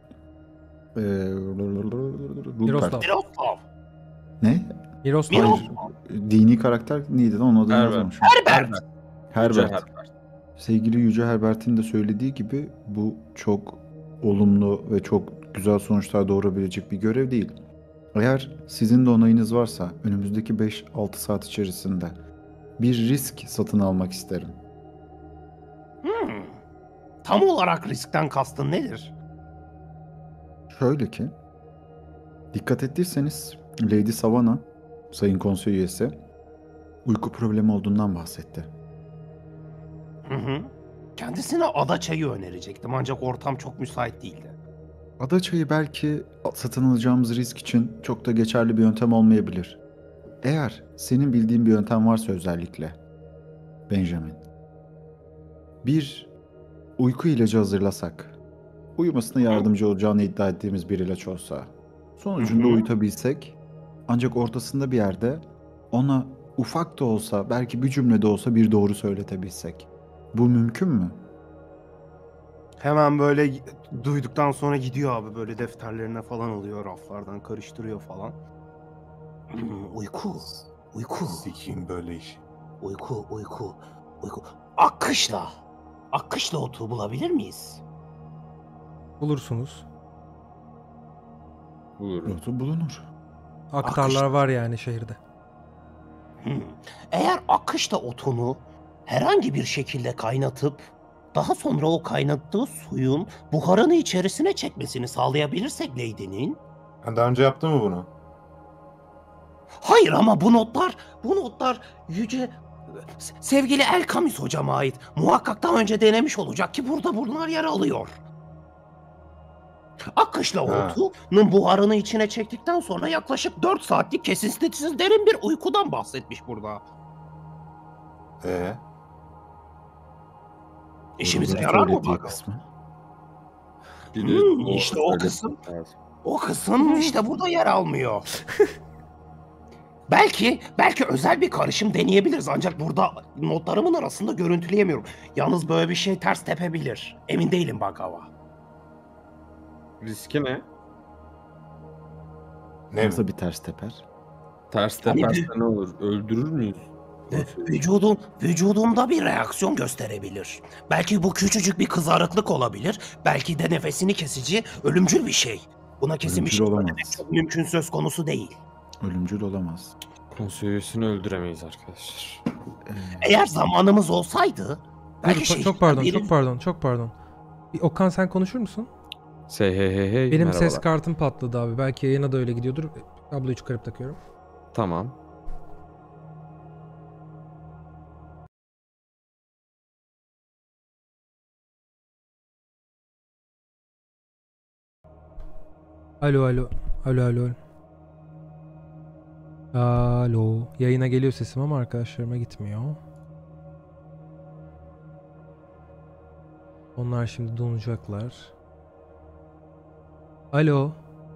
S1: Miroslav.
S7: Miroslav.
S2: Ne?
S1: Miroslav.
S2: Hayır. Dini karakter neydi lan? Onun adını
S6: Herbert.
S2: yazmamışım.
S7: Herbert.
S2: Herbert. Sevgili Yüce Herbert'in de söylediği gibi bu çok olumlu ve çok güzel sonuçlar doğurabilecek bir görev değil. Eğer sizin de onayınız varsa önümüzdeki 5-6 saat içerisinde bir risk satın almak isterim.
S7: Tam olarak riskten kastın nedir?
S2: Şöyle ki, dikkat ettiyseniz Lady Savannah, Sayın Konsey üyesi, uyku problemi olduğundan bahsetti.
S7: Hı hı. Kendisine ada çayı önerecektim ancak ortam çok müsait değildi.
S2: Ada çayı belki satın alacağımız risk için çok da geçerli bir yöntem olmayabilir. Eğer senin bildiğin bir yöntem varsa özellikle, Benjamin, bir uyku ilacı hazırlasak, uyumasına yardımcı olacağını iddia ettiğimiz bir ilaç olsa, sonucunda uyutabilsek, ancak ortasında bir yerde ona ufak da olsa, belki bir cümle de olsa bir doğru söyletebilsek. Bu mümkün mü?
S7: Hemen böyle duyduktan sonra gidiyor abi, böyle defterlerine falan alıyor, raflardan karıştırıyor falan. Uyku.
S3: Sikiyim böyle iş.
S7: Uyku. Akkışla otu bulabilir miyiz?
S1: Bulursunuz.
S6: Buyurun.
S2: Rotu bulunur.
S1: Aktarlar var yani şehirde.
S7: Eğer akışla otunu herhangi bir şekilde kaynatıp daha sonra o kaynattığı suyun buharını içerisine çekmesini sağlayabilirsek Lady'nin.
S3: Daha önce yaptı mı bunu?
S7: Hayır ama bu notlar yüce sevgili El Kamis hocama ait. Muhakkak daha önce denemiş olacak ki burada bunlar yer alıyor. Akışla otunun buharını içine çektikten sonra yaklaşık 4 saatlik kesintisiz derin bir uykudan bahsetmiş burada. İşimize
S2: Doğru
S7: yarar mı
S2: söylediği
S7: bakalım?
S2: kısmı.
S6: Bir de
S7: İşte o kısım. O kısım işte burada yer almıyor. Belki özel bir karışım deneyebiliriz ancak burada notlarımın arasında görüntüleyemiyorum. Yalnız böyle bir şey ters tepebilir. Emin değilim Bagawa.
S6: Riski ne?
S3: Ne?
S2: Nasıl bir ters teper?
S6: Ters
S7: Hani
S6: teperse ne olur? Öldürür müyüz?
S7: Vücudumda bir reaksiyon gösterebilir. Belki bu küçücük bir kızarıklık olabilir. Belki de nefesini kesici, ölümcül bir şey. Buna kesin bir
S2: Ölümcül
S7: şey
S2: olamaz.
S7: söylemek çok mümkün söz konusu değil.
S2: Ölümcül olamaz.
S6: Konsey üyesini öldüremeyiz arkadaşlar.
S7: Eğer zamanımız olsaydı belki
S1: Çok pardon. Bir Okan sen konuşur musun?
S6: Hey
S1: Benim
S6: merhabalar.
S1: ses kartım patladı abi. Belki yayına da öyle gidiyordur. Kabloyu çıkarıp takıyorum.
S6: Tamam.
S1: Alo. Alo. Yayına geliyor sesim ama arkadaşlarıma gitmiyor. Onlar şimdi donacaklar. Alo.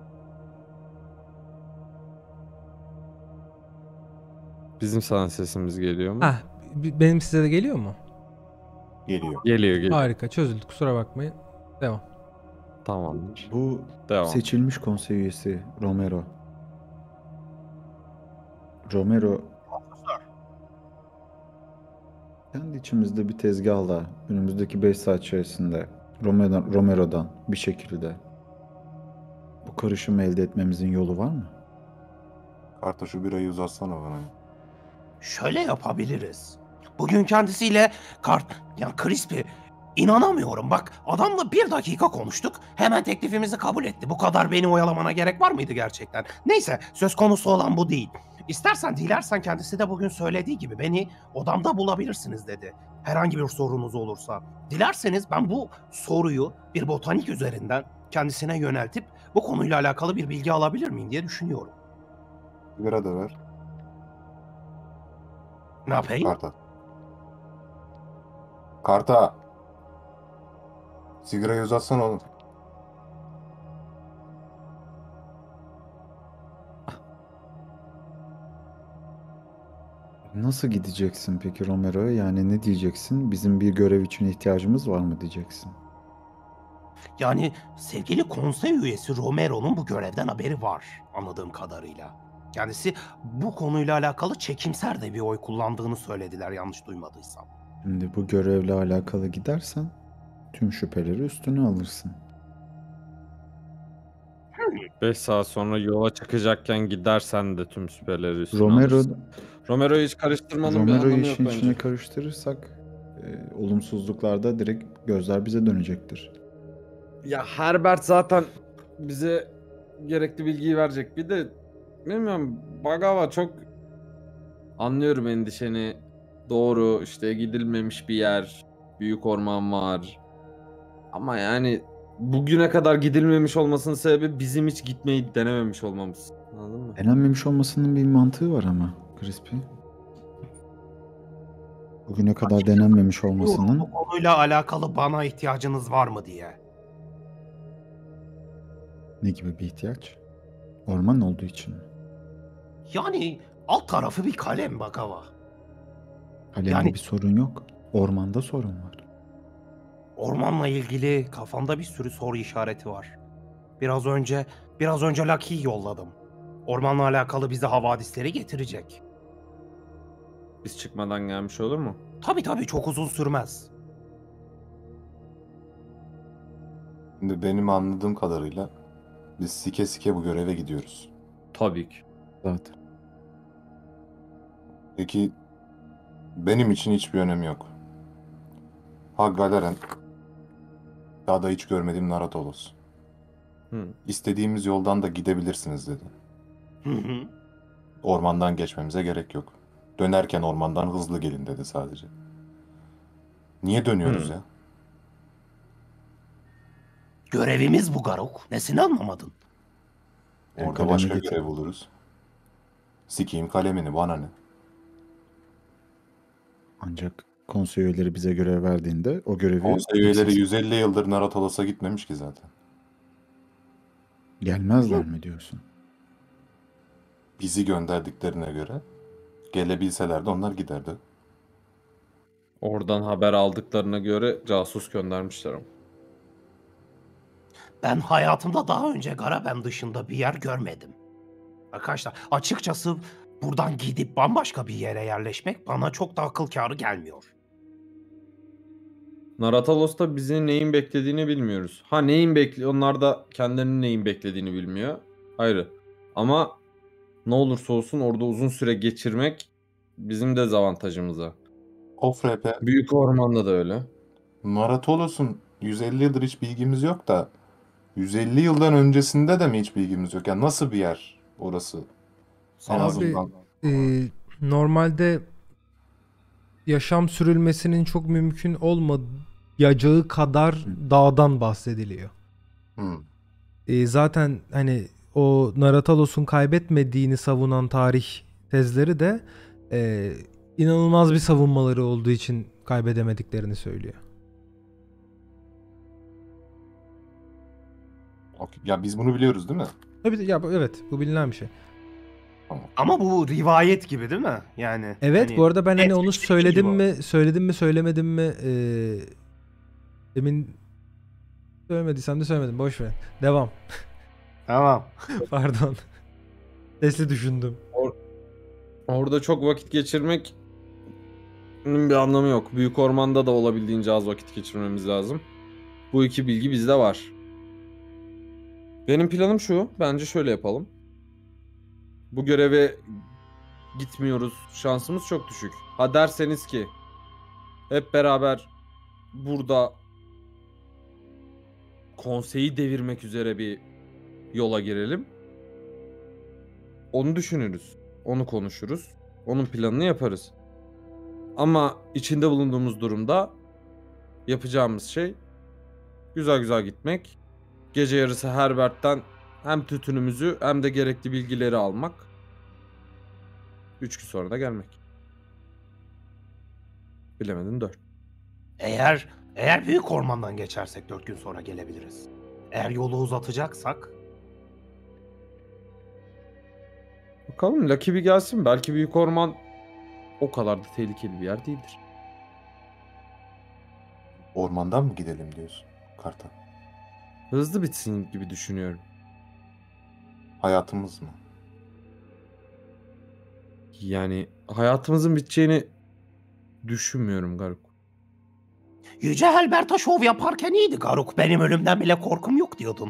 S6: Bizim sana sesimiz geliyor mu?
S1: Benim size de geliyor mu?
S3: Geliyor.
S6: Geliyor.
S1: Harika, çözüldü. Kusura bakmayın. Devam.
S6: Tamamdır.
S2: Bu
S6: Devam.
S2: seçilmiş konsey üyesi Romero. Kendi içimizde bir tezgahla önümüzdeki 5 saat içerisinde Romero'dan bir şekilde bu karışımı elde etmemizin yolu var mı?
S3: Karta şu birayı uzatsana bana.
S7: Şöyle yapabiliriz. Bugün kendisiyle Crispy, inanamıyorum bak, adamla 1 dakika konuştuk, hemen teklifimizi kabul etti. Bu kadar beni oyalamana gerek var mıydı gerçekten? Neyse, söz konusu olan bu değil. Dilersen kendisi de bugün söylediği gibi beni odamda bulabilirsiniz dedi. Herhangi bir sorunuz olursa. Dilerseniz ben bu soruyu bir botanik üzerinden kendisine yöneltip bu konuyla alakalı bir bilgi alabilir miyim diye düşünüyorum.
S3: Sigara da ver.
S7: Ne yapayım?
S3: Karta. Sigarayı uzatsana oğlum.
S2: Nasıl gideceksin peki Romero'ya? Yani ne diyeceksin? Bizim bir görev için ihtiyacımız var mı diyeceksin?
S7: Yani sevgili konsey üyesi Romero'nun bu görevden haberi var anladığım kadarıyla. Kendisi bu konuyla alakalı çekimser de bir oy kullandığını söylediler yanlış duymadıysam.
S2: Şimdi bu görevle alakalı gidersen tüm şüpheleri üstüne alırsın.
S6: 5 saat sonra yola çıkacakken gidersen de tüm süperleri üstüne
S2: Romero,
S6: alırsın. Romero'yu hiç karıştırmanın bir
S2: Romero'yu
S6: anlamı yok
S2: işin içine
S6: bence.
S2: karıştırırsak olumsuzluklarda direkt gözler bize dönecektir.
S6: Ya Herbert zaten bize gerekli bilgiyi verecek. Bir de bilmiyorum, Bagawa çok anlıyorum endişeni. Doğru, işte gidilmemiş bir yer, büyük orman var. Ama yani bugüne kadar gidilmemiş olmasının sebebi bizim hiç gitmeyi denememiş olmamız. Anladın mı?
S2: Denenmemiş olmasının bir mantığı var ama Crispy. Bugüne kadar denenmemiş olmasının
S7: Bu konuyla alakalı bana ihtiyacınız var mı diye.
S2: ne gibi bir ihtiyaç? Orman olduğu için mi?
S7: Yani alt tarafı bir kalem Bagawa.
S2: Kalemde
S7: Yani-
S2: bir sorun yok. Ormanda sorun var.
S7: Ormanla ilgili kafamda bir sürü soru işareti var. Biraz önce Lucky'yi yolladım. Ormanla alakalı bize havadisleri getirecek.
S6: Biz çıkmadan gelmiş olur mu?
S7: Tabii çok uzun sürmez.
S3: Şimdi benim anladığım kadarıyla biz sike sike bu göreve gidiyoruz.
S6: Tabii ki.
S2: Zaten.
S3: Peki benim için hiçbir önemi yok. Ha Galeren, daha da hiç görmediğim Naratolos.
S6: Hı.
S3: İstediğimiz yoldan da gidebilirsiniz dedi.
S7: Hı hı.
S3: Ormandan geçmemize gerek yok. Dönerken ormandan hızlı gelin dedi sadece. Niye dönüyoruz
S6: Hı.
S3: ya?
S7: Görevimiz bu Garuk. Nesini anlamadın?
S2: Yani
S3: Orada
S2: kalemi
S3: başka
S2: getir.
S3: görev buluruz. Sikeyim kalemini, bana ne?
S2: Ancak konsey üyeleri bize görev verdiğinde o görevi
S3: Konsey üyeleri
S2: eksik-
S3: 150 yıldır Naratolos'a gitmemiş ki zaten.
S2: gelmezler mi diyorsun?
S3: Bizi gönderdiklerine göre gelebilselerdi onlar giderdi.
S6: Oradan haber aldıklarına göre casus göndermişler ama.
S7: Ben hayatımda daha önce Garaben dışında bir yer görmedim. Arkadaşlar açıkçası buradan gidip bambaşka bir yere yerleşmek bana çok da akıl kârı gelmiyor.
S6: Naratalos'ta bizi neyin beklediğini bilmiyoruz. Ha onlar da kendilerinin neyin beklediğini bilmiyor. Ayrı. Ama ne olursa olsun orada uzun süre geçirmek bizim dezavantajımıza.
S3: Ofrepe,
S6: Büyük ormanda da öyle.
S3: Naratolos'un 150 yıldır hiç bilgimiz yok da 150 yıldan öncesinde de mi hiç bilgimiz yok? Yani nasıl bir yer orası? En
S1: Abi,
S3: azından.
S1: Normalde yaşam sürülmesinin çok mümkün olmayacağı kadar dağdan bahsediliyor.
S3: Hmm.
S1: Zaten hani o Naratalos'un kaybetmediğini savunan tarih tezleri de inanılmaz bir savunmaları olduğu için kaybedemediklerini söylüyor.
S3: Okey. Ya biz bunu biliyoruz değil mi?
S1: Tabii ya evet, bu bilinen bir şey.
S4: Ama bu rivayet gibi değil mi? Yani
S1: Evet,
S4: hani
S1: bu arada ben hani onu
S4: Netflix'teki
S1: söyledim
S4: gibi o.
S1: mi söylemedim mi emin söylemediysem de söylemedim, boş ver. Devam.
S4: Tamam.
S1: Pardon. Sesli düşündüm.
S6: Orada çok vakit geçirmek bir anlamı yok. Büyük ormanda da olabildiğince az vakit geçirmemiz lazım. Bu iki bilgi bizde var. Benim planım şu. Bence şöyle yapalım. Bu göreve gitmiyoruz. Şansımız çok düşük. Ha derseniz ki hep beraber burada konseyi devirmek üzere bir yola girelim. Onu düşünürüz. Onu konuşuruz. Onun planını yaparız. Ama içinde bulunduğumuz durumda yapacağımız şey güzel güzel gitmek. Gece yarısı Herbert'ten hem tütünümüzü hem de gerekli bilgileri almak. 3 gün sonra da gelmek. Bilemedin 4.
S7: Eğer büyük ormandan geçersek 4 gün sonra gelebiliriz. Eğer yolu uzatacaksak
S6: Bakalım Lucky bir gelsin. Belki büyük orman o kadar da tehlikeli bir yer değildir.
S3: Ormandan mı gidelim diyorsun Kartal?
S6: Hızlı bitsin gibi düşünüyorum.
S3: Hayatımız mı?
S6: Yani hayatımızın biteceğini düşünmüyorum Garuk.
S7: Yüce Helbert'a şov yaparken iyiydi Garuk. Benim ölümden bile korkum yok diyordun.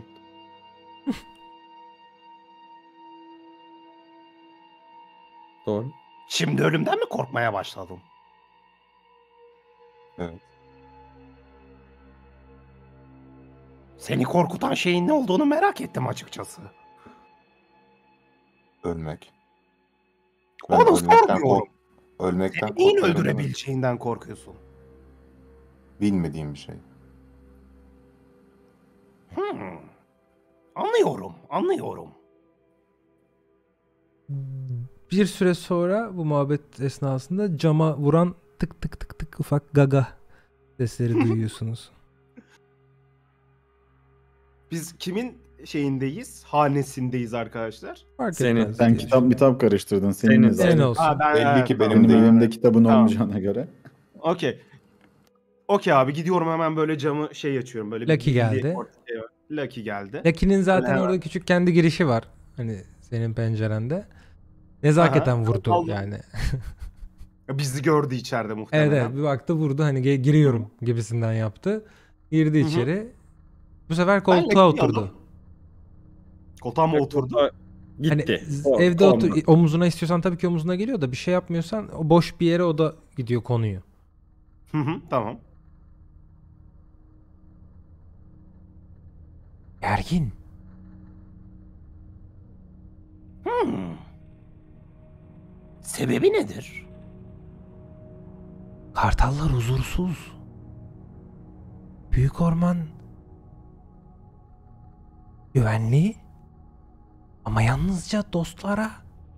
S6: Doğru.
S7: Şimdi ölümden mi korkmaya başladın?
S3: Evet.
S7: Seni korkutan şeyin ne olduğunu merak ettim açıkçası.
S3: Ölmek.
S7: Onu sormuyorum.
S3: Ölmekten
S7: Seni neyin
S3: korkuyorum demek.
S7: öldürebileceğinden korkuyorsun?
S3: Bilmediğim bir şey.
S7: Anlıyorum.
S1: Bir süre sonra bu muhabbet esnasında cama vuran tık tık tık tık ufak gaga sesleri duyuyorsunuz.
S4: Biz kimin şeyindeyiz? Hanesindeyiz arkadaşlar.
S1: Fark
S6: Senin.
S1: etmez
S2: Sen
S1: diye
S2: kitap karıştırdın. Senin
S6: Senin.
S2: zaten.
S1: Senin olsun.
S3: Belli ki benim
S2: Benim
S3: değil.
S2: elimde kitabın
S4: Tamam.
S2: olmayacağına göre.
S4: Okey. Okey abi gidiyorum hemen böyle camı açıyorum. Böyle
S1: Lucky geldi.
S4: Lucky geldi.
S1: Lucky'nin zaten
S4: Hemen.
S1: orada küçük kendi girişi var. Hani senin pencerende. Nezaketen
S4: Aha,
S1: vurdu
S4: aldım.
S1: yani.
S4: Bizi gördü içeride muhtemelen.
S1: Evet bir baktı vurdu hani giriyorum gibisinden yaptı. Girdi
S4: Hı hı.
S1: içeri. Bu sefer
S4: Ben
S1: koltuğa
S4: Lucky'yi
S1: oturdu.
S4: aldım. Koltuğa mı oturdu?
S1: Hani
S6: Gitti.
S1: evde
S6: Kondu.
S1: omuzuna istiyorsan tabii ki omuzuna geliyor da bir şey yapmıyorsan o boş bir yere o da gidiyor konuyor.
S4: Tamam.
S1: Gergin.
S7: Sebebi nedir?
S1: Kartallar huzursuz. Büyük orman güvenli ama yalnızca dostlara.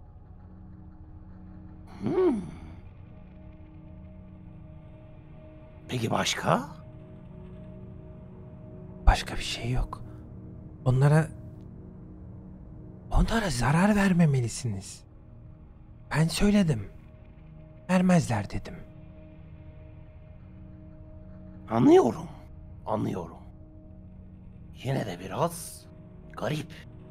S7: Peki başka?
S1: Başka bir şey yok. Onlara zarar vermemelisiniz. Ben söyledim. Vermezler dedim.
S7: Anlıyorum. Yine de biraz garip.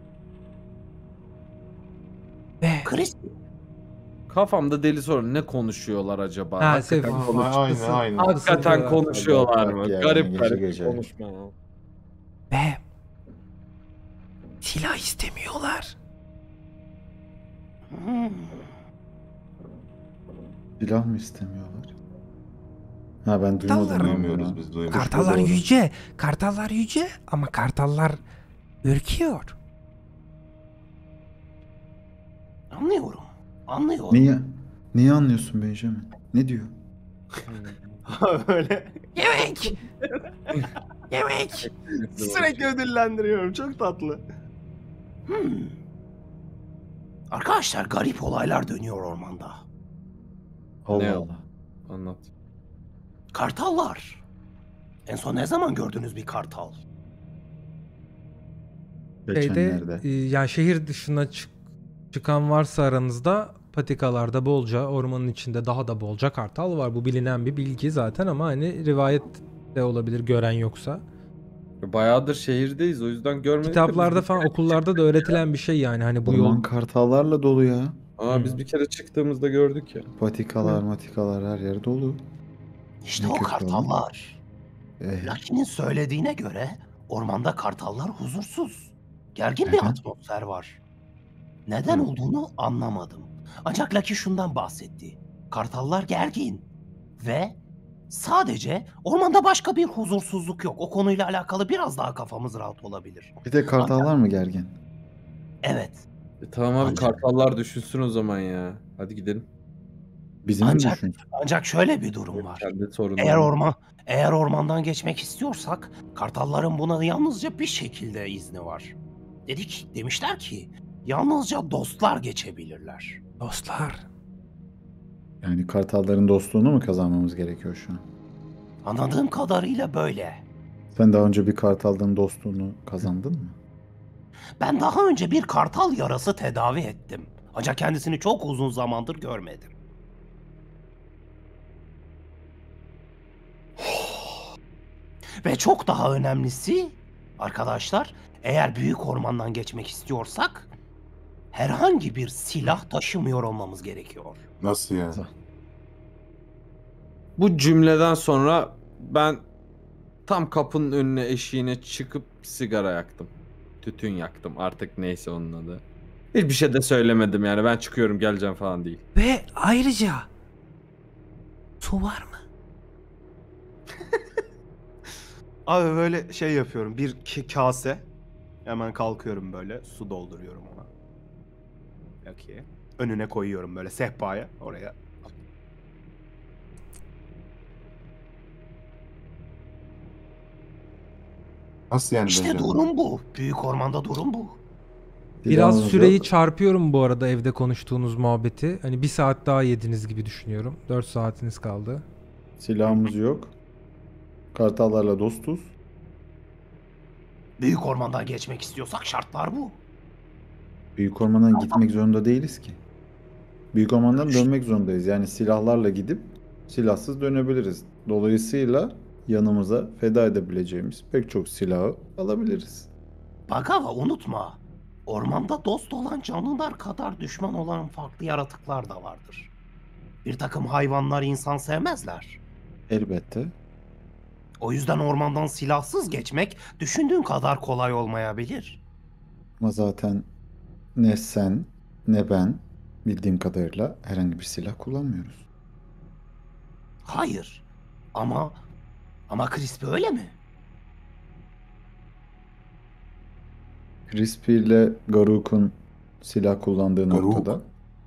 S1: Ve
S7: Crispy.
S6: Kafamda deli soru, ne konuşuyorlar acaba?
S1: Ha,
S6: Hakikaten,
S1: Sef.
S3: Aynen.
S6: hakikaten konuşuyorlar
S2: Bak
S6: mı?
S2: ya,
S6: Garip
S2: gece gece.
S6: konuşma.
S1: ve silah istemiyorlar.
S2: Silah mı istemiyorlar? Ha ben duymadım.
S1: Kartallar-
S2: ya bunu.
S3: Duymuyoruz biz duymuyoruz.
S1: Kartallar
S2: doğru.
S1: yüce. Kartallar yüce ama kartallar ürküyor.
S7: Anlıyorum.
S2: Niye anlıyorsun Benjamin? Ne diyor?
S4: Böyle
S1: Yemek. Yemek.
S4: sürekli ödüllendiriyorum. Çok tatlı.
S7: Arkadaşlar garip olaylar dönüyor ormanda.
S2: Allah
S6: Ne
S2: Allah.
S6: Anlat.
S7: Kartallar. En son ne zaman gördünüz bir kartal?
S2: Geçenlerde.
S1: Yani şehir dışına çıkan varsa aranızda patikalarda bolca, ormanın içinde daha da bolca kartal var. Bu bilinen bir bilgi zaten ama hani rivayet de olabilir gören yoksa.
S6: Bayağıdır şehirdeyiz, o yüzden görmedik. de
S1: Kitaplarda
S6: biz
S1: falan okullarda da öğretilen bir şey yani hani bu
S2: Orman
S1: yol
S2: kartallarla dolu ya.
S6: Biz bir kere çıktığımızda gördük ya.
S2: Patikalar, matikalar her yer dolu.
S7: İşte
S2: Ne
S7: o
S2: kötü
S7: kartallar.
S2: Eh,
S7: Lucky'nin söylediğine göre ormanda kartallar huzursuz. Gergin bir
S2: Neden?
S7: atmosfer var. Neden olduğunu anlamadım. Ancak Lucky şundan bahsetti. Kartallar gergin. Ve sadece ormanda başka bir huzursuzluk yok. O konuyla alakalı biraz daha kafamız rahat olabilir.
S2: bir de kartallar mı gergin?
S7: Evet.
S6: Tamam abi,
S7: Ancak-
S6: kartallar düşünsün o zaman ya. Hadi gidelim.
S2: Bizim mi
S7: Ancak-
S2: düşün?
S7: Ancak şöyle bir durum var.
S6: Kendi sorunları.
S7: Eğer ormandan geçmek istiyorsak kartalların buna yalnızca bir şekilde izni var. Demişler ki yalnızca dostlar geçebilirler.
S1: dostlar.
S2: Yani kartalların dostluğunu mu kazanmamız gerekiyor şu an?
S7: Anladığım kadarıyla böyle.
S2: Sen daha önce bir kartaldan dostluğunu kazandın mı?
S7: Ben daha önce bir kartal yarası tedavi ettim. Ancak kendisini çok uzun zamandır görmedim. Ve çok daha önemlisi arkadaşlar, eğer büyük ormandan geçmek istiyorsak herhangi bir silah taşımıyor olmamız gerekiyor.
S3: Nasıl ya?
S6: Bu cümleden sonra ben tam kapının önüne, eşiğine çıkıp sigara yaktım. Tütün yaktım, artık neyse onun adı. Hiçbir şey de söylemedim yani, ben çıkıyorum geleceğim falan değil.
S1: Ve ayrıca su var mı?
S4: Abi böyle şey yapıyorum. Bir kase. Hemen kalkıyorum böyle. Su dolduruyorum ona. Okey. Önüne koyuyorum böyle sehpaya. Oraya.
S3: Nasıl yani
S7: İşte
S3: Benjamin?
S7: durum bu. Büyük ormanda durum bu.
S1: Biraz
S2: Silahımız
S1: süreyi
S2: yok.
S1: çarpıyorum bu arada evde konuştuğunuz muhabbeti. Hani 1 saat daha yediniz gibi düşünüyorum. 4 saatiniz kaldı.
S2: Silahımız yok. Kartallarla dostuz.
S7: Büyük ormandan geçmek istiyorsak şartlar bu.
S2: Büyük ormandan gitmek zorunda değiliz ki. Büyük ormandan dönmek zorundayız. Yani silahlarla gidip silahsız dönebiliriz. Dolayısıyla yanımıza feda edebileceğimiz pek çok silahı alabiliriz.
S7: Bagava unutma. Ormanda dost olan canlılar kadar düşman olan farklı yaratıklar da vardır. Bir takım hayvanlar insan sevmezler.
S2: Elbette.
S7: O yüzden ormandan silahsız geçmek düşündüğün kadar kolay olmayabilir.
S2: Ama zaten ne sen ne ben bildiğim kadarıyla herhangi bir silah kullanmıyoruz.
S7: Hayır. Ama Crispy öyle mi?
S2: Crispy ile Garuk'un silah kullandığı
S3: Garuk.
S2: noktada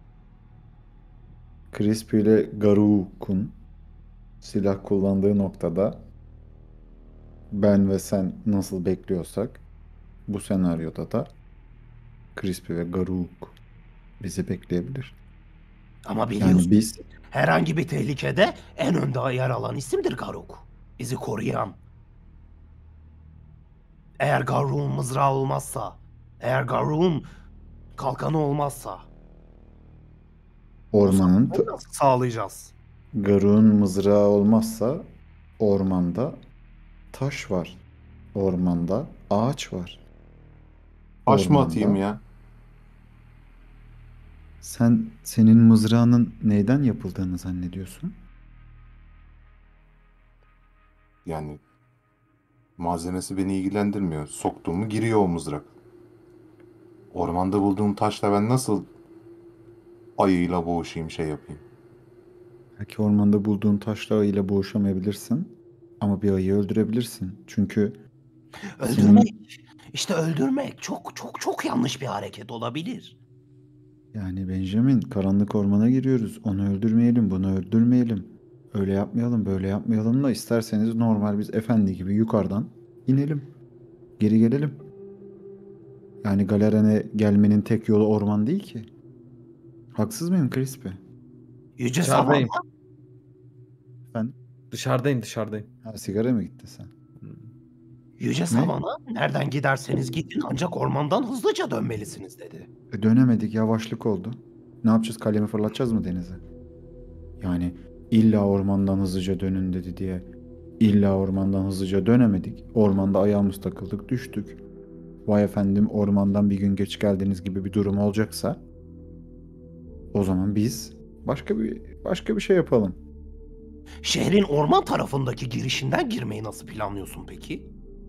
S2: Crispy ile Garuk'un silah kullandığı noktada ben ve sen nasıl bekliyorsak bu senaryoda da Crispy ve Garuk bizi bekleyebilir.
S7: Ama biliyorsun
S2: Yani biz
S7: herhangi bir tehlikede en önde yer alan isimdir Garuk. Bizi koruyan. Eğer Garuk'un mızrağı olmazsa, eğer Garuk'un kalkanı olmazsa
S2: ormanın
S4: Nasıl sağlayacağız?
S2: Garuk'un mızrağı olmazsa ormanda taş var. Ormanda ağaç var.
S3: Taş mı
S2: Ormanda-
S3: atayım ya?
S2: Senin mızrağının neyden yapıldığını zannediyorsun?
S3: Yani malzemesi beni ilgilendirmiyor. Soktuğumu giriyor o mızrak. Ormanda bulduğum taşla ben nasıl ayıyla boğuşayım şey yapayım?
S2: Belki ormanda bulduğun taşla ile boğuşamayabilirsin ama bir ayı öldürebilirsin. Çünkü
S7: öldürmek, işte öldürmek çok çok çok yanlış bir hareket olabilir.
S2: yani Benjamin karanlık ormana giriyoruz. Onu öldürmeyelim, bunu öldürmeyelim. Öyle yapmayalım, böyle yapmayalım da isterseniz normal biz efendi gibi yukarıdan inelim. Geri gelelim. Yani Galaren'e gelmenin tek yolu orman değil ki. Haksız mıyım Crispy?
S7: Yüce Savana,
S5: Dışarıdayım.
S2: Efendim?
S5: Dışarıdayım.
S2: Ha, sigara mı gitti sen?
S7: Yüce Savana, nereden giderseniz gidin ancak ormandan hızlıca dönmelisiniz dedi.
S2: Dönemedik, yavaşlık oldu. Ne yapacağız? Kalemi fırlatacağız mı denize? Yani illa ormandan hızlıca dönün dedi diye illa ormandan hızlıca dönemedik. Ormanda ayağımız takıldık, düştük. Vay efendim ormandan bir gün geç geldiniz gibi bir durum olacaksa o zaman biz başka bir şey yapalım.
S7: Şehrin orman tarafındaki girişinden girmeyi nasıl planlıyorsun peki?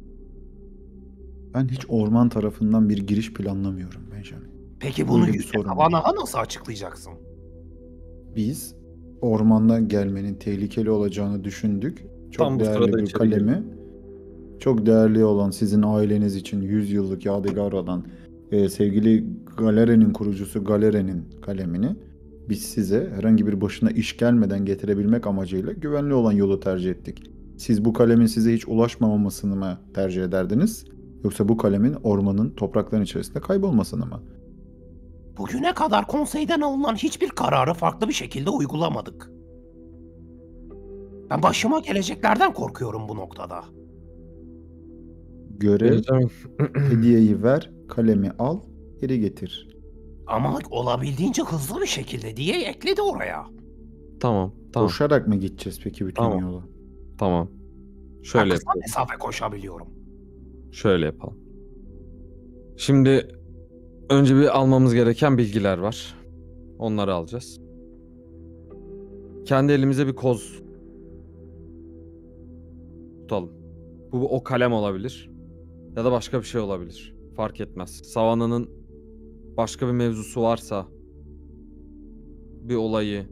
S2: Ben hiç orman tarafından bir giriş planlamıyorum Benjamin.
S7: Peki bunu
S2: Böyle bir
S7: Yüce
S2: sorun var.
S7: Savana'ya nasıl açıklayacaksın?
S2: Biz ormandan gelmenin tehlikeli olacağını düşündük. Çok
S5: Tam bu
S2: değerli
S5: sırada
S2: bir
S5: içeri
S2: kalemi, çok değerli olan sizin aileniz için 100 yıllık yadigar olan sevgili Galere'nin kurucusu Galere'nin kalemini biz size herhangi bir başına iş gelmeden getirebilmek amacıyla güvenli olan yolu tercih ettik. Siz bu kalemin size hiç ulaşmamasını mı tercih ederdiniz? Yoksa bu kalemin ormanın toprakların içerisinde kaybolmasını mı?
S7: Bugüne kadar konseyden alınan hiçbir kararı farklı bir şekilde uygulamadık. Ben başıma geleceklerden korkuyorum bu noktada.
S2: Görev,
S6: Benjamin.
S2: hediyeyi ver, kalemi al, geri getir.
S7: Ama olabildiğince hızlı bir şekilde diye ekledi oraya.
S6: Tamam.
S2: Koşarak mı gideceğiz peki bütün
S6: Tamam.
S2: yolu?
S6: Tamam.
S7: Ben
S6: Şöyle
S7: kısa mesafe koşabiliyorum.
S6: Şöyle yapalım. Şimdi önce bir almamız gereken bilgiler var. Onları alacağız. Kendi elimize bir koz tutalım. Bu o kalem olabilir. Ya da başka bir şey olabilir. Fark etmez. Savana'nın başka bir mevzusu varsa, bir olayı,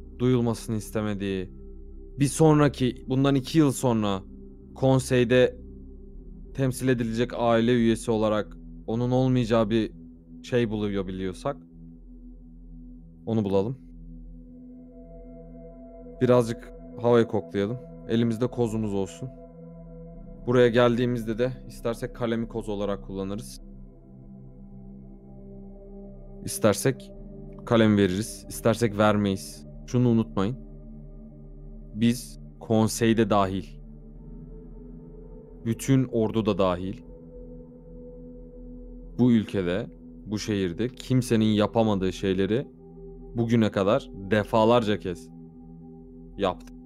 S6: duyulmasını istemediği, bir sonraki, bundan 2 yıl sonra konseyde temsil edilecek aile üyesi olarak onun olmayacağı bir şey bulabiliyorsak onu bulalım. Birazcık havayı koklayalım. Elimizde kozumuz olsun. Buraya geldiğimizde de istersek kalemi koz olarak kullanırız. İstersek kalem veririz, istersek vermeyiz. Şunu unutmayın. Biz konseyde dahil, bütün ordu da dahil, bu ülkede, bu şehirde kimsenin yapamadığı şeyleri bugüne kadar defalarca kez yaptık.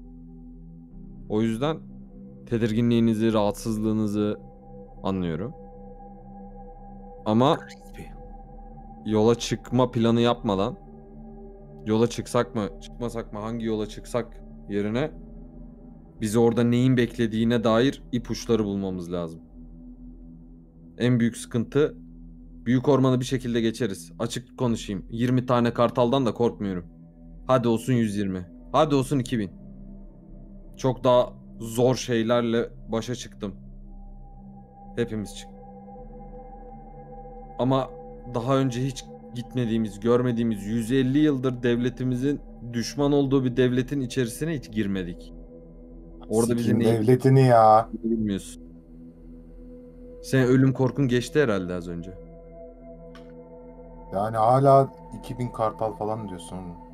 S6: O yüzden tedirginliğinizi, rahatsızlığınızı anlıyorum. Ama yola çıkma planı yapmadan, yola çıksak mı, çıkmasak mı, hangi yola çıksak yerine bizi orada neyin beklediğine dair ipuçları bulmamız lazım. En büyük sıkıntı, büyük ormanı bir şekilde geçeriz. Açık konuşayım. 20 tane kartaldan da korkmuyorum. Hadi olsun 120. Hadi olsun 2000. Çok daha zor şeylerle başa çıktım. Hepimiz çıktık. Ama daha önce hiç gitmediğimiz, görmediğimiz 150 yıldır devletimizin düşman olduğu bir devletin içerisine hiç girmedik. Orada bizi
S3: Sikim
S6: ne
S3: devletini ya.
S6: bilmiyorsun. Senin ölüm korkun geçti herhalde az önce.
S3: Yani hala 2000 kartal falan diyorsun.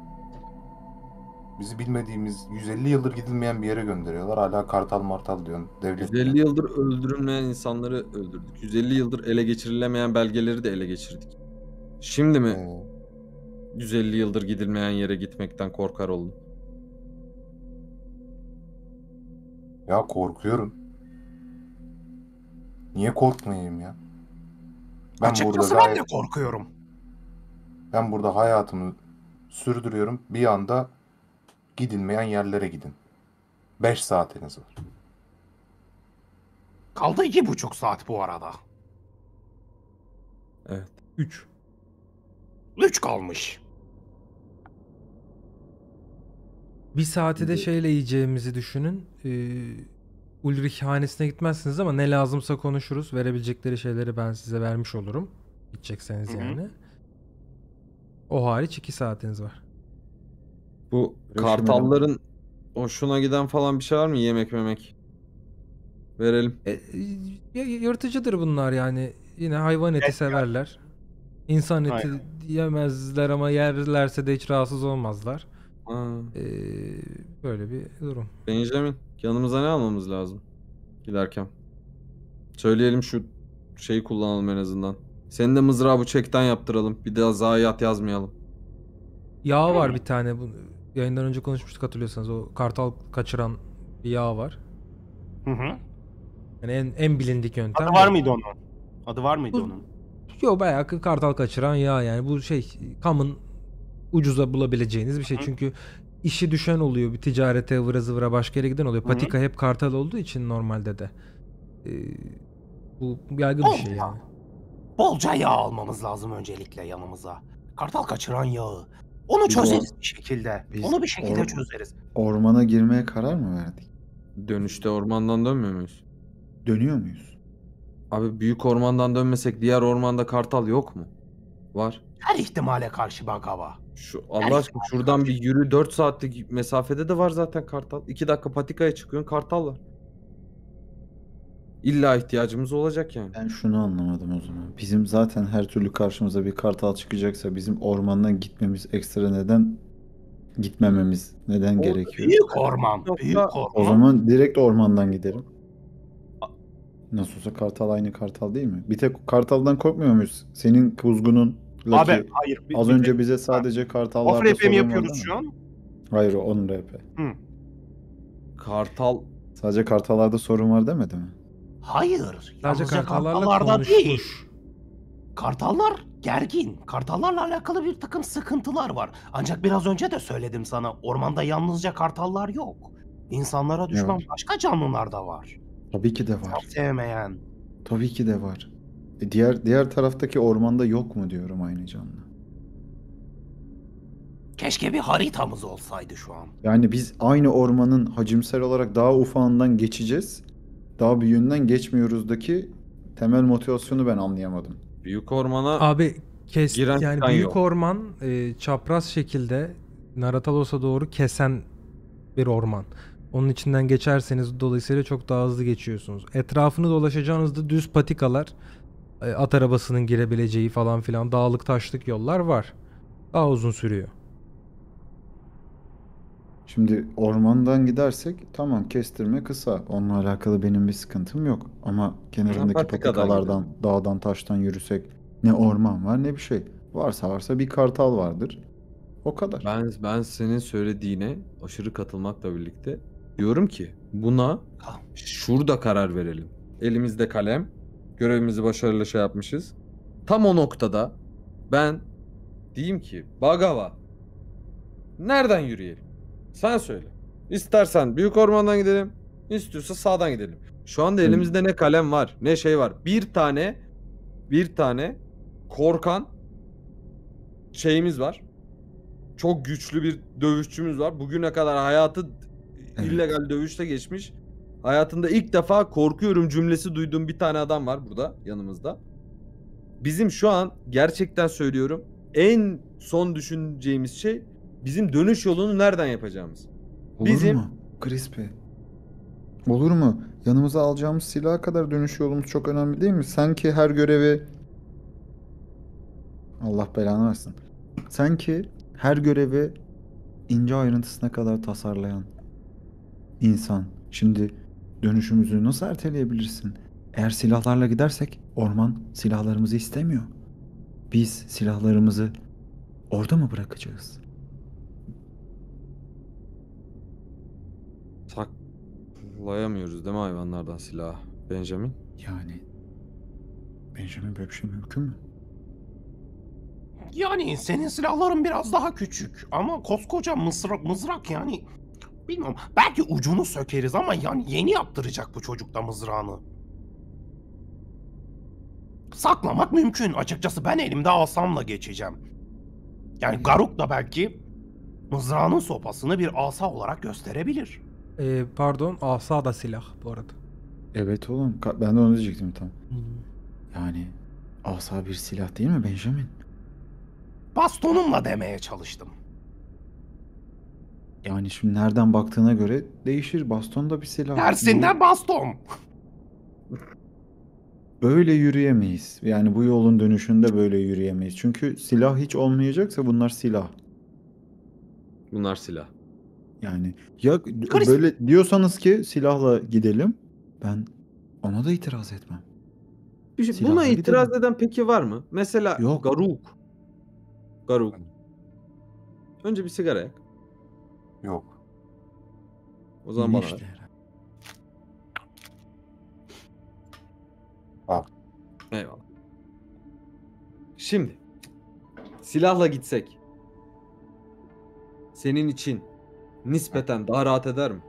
S3: Bizi bilmediğimiz 150 yıldır gidilmeyen bir yere gönderiyorlar. Hala kartal martal diyorsun. Devlet
S6: 150 yıldır öldürülmeyen insanları öldürdük. 150 yıldır ele geçirilemeyen belgeleri de ele geçirdik. Şimdi mi
S3: Ee,
S6: 150 yıldır gidilmeyen yere gitmekten korkar oldum?
S3: Ya korkuyorum. Niye korkmayayım ya? Ben
S7: Açıkçası
S3: burada
S7: ben de korkuyorum.
S3: Ben burada hayatımı sürdürüyorum. Bir anda gidilmeyen yerlere gidin. 5 saatiniz var.
S7: Kaldı 2,5 saat bu arada.
S6: Evet.
S1: 3.
S7: 3 kalmış.
S1: Bir saati de şeyle yiyeceğimizi düşünün. Ulrich hanesine gitmezsiniz ama ne lazımsa konuşuruz. Verebilecekleri şeyleri ben size vermiş olurum. Gidecekseniz
S7: Hı hı.
S1: yani. O hariç 2 saatiniz var.
S6: Bu
S2: Reşim
S6: kartalların hoşuna giden falan bir şey var mı? Yemek memek. Verelim.
S1: Yırtıcıdır bunlar yani. Yine hayvan eti severler. İnsan eti
S4: Aynen.
S1: yemezler ama yerlerse de hiç rahatsız olmazlar.
S6: Ha.
S1: Böyle bir durum.
S6: Benjamin, yanımıza ne almamız lazım giderken? Söyleyelim, şu şeyi kullanalım en azından. Senin de mızrağı bıçaktan yaptıralım. Bir daha zayiat yazmayalım.
S1: Yağ var bir tane. Bu yayından önce konuşmuştuk hatırlıyorsanız. O kartal kaçıran bir yağ var.
S4: Hı hı.
S1: Yani en bilindik yöntem.
S4: Adı
S1: bu.
S4: var mıydı onun? Adı var mıydı
S1: Bu-
S4: onun?
S1: Yok, bayağı kartal kaçıran yağ yani. Bu şey, common, ucuza bulabileceğiniz bir şey.
S4: Hı.
S1: Çünkü işi düşen oluyor. Bir ticarete ıvıra zıvıra başka yere giden oluyor.
S4: Hı.
S1: Patika hep kartal olduğu için normalde de. Bu yaygın bir şey yani.
S7: Bolca yağ almamız lazım öncelikle yanımıza. Kartal kaçıran yağı. Onu
S2: Biz
S7: çözeriz bir şekilde.
S2: biz
S7: Onu bir şekilde
S2: or-
S7: çözeriz.
S2: Ormana girmeye karar mı verdik?
S6: Dönüşte ormandan dönmüyor muyuz?
S2: Dönüyor muyuz?
S6: Abi büyük ormandan dönmesek diğer ormanda kartal yok mu? Var.
S7: Her ihtimale karşı Bagava.
S6: Şu Allah aşkına şuradan bir yürü, 4 saatlik mesafede de var zaten kartal. 2 dakika patikaya çıkıyorsun, kartal var. İlla ihtiyacımız olacak yani.
S2: Ben şunu anlamadım o zaman. Bizim zaten her türlü karşımıza bir kartal çıkacaksa bizim ormandan gitmemiz ekstra neden gitmememiz neden gerekiyor?
S7: Büyük orman.
S6: Yoksa-
S7: Büyük
S2: O
S7: orman.
S2: zaman direkt ormandan gidelim. Nasıl olsa kartal aynı kartal değil mi? Bir tek kartaldan korkmuyor muyuz? Senin kuzgunun
S4: Abi
S2: Lucky,
S4: hayır.
S2: az önce bize sadece kartallarda
S4: off RP mi
S2: sorun var
S4: yapıyoruz
S2: değil mi?
S4: şu an?
S2: Hayır, o onun RP.
S6: Kartal
S2: Sadece kartallarda sorun var demedi mi?
S7: Hayır.
S1: Sadece
S7: Yalnızca
S1: kartallarla
S7: kartallarda değil.
S1: konuşmuş.
S7: Kartallar gergin. Kartallarla alakalı bir takım sıkıntılar var. Ancak biraz önce de söyledim sana. Ormanda yalnızca kartallar yok. İnsanlara düşman
S2: var?
S7: başka canlılar da var.
S2: Tabii ki de var.
S7: Sevmeyen.
S2: Tabii ki de var. Diğer taraftaki ormanda yok mu diyorum aynı canlı.
S7: Keşke bir haritamız olsaydı şu an.
S2: Yani biz aynı ormanın hacimsel olarak daha ufağından geçeceğiz. daha büyüğünden geçmiyoruzdaki temel motivasyonu ben anlayamadım.
S6: Büyük ormana
S1: Abi
S6: giren
S1: yani
S6: çıkan
S1: büyük
S6: yok.
S1: orman çapraz şekilde Naratalos'a doğru kesen bir orman. Onun içinden geçerseniz dolayısıyla çok daha hızlı geçiyorsunuz. Etrafını dolaşacağınızda düz patikalar, at arabasının girebileceği falan filan dağlık taşlık yollar var. Daha uzun sürüyor.
S2: Şimdi ormandan gidersek tamam, kestirme kısa. Onunla alakalı benim bir sıkıntım yok. Ama kenarındaki
S6: patikadan
S2: patikalardan, dağdan, taştan yürüsek ne orman var ne bir şey. Varsa bir kartal vardır. O kadar.
S6: Ben senin söylediğine aşırı katılmakla birlikte diyorum ki buna şurada karar verelim. Elimizde kalem, görevimizi başarıyla şey yapmışız. Tam o noktada ben diyeyim ki Bagava, nereden yürüyelim? Sen söyle. İstersen büyük ormandan gidelim, istiyorsa sağdan gidelim. Şu anda elimizde ne kalem var, ne şey var. Bir tane korkan şeyimiz var. Çok güçlü bir dövüşçümüz var. Bugüne kadar hayatı illegal dövüşte geçmiş. Hayatında ilk defa korkuyorum cümlesi duyduğum bir tane adam var burada yanımızda. Bizim şu an gerçekten söylüyorum en son düşüneceğimiz şey bizim dönüş yolunu nereden yapacağımız.
S2: Olur mu? Crispy. Olur mu? Yanımıza alacağımız silaha kadar dönüş yolumuz çok önemli değil mi? Sanki her görevi... Allah belanı versin. Sanki her görevi ince ayrıntısına kadar tasarlayan insan. Şimdi dönüşümüzü nasıl erteleyebilirsin? Eğer silahlarla gidersek orman silahlarımızı istemiyor. Biz silahlarımızı orada mı bırakacağız?
S6: Saklayamıyoruz değil mi hayvanlardan silah, Benjamin?
S2: Yani Benjamin, böyle bir şey mümkün mü?
S7: Yani senin silahların biraz daha küçük ama koskoca mızrak yani. Bilmiyorum, belki ucunu sökeriz ama yani yeni yaptıracak bu çocuk da mızrağını. Saklamak mümkün. Açıkçası ben elimde asamla geçeceğim. Yani Garuk da belki mızrağının sopasını bir asa olarak gösterebilir.
S1: Pardon, asa da silah bu arada.
S2: Evet oğlum. Ben de onu diyecektim tam. Yani asa bir silah değil mi Benjamin?
S7: Bastonumla demeye çalıştım.
S2: Yani şimdi nereden baktığına göre değişir. Baston da bir silah.
S7: Tersinden baston.
S2: Böyle yürüyemeyiz. Yani bu yolun dönüşünde böyle yürüyemeyiz. Çünkü silah hiç olmayacaksa bunlar silah.
S6: Bunlar silah.
S2: Yani ya
S7: Chris-
S2: böyle diyorsanız ki silahla gidelim, ben ona da itiraz etmem.
S6: Buna
S2: Silahla
S6: itiraz
S2: gidelim.
S6: eden peki var mı? Mesela
S2: Yok.
S6: Garuk. Önce bir sigara yak.
S3: Yok.
S6: O zaman bana
S2: İşte.
S6: ver.
S3: Al.
S6: Eyvallah. Şimdi silahla gitsek senin için nispeten daha rahat eder mi?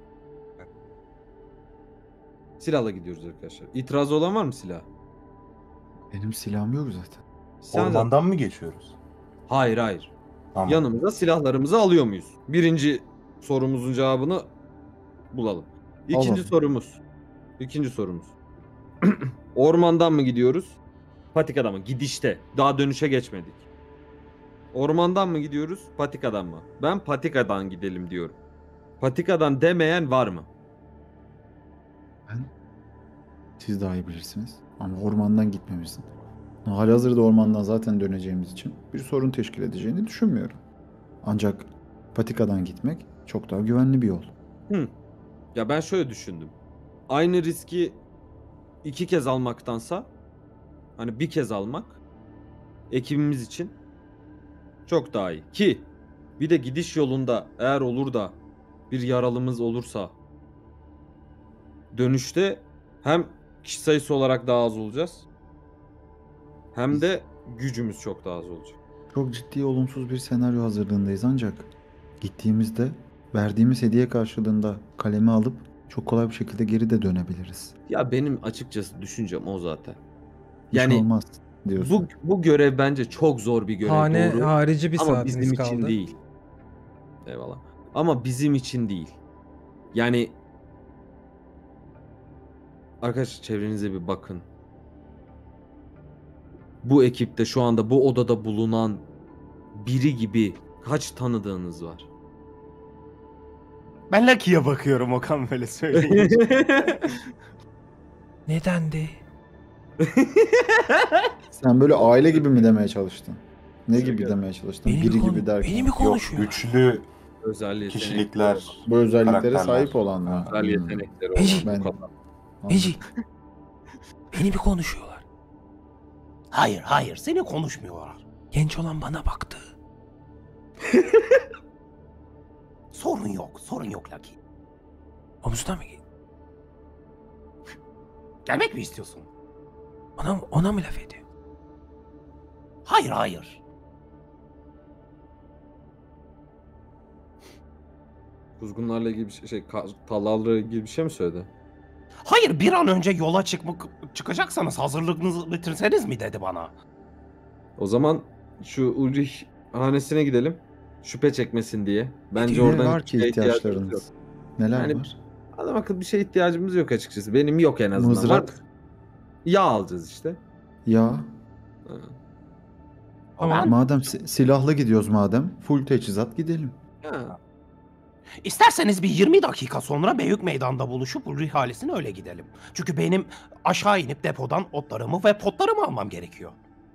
S6: Silahla gidiyoruz arkadaşlar. İtirazı olan var mı silah?
S2: Benim silahım yok zaten.
S6: Sen zaten-
S3: Ormandan mı geçiyoruz?
S6: Hayır.
S3: Tamam.
S6: Yanımıza silahlarımızı alıyor muyuz? Birinci sorumuzun cevabını bulalım. İkinci
S2: Alalım.
S6: sorumuz. Ormandan mı gidiyoruz? Patikadan mı? Gidişte. Daha dönüşe geçmedik. Ormandan mı gidiyoruz? Patikadan mı? Ben patikadan gidelim diyorum. Patikadan demeyen var mı?
S2: Siz daha iyi bilirsiniz. Ama ormandan gitmemizin, halihazırda ormandan zaten döneceğimiz için bir sorun teşkil edeceğini düşünmüyorum. Ancak patikadan gitmek çok daha güvenli bir yol.
S6: Ya ben şöyle düşündüm. Aynı riski 2 kez almaktansa hani bir kez almak ekibimiz için çok daha iyi. Ki bir de gidiş yolunda eğer olur da bir yaralımız olursa dönüşte hem kişi sayısı olarak daha az olacağız hem de gücümüz çok daha az olacak.
S2: Çok ciddi olumsuz bir senaryo hazırlığındayız, ancak gittiğimizde verdiğimiz hediye karşılığında kalemi alıp çok kolay bir şekilde geri de dönebiliriz.
S6: Ya benim açıkçası düşüncem o zaten.
S2: Hiç
S6: Yani
S2: olmaz diyorsun.
S6: bu görev bence çok zor bir görev.
S1: Hane
S6: doğru.
S1: harici bir
S6: Ama
S1: saatiniz
S6: bizim
S1: kaldı.
S6: için değil. Eyvallah. Ama bizim için değil. Yani Arkadaşlar çevrenize bir bakın. Bu ekipte şu anda bu odada bulunan biri gibi kaç tanıdığınız var?
S4: Ben Lucky'ye bakıyorum Okan böyle söyleyince.
S1: Nedendi?
S2: Sen böyle aile gibi mi demeye çalıştın? Ne gibi demeye çalıştın? Biri gibi derken.
S1: Beni mi
S3: Yok,
S1: konuşuyor?
S3: güçlü
S6: Özel yetenekleri
S3: kişilikler.
S6: olan,
S2: Bu özelliklere
S3: Karakterler.
S2: sahip olan mı?
S6: özel yetenekleri
S1: Peki.
S6: olan
S2: Ben-
S6: bu kadar.
S1: Eci. Beni mi konuşuyorlar?
S7: Hayır seni konuşmuyorlar.
S1: Genç olan bana baktı.
S7: Sorun yok Lucky.
S1: Omzuna mı?
S7: Gelmek mi istiyorsun?
S1: Ona mı laf ediyor?
S7: Hayır.
S6: Kuzgunlarla ilgili bir şey, tallarla ilgili bir şey mi söyledi?
S7: Hayır, bir an önce yola çıkacaksanız hazırlığınızı bitirseniz mi dedi bana.
S6: O zaman şu Ulrich hanesine gidelim. Şüphe çekmesin diye. Bence
S2: Ne
S6: oradan
S2: var
S6: hiçbir
S2: ki
S6: şeye ihtiyacımız yok.
S2: ihtiyaçlarınız? Neler
S6: Yani
S2: var?
S6: adam akıllı bir şeye ihtiyacımız yok açıkçası. Benim yok en azından.
S2: Mızrak.
S6: Var. Yağ alacağız işte.
S2: Ya
S6: Ha.
S1: Ama
S2: madem silahlı gidiyoruz madem full teçhizat gidelim.
S6: Ha.
S7: İsterseniz bir 20 dakika sonra Büyük Meydan'da buluşup Ulrich ailesine öyle gidelim. Çünkü benim aşağı inip depodan otlarımı ve potlarımı almam gerekiyor.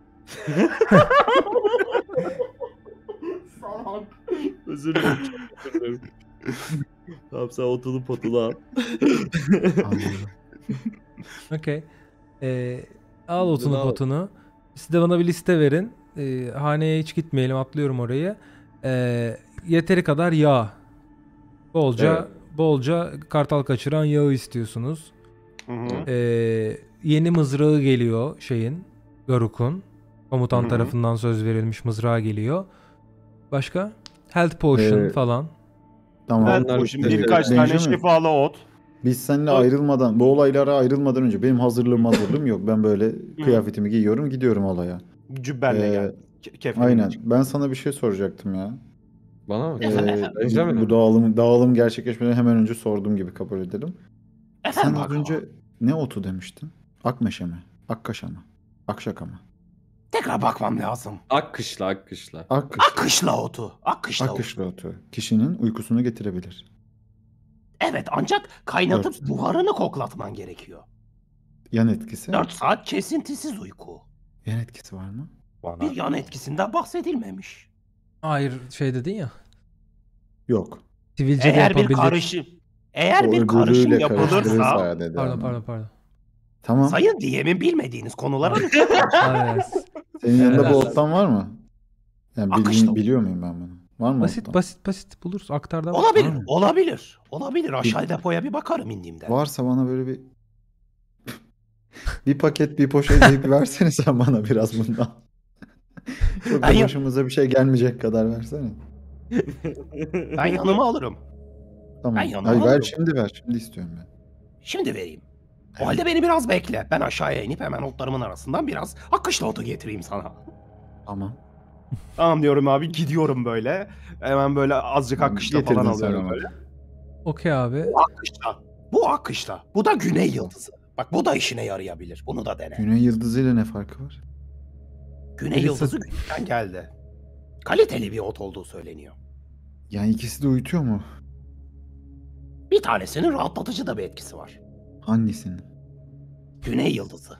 S6: Özür dilerim. Tamam sen otunu potunu al.
S2: Anladım.
S1: okey. Al otunu
S6: al.
S1: potunu. Siz de bana bir liste verin. Haneye hiç gitmeyelim, atlıyorum orayı. Yeteri kadar yağ. Bolca kartal kaçıran yağı istiyorsunuz.
S4: Hı hı.
S1: Yeni mızrağı geliyor Garuk'un. Komutan
S4: Hı hı.
S1: tarafından söz verilmiş mızrağı geliyor. Başka? Health potion falan.
S2: Tamam.
S4: Ben
S6: onlar
S4: bu şimdi
S6: işte-
S4: birkaç tane
S2: Benjamin,
S4: şifalı ot.
S2: Biz seninle
S4: O-
S2: ayrılmadan, bu olaylara ayrılmadan önce benim hazırlığım yok. Ben böyle kıyafetimi giyiyorum, gidiyorum olaya.
S4: Cübbenle
S2: Ee,
S4: gel. Kefenle
S2: Aynen.
S4: çık.
S2: Ben sana bir şey soracaktım ya.
S6: Bana mı?
S7: Efendim?
S2: Bu dağılım gerçekleşmeden hemen önce sorduğum gibi kabul edelim.
S7: Efendim
S2: Sen az
S7: Hakan?
S2: önce ne otu demiştin? Akmeşe mi? Akkaşa mı? Akşaka mı?
S7: Tekrar bakmam lazım.
S6: Akkışla.
S2: Akkışla.
S7: Akkışla otu. Akkışla otu.
S2: Akkışla otu. Kişinin uykusunu getirebilir.
S7: Evet, ancak kaynatıp buharını koklatman gerekiyor.
S2: Yan etkisi?
S7: 4 saat kesintisiz uyku.
S2: Yan etkisi var mı?
S3: Bana
S7: Bir yan etkisinden bahsedilmemiş.
S1: Hayır dedin ya.
S2: Yok.
S1: Sivilce de
S7: Eğer bir
S1: yapabilir.
S7: karışım Eğer
S2: O
S7: bir karışım
S2: öbürüyle
S7: yapılırsa
S2: karıştırırsa dedi ama.
S1: Pardon.
S2: Tamam.
S7: sayın diyemin bilmediğiniz konulara lütfen.
S1: Hayır.
S2: Senin yanında bu
S1: Evet.
S2: ottan var mı? Yani
S7: Akışla.
S2: biliyor muyum ben bunu? Var mı ottan?
S1: Basit buluruz. Aktarda var.
S7: Olabilir. Aşağı depoya bir bakarım indiğimde.
S2: Varsa bana böyle bir paket bir poşet deyip versene sen bana biraz bundan. Çok da
S7: Ben
S2: başımıza bir şey gelmeyecek kadar versene.
S7: Ben yanıma alırım.
S2: Tamam.
S7: Ben yanıma
S2: Hayır, ver
S7: alırım.
S2: şimdi ver. Şimdi istiyorum ben.
S7: Şimdi vereyim. O halde beni biraz bekle. Ben aşağıya inip hemen otlarımın arasından biraz akışla otu getireyim sana.
S2: Tamam.
S4: Tamam diyorum abi, gidiyorum böyle. Hemen böyle azıcık akışla
S2: Getirdin
S4: falan
S2: sen
S4: alıyorum
S2: ama.
S4: böyle.
S1: Okey abi.
S7: Bu akışla. Bu da güney yıldızı. Bak bu da işine yarayabilir. Bunu da dene.
S2: Güney yıldızıyla ne farkı var?
S7: Güney
S1: Birisi-
S7: yıldızı güneyden geldi. Kaliteli bir ot olduğu söyleniyor.
S2: Yani ikisi de uyutuyor mu?
S7: Bir tanesinin rahatlatıcı da bir etkisi var.
S2: Hangisini?
S7: Güney yıldızı.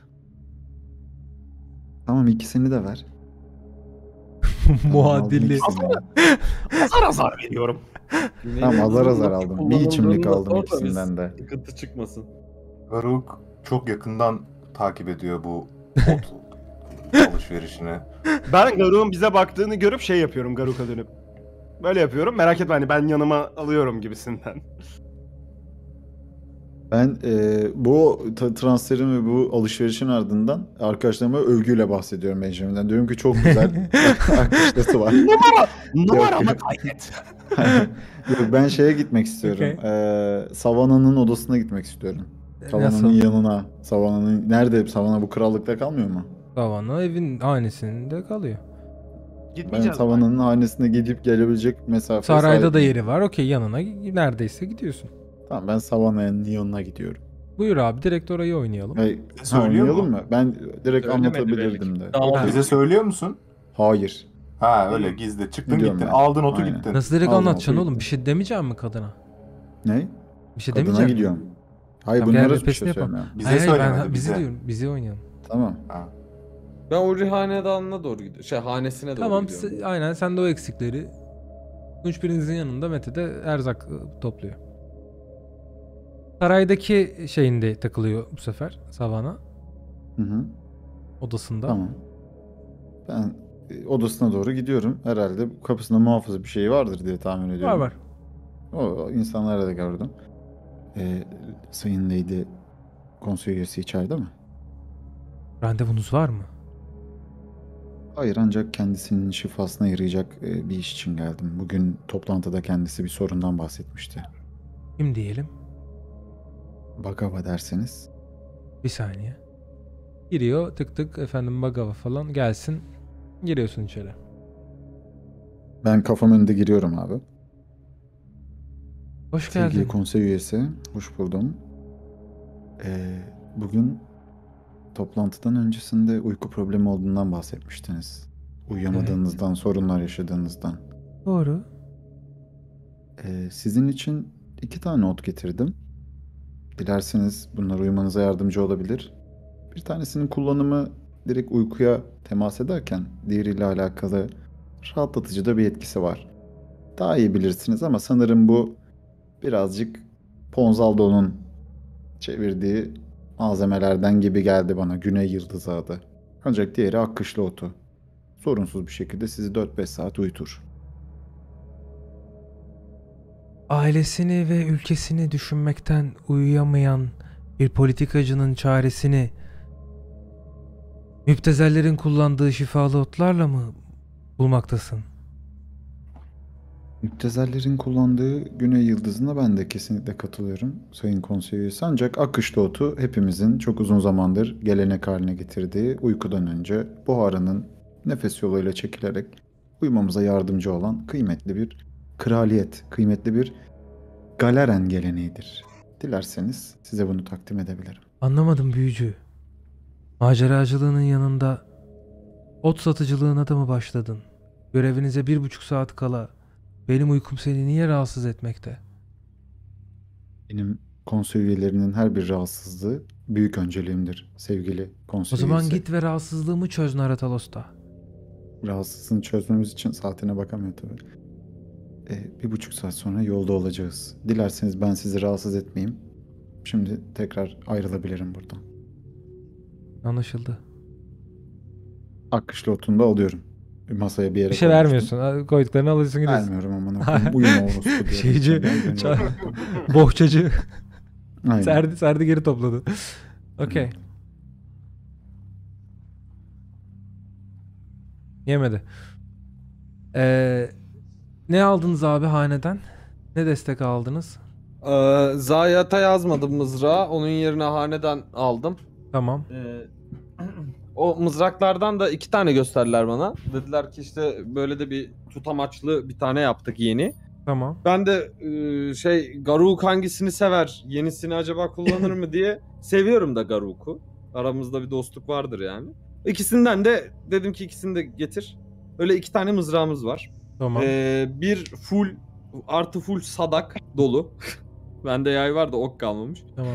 S2: Tamam, ikisini de ver.
S1: Muadilli.
S2: Tamam, aldım ikisini.
S7: Azar azar veriyorum.
S2: Tamam, azar azar aldım. Bir içimlik aldım
S6: Kullanıldığında
S2: ikisinden de.
S6: Sıkıntı çıkmasın.
S3: Garuk çok yakından takip ediyor bu ot alışverişini.
S4: Ben Garuk'un bize baktığını görüp şey yapıyorum, Garuk'a dönüp. Böyle yapıyorum. Merak etme, hani ben yanıma alıyorum gibisinden.
S2: Ben bu transferin ve bu alışverişin ardından arkadaşlarıma övgüyle bahsediyorum Benjamin'den. Diyorum ki çok güzel akışlası var.
S7: Numaramı kaydet.
S2: Yok, ben şeye gitmek istiyorum. Savannah'nın odasına gitmek istiyorum. Savannah'ın
S1: Nasıl?
S2: yanına. Savannah'ın nerede? Savannah bu krallıkta kalmıyor mu?
S1: Savannah evin hanesinde kalıyor.
S2: Ben
S4: Gitmeyeceğiz.
S2: Savannah'ın hanesine gidip gelebilecek mesafe
S1: Sarayda da
S2: sahibim.
S1: yeri var. Okey, yanına neredeyse gidiyorsun.
S2: Tamam, ben Savannah'ın yanına gidiyorum.
S1: Buyur abi, direkt orayı oynayalım.
S3: Söylüyor
S2: Oynayalım
S3: mu?
S2: mı? Ben direkt
S5: Söylemedi
S2: anlatabilirdim
S5: belki.
S2: de.
S5: Tamam.
S3: Bize söylüyor musun?
S2: Hayır.
S3: Ha öyle gizli. Çıktın
S2: Biliyorum
S3: gittin.
S2: ben.
S3: Aldın otu
S2: Aynen.
S3: gittin.
S1: Nasıl direkt
S2: Aldım,
S1: anlatacaksın
S2: okey.
S1: oğlum? Bir şey demeyecek mi kadına?
S2: Ne?
S1: Bir şey
S2: Kadına
S1: demeyecek misin?
S2: gidiyorum. Hayır,
S1: Tamam,
S2: bunlara
S1: gel
S2: hiçbir
S1: nefesini
S2: şey
S1: yapalım.
S2: söylemiyorum.
S3: Bize
S1: Hayır,
S3: söylemedi,
S1: ben bizi
S3: bize.
S1: diyorum. Bizi oynayalım.
S2: Tamam.
S3: Ha.
S5: Ben Uri hanedanına doğru gidiyorum. Hanesine doğru
S1: Tamam,
S5: gidiyorum.
S1: aynen sen de o eksikleri. Tunç birinizin yanında Mete de erzak topluyor. Saraydaki şeyinde takılıyor bu sefer Savana
S2: Hı hı.
S1: odasında.
S2: Tamam. Ben odasına doğru gidiyorum. Herhalde kapısında muhafız bir şey vardır diye tahmin
S1: Var
S2: ediyorum.
S1: var.
S2: O insanlara da gördüm. Sayın Lady konsey üyesi içeride mi?
S1: Randevunuz var mı?
S2: Hayır, ancak kendisinin şifasına yarayacak bir iş için geldim. Bugün toplantıda kendisi bir sorundan bahsetmişti.
S1: Kim diyelim?
S2: Bagava derseniz.
S1: Bir saniye. Giriyor tık tık efendim Bagava falan gelsin. Giriyorsun içeri.
S2: Ben kafam önünde giriyorum abi.
S1: Hoş
S2: Sevgili
S1: geldin.
S2: konsey üyesi, hoş buldum. Bugün toplantıdan öncesinde uyku problemi olduğundan bahsetmiştiniz. Uyuyamadığınızdan, sorunlar yaşadığınızdan.
S1: Doğru.
S2: Sizin için 2 tane ot getirdim. Dilerseniz bunlar uyumanıza yardımcı olabilir. Bir tanesinin kullanımı direkt uykuya temas ederken diğeriyle alakalı rahatlatıcı da bir etkisi var. Daha iyi bilirsiniz ama sanırım bu birazcık Ponzaldo'nun çevirdiği malzemelerden gibi geldi bana. Güney Yıldızı adı. Ancak diğeri akkışlı otu. Sorunsuz bir şekilde sizi 4-5 saat uyutur.
S1: Ailesini ve ülkesini düşünmekten uyuyamayan bir politikacının çaresini müptezellerin kullandığı şifalı otlarla mı bulmaktasın?
S2: Müptezellerin kullandığı Güney Yıldızı'na ben de kesinlikle katılıyorum Sayın Konsey Üyesi. Ancak akkışlı otu hepimizin çok uzun zamandır gelenek haline getirdiği uykudan önce buharının nefes yoluyla çekilerek uyumamıza yardımcı olan kıymetli bir kraliyet, kıymetli bir galeren geleneğidir. Dilerseniz size bunu takdim edebilirim.
S1: Anlamadım büyücü. Maceracılığının yanında ot satıcılığına da mı başladın? Görevinize 1,5 saat kala benim uykum seni niye rahatsız etmekte?
S2: Benim konsey üyelerinin her bir rahatsızlığı büyük önceliğimdir sevgili konsey
S1: O zaman
S2: üyesi.
S1: git ve rahatsızlığımı çöz Naratalosta.
S2: Rahatsızlığını çözmemiz için saatine bakamıyor tabii. 1,5 saat sonra yolda olacağız. Dilerseniz ben sizi rahatsız etmeyeyim. Şimdi tekrar ayrılabilirim buradan.
S1: Anlaşıldı.
S2: Akkışlı otunu da alıyorum. Bir masaya bir yere
S1: Bir şey
S2: koymuştum.
S1: vermiyorsun. Koyduklarını alıyorsun gidiyorsun.
S2: Vermiyorum ama uyuma orospu diyorum.
S1: Şeyci,
S2: Ben
S1: bohçacı.
S2: Aynen.
S1: Serdi geri topladı. Okey. Yemedi. Ne aldınız abi haneden? Ne destek aldınız?
S5: Zayiat'a yazmadım mızrağı. Onun yerine haneden aldım.
S1: Tamam.
S5: O mızraklardan da 2 tane gösterdiler bana. Dediler ki işte böyle de bir tutamaçlı bir tane yaptık yeni.
S1: Tamam.
S5: Ben de Garuk hangisini sever? Yenisini acaba kullanır mı diye seviyorum da Garuk'u. Aramızda bir dostluk vardır yani. İkisinden de dedim ki ikisini de getir. Öyle 2 tane mızrağımız var.
S1: Tamam.
S5: Bir full sadak dolu. Bende yay var da ok kalmamış.
S1: Tamam.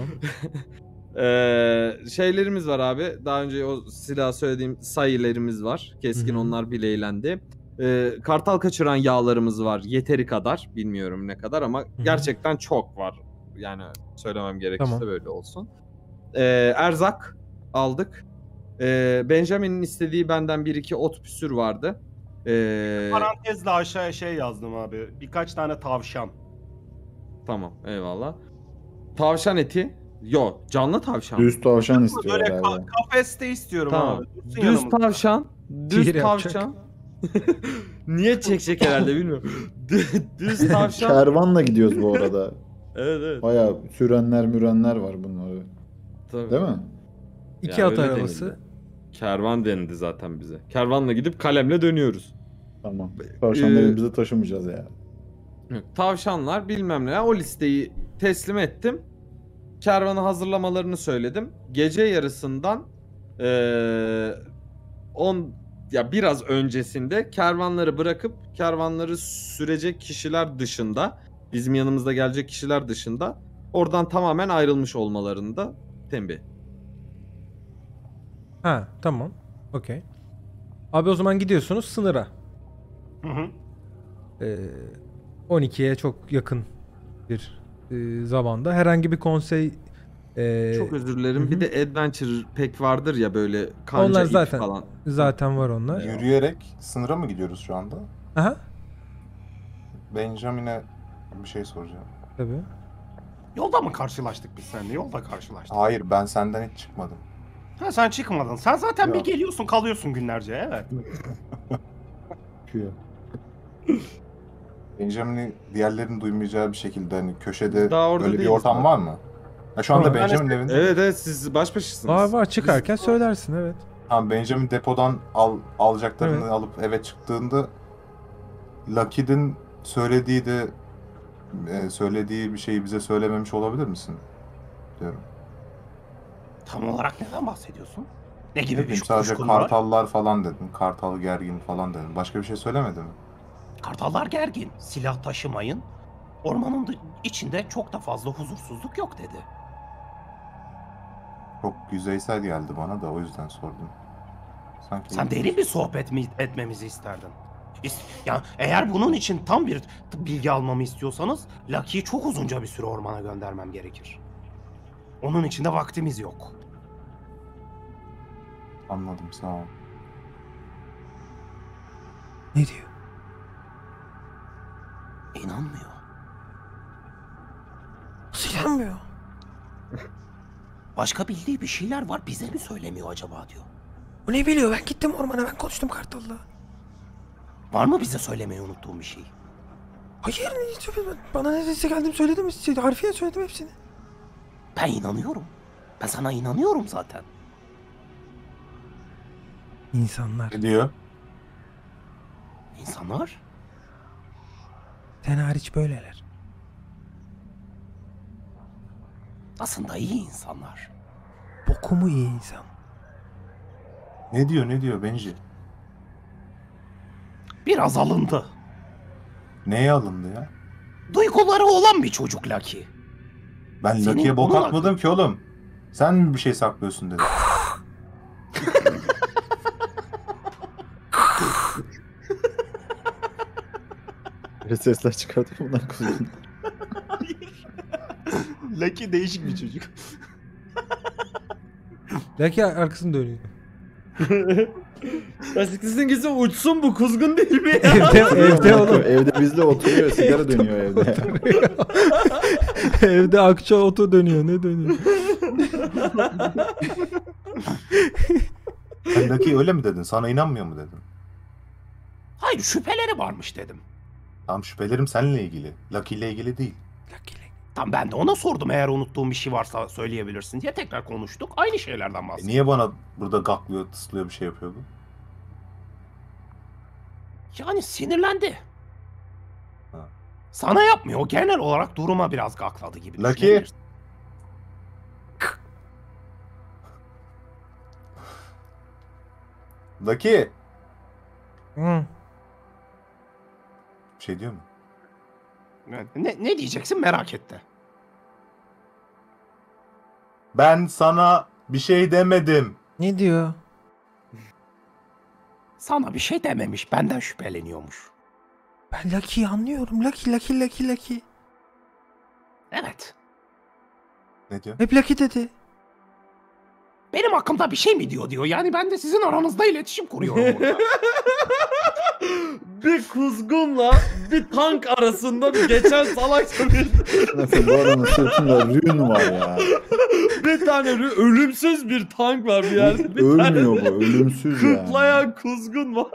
S5: Şeylerimiz var abi. Daha önce o silah söylediğim sayılarımız var. Keskin
S1: Hı hı.
S5: onlar bileylendi. Kartal kaçıran yağlarımız var. Yeteri kadar. Bilmiyorum ne kadar ama
S1: hı.
S5: gerçekten çok var. Yani söylemem gerekirse
S1: Tamam.
S5: böyle olsun. Erzak aldık. Benjamin'in istediği benden 1-2 ot püsür vardı.
S4: Parantezle aşağıya şey yazdım abi. Birkaç tane tavşan.
S5: Tamam eyvallah. Tavşan eti. Yo canlı tavşan.
S2: Düz tavşan istiyor
S4: Böyle
S2: herhalde.
S4: kafeste istiyorum
S5: Tamam.
S4: abi. Dursun
S5: Düz
S4: yanımızda.
S5: tavşan. Düz
S1: Sihir yapacak.
S5: tavşan. Niye çekecek herhalde bilmiyorum. Düz tavşan.
S2: Kervanla gidiyoruz bu arada.
S5: Evet.
S2: Bayağı sürenler var bunları.
S5: Tabii.
S2: Değil mi?
S1: 2
S5: Ya
S1: at
S5: öyle
S1: arabası.
S5: denildi. Kervan denildi zaten bize. Kervanla gidip kalemle dönüyoruz.
S2: Tamam. Tavşanları
S5: Ee,
S2: bize taşımayacağız ya.
S5: Tavşanlar bilmem ne. O listeyi teslim ettim. kervanı hazırlamalarını söyledim. Gece yarısından biraz öncesinde kervanları bırakıp kervanları sürecek kişiler dışında, bizim yanımızda gelecek kişiler dışında oradan tamamen ayrılmış olmalarını da tembih.
S1: Ha tamam. Okey. Abi o zaman gidiyorsunuz sınıra.
S7: Hı hı.
S1: 12'ye çok yakın bir zamanda herhangi bir konsey
S5: Çok özür dilerim.
S1: hı.
S5: Bir de adventure pack vardır ya, böyle kanca
S1: onlar
S5: ip
S1: zaten
S5: falan.
S1: zaten var onlar.
S3: Yürüyerek sınıra mı gidiyoruz şu anda?
S1: Aha.
S3: Benjamin'e bir şey soracağım.
S1: Tabii.
S7: Yolda mı karşılaştık biz seninle? Yolda karşılaştık.
S3: Hayır, ben senden hiç çıkmadım.
S7: Ha, sen çıkmadın. Sen zaten bir
S3: Yok.
S7: geliyorsun kalıyorsun günlerce, evet.
S3: Benjamin'i diğerlerinin duymayacağı bir şekilde hani köşede
S5: Daha orada
S3: böyle bir
S5: değiliz
S3: ortam
S5: zaten.
S3: var mı? Ya şu anda
S1: Tamam.
S3: Benjamin'in evinde.
S5: Evet siz baş başasınız.
S1: Var çıkarken söylersin evet.
S3: Tamam, Benjamin depodan alacaklarını
S1: Evet.
S3: alıp eve çıktığında Lucky'nin söylediği bir şeyi bize söylememiş olabilir misin? Diyorum.
S7: Tam olarak neden bahsediyorsun? Ne
S3: Ne
S7: gibi bir
S3: bileyim, sadece
S7: kuşkun var?
S3: kartallar falan dedin. Kartal gergin falan dedin. Başka bir şey söylemedi mi?
S7: Kartallar gergin. Silah taşımayın. Ormanın içinde çok da fazla huzursuzluk yok dedi.
S3: Çok yüzeysel geldi bana da o yüzden sordum. Sanki
S7: Sen derin bir sohbet mi etmemizi isterdin? Ya eğer bunun için tam bir bilgi almamı istiyorsanız Lucky'yi çok uzunca bir süre ormana göndermem gerekir. Onun için de vaktimiz yok.
S3: Anladım, sağ ol.
S1: Ne diyor?
S7: İnanmıyor.
S1: Silenmiyor.
S7: Başka bildiği bir şeyler var, bize mi söylemiyor acaba diyor.
S1: O ne biliyor? Ben gittim ormana, ben konuştum Kartal'la.
S7: Var mı bize söylemeyi unuttuğum bir şey?
S1: Hayır, bana ne dediyse geldim söyledim. Harfiye söyledim hepsini.
S7: Ben inanıyorum. Ben sana inanıyorum zaten.
S1: İnsanlar.
S3: Ne diyor?
S7: İnsanlar?
S1: Sen hariç böyleler.
S7: Aslında iyi insanlar.
S1: Bokumu iyi insan.
S3: Ne diyor Benji?
S7: Biraz alındı.
S3: Neye alındı ya?
S7: Duyguları olan bir çocuk Lucky.
S3: Ben
S7: Senin
S3: Lucky'ye bok
S7: bunun
S3: atmadım ki oğlum. Sen mi bir şey saklıyorsun dedi.
S2: Böyle sesler çıkartıyor bunlar kuzgun.
S7: Lucky değişik bir çocuk.
S1: Belki arkasını dönüyor.
S5: Sizin gitsin uçsun, bu kuzgun değil mi ya?
S1: evde oğlum.
S2: Evde bizle oturuyor, sigara dönüyor evde.
S1: Evde akça oto dönüyor. Ne dönüyor?
S3: Sen Lucky öyle mi dedin? Sana inanmıyor mu dedim?
S7: Hayır, şüpheleri varmış dedim.
S3: Tamam, şüphelerim seninle ilgili. Lucky ile ilgili değil.
S7: Tam ben de ona sordum, eğer unuttuğum bir şey varsa söyleyebilirsin diye, tekrar konuştuk. Aynı şeylerden bahsettik.
S3: Niye bana burada gaklıyor, tıslıyor, bir şey yapıyor bu?
S7: Yani sinirlendi.
S3: Ha.
S7: Sana yapmıyor. O genel olarak duruma biraz gakladı gibi
S3: Lucky.
S7: düşünebilirsin.
S3: Lucky!
S1: Hı.
S3: Bir şey diyor mu?
S7: Ne diyeceksin merak etti.
S3: Ben sana bir şey demedim.
S1: Ne diyor?
S7: Sana bir şey dememiş, benden şüpheleniyormuş.
S1: Ben Lucky'yi anlıyorum. Lucky.
S7: Evet.
S3: Ne diyor?
S1: Hep Lucky dedi.
S7: Benim hakkımda bir şey mi diyor. Yani ben de sizin aranızda iletişim kuruyorum burada.
S5: Bir kuzgunla bir tank arasında geçen salakça bir,
S2: Nasıl bu adamın sırtında rün var ya.
S5: bir tane ölümsüz bir tank var bir yerde. Bir tane
S2: Ölmüyor bu, ölümsüz yani.
S5: kıtlayan kuzgun var.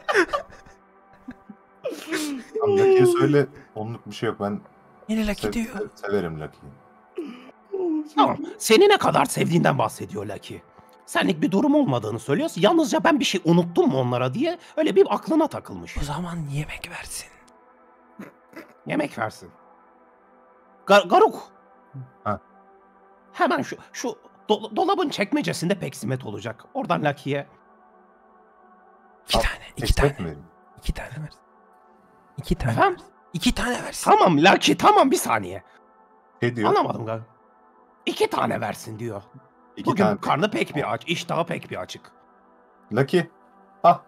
S3: Tamam, Lucky'ye söyle. Onluk bir şey yok. Ben
S1: Yine Lucky diyor.
S3: severim Lucky'yi.
S7: Tamam. Seni ne kadar sevdiğinden bahsediyor Lucky. Senlik bir durum olmadığını söylüyorsun. Yalnızca ben bir şey unuttum mu onlara diye öyle bir aklına takılmış.
S1: O zaman yemek versin.
S7: Yemek versin. Garuk.
S3: Ha.
S7: Hemen şu dolabın çekmecesinde peksimet olacak. Oradan Lucky'ye.
S1: İki tane.
S3: mi vereyim?
S1: 2 tane versin. 2 tane.
S7: Efendim?
S1: 2 tane versin.
S7: Tamam Lucky, tamam, bir saniye.
S3: Ne diyor?
S7: Anlamadım galiba. 2 tane versin diyor.
S3: 2
S7: Bugün
S3: tane.
S7: karnı pek bir aç, iştahı pek bir açık.
S3: Lucky. Ah.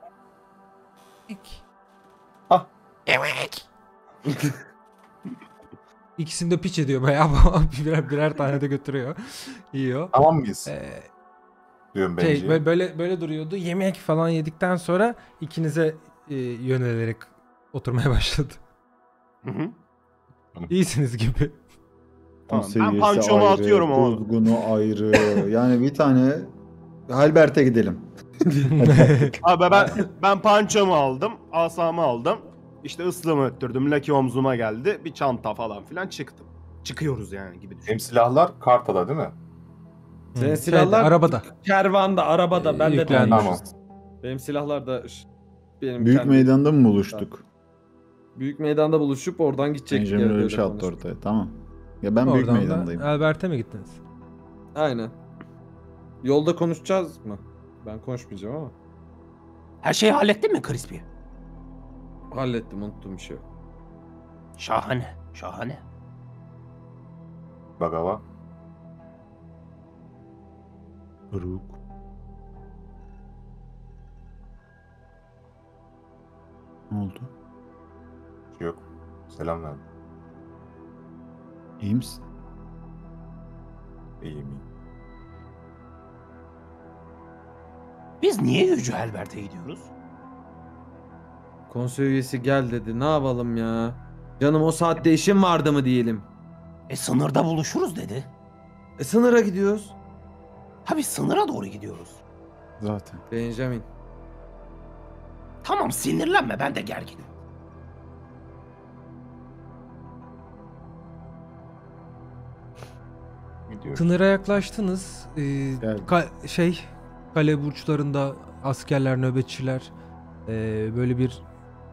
S3: Ah.
S7: Evet.
S1: İkisini de piç ediyor bayağı. birer tane de götürüyor. Yiyor.
S3: Tamam mıyız? Diyorum bence.
S1: Böyle duruyordu. Yemek falan yedikten sonra ikinize yönelerek oturmaya başladı.
S7: Hı hı.
S1: İyisiniz gibi.
S4: Tamam, ben
S2: Seviyesi
S4: pançomu
S2: ayrı,
S4: atıyorum ama.
S2: Kuzgunu ayrı. Yani bir tane Halbert'e gidelim.
S4: Abi ben pançomu aldım, asamı aldım. İşte ıslığımı öttürdüm. Lucky omzuma geldi. Bir çanta falan filan çıktım. Çıkıyoruz yani gibi düşün.
S3: Benim silahlar Kartal'da değil mi?
S5: Senin silahlar
S1: arabada.
S5: kervanda, arabada. Ben de
S1: Yüklendi.
S3: Tamam.
S5: Benim silahlar da benim
S2: Büyük
S5: kendi-
S2: meydanda mı buluştuk?
S5: Büyük meydanda buluşup oradan gidecektik.
S2: Benjamin
S5: evet,
S2: öyle bir şey attı
S5: konuştuk.
S2: ortaya. Tamam. Ya ben büyük
S1: Oradan
S2: meydandayım.
S1: da Albert'e mi gittiniz?
S5: Aynen. Yolda konuşacağız mı? Ben konuşmayacağım ama.
S7: Her şeyi hallettin mi Crispy?
S5: Hallettim, unuttum bir şey yok.
S7: Şahane, şahane.
S3: Bagava.
S2: Uruk. Ne oldu?
S3: Bir şey yok. Selam verdim.
S2: İyi misin?
S3: İyiyim iyiyim.
S7: Biz niye Yüce Albert'e gidiyoruz?
S5: Konsey üyesi gel dedi. Ne yapalım ya? Canım o saatte işim vardı mı diyelim.
S7: Sınırda buluşuruz dedi.
S5: Sınıra gidiyoruz.
S7: Ha, biz sınıra doğru gidiyoruz.
S2: Zaten.
S5: Benjamin.
S7: Tamam, sinirlenme, ben de gerginim.
S3: Gidiyoruz.
S1: Sınıra yaklaştınız.
S2: Geldim.
S1: Kale burçlarında askerler, nöbetçiler böyle bir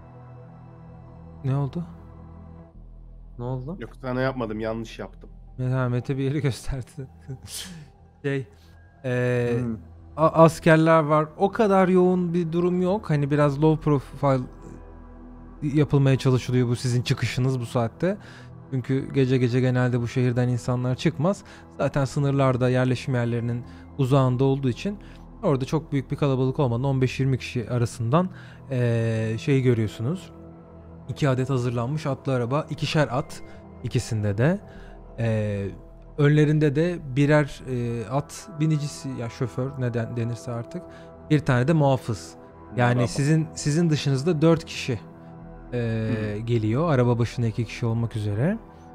S1: ne oldu?
S5: Ne oldu?
S4: Yok, sana yapmadım, yanlış yaptım.
S1: Mete bir yeri gösterdi. şey
S5: Hmm.
S1: askerler var. O kadar yoğun bir durum yok. Hani biraz low profile yapılmaya çalışılıyor bu sizin çıkışınız bu saatte. Çünkü gece gece genelde bu şehirden insanlar çıkmaz. Zaten sınırlarda yerleşim yerlerinin uzağında olduğu için orada çok büyük bir kalabalık olmadan 15-20 kişi arasından şey görüyorsunuz. 2 adet hazırlanmış atlı araba, 2'şer at ikisinde de. Önlerinde de birer at binicisi ya şoför neden denirse artık. Bir tane de muhafız. Yani
S4: Araba.
S1: sizin dışınızda 4 kişi geliyor. Araba başına 2 kişi olmak üzere.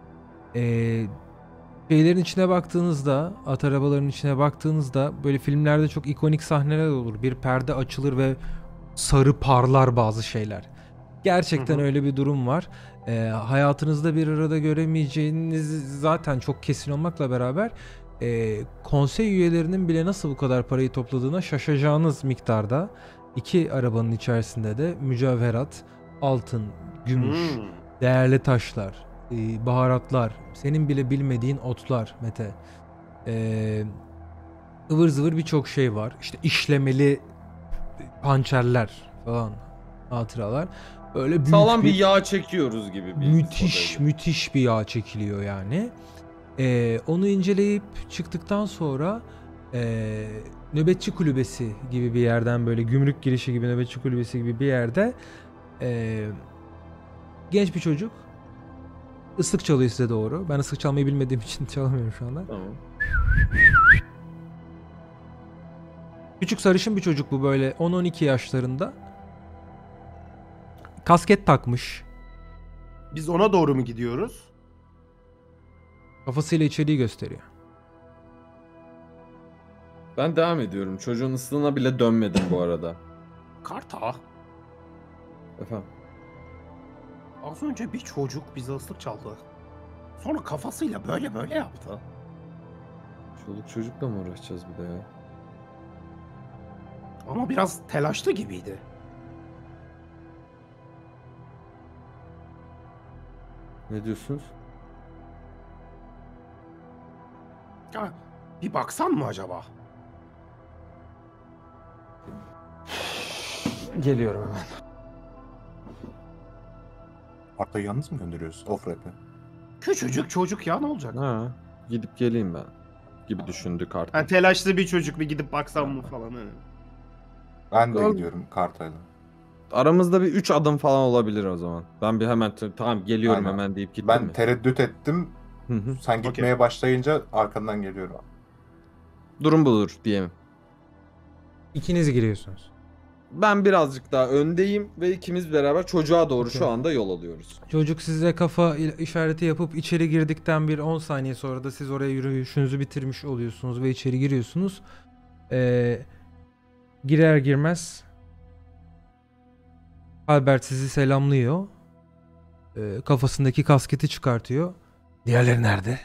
S1: Şeylerin içine baktığınızda, at arabalarının içine baktığınızda böyle filmlerde çok ikonik sahneler olur. Bir perde açılır ve sarı parlar bazı şeyler. Gerçekten öyle bir durum var. Hayatınızda bir arada göremeyeceğiniz zaten çok kesin olmakla beraber konsey üyelerinin bile nasıl bu kadar parayı topladığına şaşacağınız miktarda 2 arabanın içerisinde de mücevherat, altın, gümüş, değerli taşlar, baharatlar, senin bile bilmediğin otlar Mete. Ivır zıvır birçok şey var. İşte işlemeli pançerler falan, hatıralar. Öyle büyük
S5: Sağlam bir yağ çekiyoruz gibi bir
S1: müthiş bir yağ çekiliyor yani. Onu inceleyip çıktıktan sonra nöbetçi kulübesi gibi bir yerden, böyle gümrük girişi gibi, nöbetçi kulübesi gibi bir yerde genç bir çocuk ıslık çalıyor size doğru. Ben ıslık çalmayı bilmediğim için çalamıyorum şu anda.
S5: Tamam.
S1: Küçük sarışın bir çocuk bu, böyle 10-12 yaşlarında. Kasket takmış.
S4: Biz ona doğru mu gidiyoruz?
S1: Kafasıyla içeriği gösteriyor.
S5: Ben devam ediyorum. Çocuğun ıslığına bile dönmedim bu arada.
S7: Karta,
S5: Efendim.
S7: az önce bir çocuk bize ıslık çaldı. Sonra kafasıyla böyle böyle yaptı.
S5: Çoluk çocukla mı uğraşacağız bir de ya?
S7: Ama biraz telaşlı gibiydi.
S5: Ne diyorsunuz?
S7: Ya, Bir baksan mı acaba?
S5: Geliyorum hemen.
S3: Arta'yı yalnız mı gönderiyoruz? Off-rap'e.
S7: Küçücük çocuk ya, ne olacak?
S6: Ha, gidip geleyim ben gibi düşündü Kartal.
S4: Yani telaşlı bir çocuk, bir gidip baksam mı falan. Hani.
S3: Ben de
S6: Doğru.
S3: gidiyorum Karta'yla.
S6: Aramızda bir 3 adım falan olabilir o zaman. Ben bir hemen tamam geliyorum
S3: Aynen.
S6: hemen deyip gittim
S3: Ben
S6: mi?
S3: tereddüt ettim.
S6: Hı hı.
S3: Sen gitmeye başlayınca arkandan geliyorum.
S6: Durum budur diyeyim.
S1: İkiniz giriyorsunuz.
S6: Ben birazcık daha öndeyim ve ikimiz beraber çocuğa doğru
S1: Okey.
S6: şu anda yol alıyoruz.
S1: Çocuk size kafa işareti yapıp içeri girdikten bir 10 saniye sonra da siz oraya yürüyüşünüzü bitirmiş oluyorsunuz ve içeri giriyorsunuz. Girer girmez Albert sizi selamlıyor. Kafasındaki kasketi çıkartıyor. Diğerleri nerede?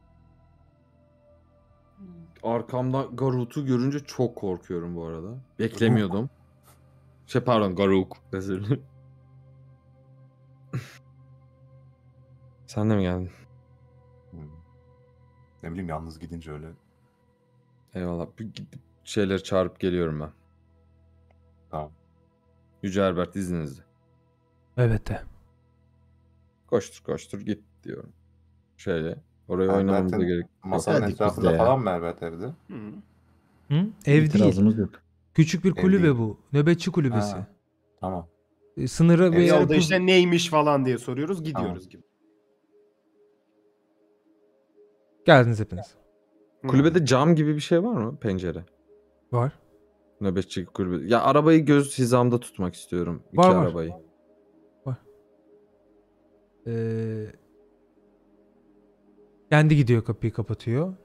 S6: Arkamda Garut'u görünce çok korkuyorum bu arada. Beklemiyordum. Pardon Garuk. Özür dilerim. Sen de mi geldin?
S3: Ne bileyim, yalnız gidince öyle.
S6: Eyvallah. Bir gidip şeyleri çağırıp geliyorum ben.
S3: Tamam.
S6: Yüce Albert izninizle.
S1: Evet de.
S6: Koştur koştur git diyorum. Şöyle. Oraya
S3: Albert'in
S6: oynamamıza gerek yok.
S3: Masanın
S2: Hadi
S3: etrafında
S2: biz de ya.
S3: falan mı Albert evde?
S4: Hı.
S1: Hı? Ev değil.
S2: İtirazımız yok.
S1: Küçük bir
S3: Ev
S1: kulübe
S3: değil.
S1: bu. Nöbetçi kulübesi.
S3: Ha, tamam.
S1: Sınırı bir
S3: Yolda
S4: Yolda işte neymiş falan diye soruyoruz, gidiyoruz
S3: Tamam.
S4: gibi.
S1: Geldiniz hepiniz.
S6: Kulübede cam gibi bir şey var mı? Pencere.
S1: Var.
S6: Nöbetçi kulübe. Ya arabayı göz hizamda tutmak istiyorum. İki
S1: Var, var.
S6: arabayı.
S1: Ee, kendi gidiyor, kapıyı kapatıyor.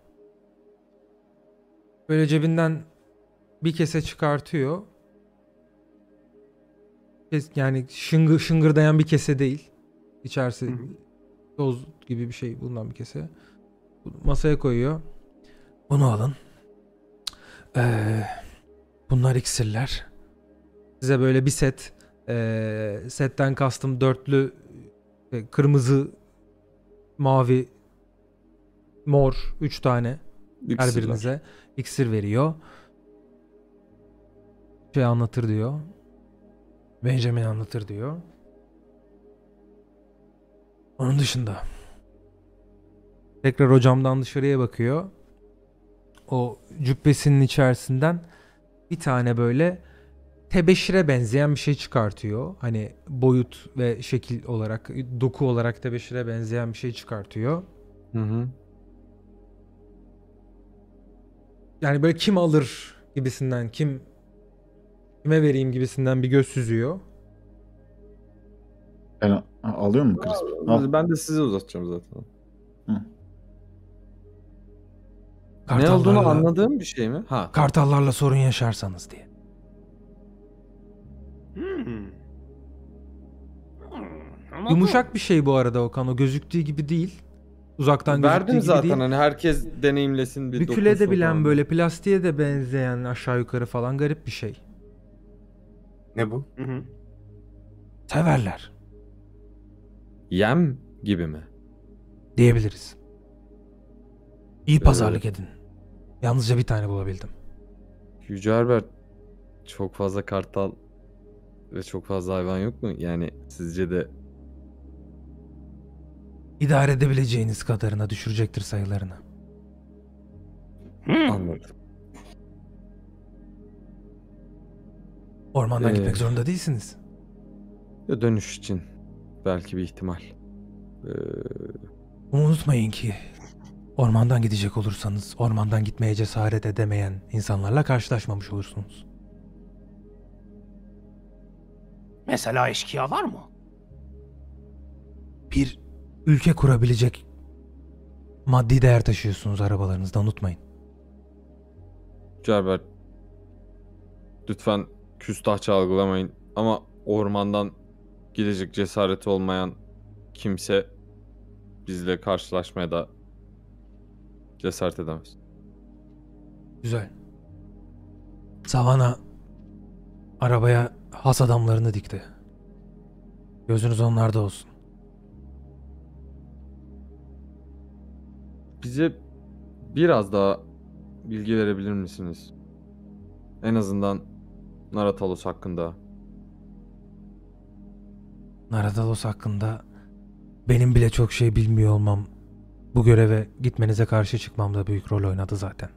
S1: Böyle cebinden bir kese çıkartıyor. Yani şıngırdayan bir kese değil. İçerisi
S4: Hı hı.
S1: toz gibi bir şey, bundan bir kese. Masaya koyuyor. Bunu alın. Bunlar iksirler. Size böyle bir set. Setten kastım dörtlü, kırmızı, mavi, mor 3 tane her
S6: İksirler.
S1: birinize iksir veriyor. Şey anlatır diyor. Benjamin anlatır diyor. Onun dışında tekrar o camdan dışarıya bakıyor. O cübbesinin içerisinden bir tane böyle tebeşire benzeyen bir şey çıkartıyor. Hani boyut ve şekil olarak, doku olarak tebeşire benzeyen bir şey çıkartıyor.
S6: Hı hı.
S1: Yani böyle kim alır gibisinden, kime vereyim gibisinden bir göz süzüyor.
S2: Ben alıyor mu Chris? Al.
S6: Ben de size uzatacağım zaten. Ne
S1: Kartallarla-
S6: olduğunu anladığım bir şey mi? Ha.
S1: Kartallarla sorun yaşarsanız diye.
S4: Hmm. Anladım.
S1: Yumuşak bir şey bu arada Okan. O gözüktüğü gibi değil. Uzaktan gözüktüğü
S6: Verdim
S1: gibi
S6: zaten
S1: değil.
S6: hani herkes deneyimlesin bir
S1: Büküle de
S6: dokusu
S1: bilen,
S6: falan.
S1: böyle plastiğe de benzeyen, aşağı yukarı falan garip bir şey.
S3: Ne bu?
S4: Hı hı.
S1: Severler
S6: Yem gibi mi?
S1: diyebiliriz. İyi pazarlık edin. Yalnızca bir tane bulabildim.
S6: Yüce Albert, çok fazla kartal ve çok fazla hayvan yok mu? Yani sizce de
S1: İdare edebileceğiniz kadarına düşürecektir sayılarını.
S7: Hmm.
S6: anladım.
S1: Ormandan
S6: Ee,
S1: gitmek zorunda değilsiniz.
S6: Ya dönüş için belki bir ihtimal.
S1: Unutmayın ki ormandan gidecek olursanız ormandan gitmeye cesaret edemeyen insanlarla karşılaşmamış olursunuz.
S7: Mesela eşkıyalar mı?
S1: Bir ülke kurabilecek maddi değer taşıyorsunuz arabalarınızda, unutmayın.
S6: Yüce Albert, lütfen küstahça algılamayın ama ormandan gidecek cesareti olmayan kimse bizle karşılaşmaya da cesaret edemez.
S1: Güzel. Savana arabaya has adamlarını dikti. Gözünüz onlarda olsun.
S6: Bize biraz daha bilgi verebilir misiniz? En azından Naratalos hakkında.
S1: Naratalos hakkında benim bile çok şey bilmiyor olmam bu göreve gitmenize karşı çıkmamda büyük rol oynadı zaten.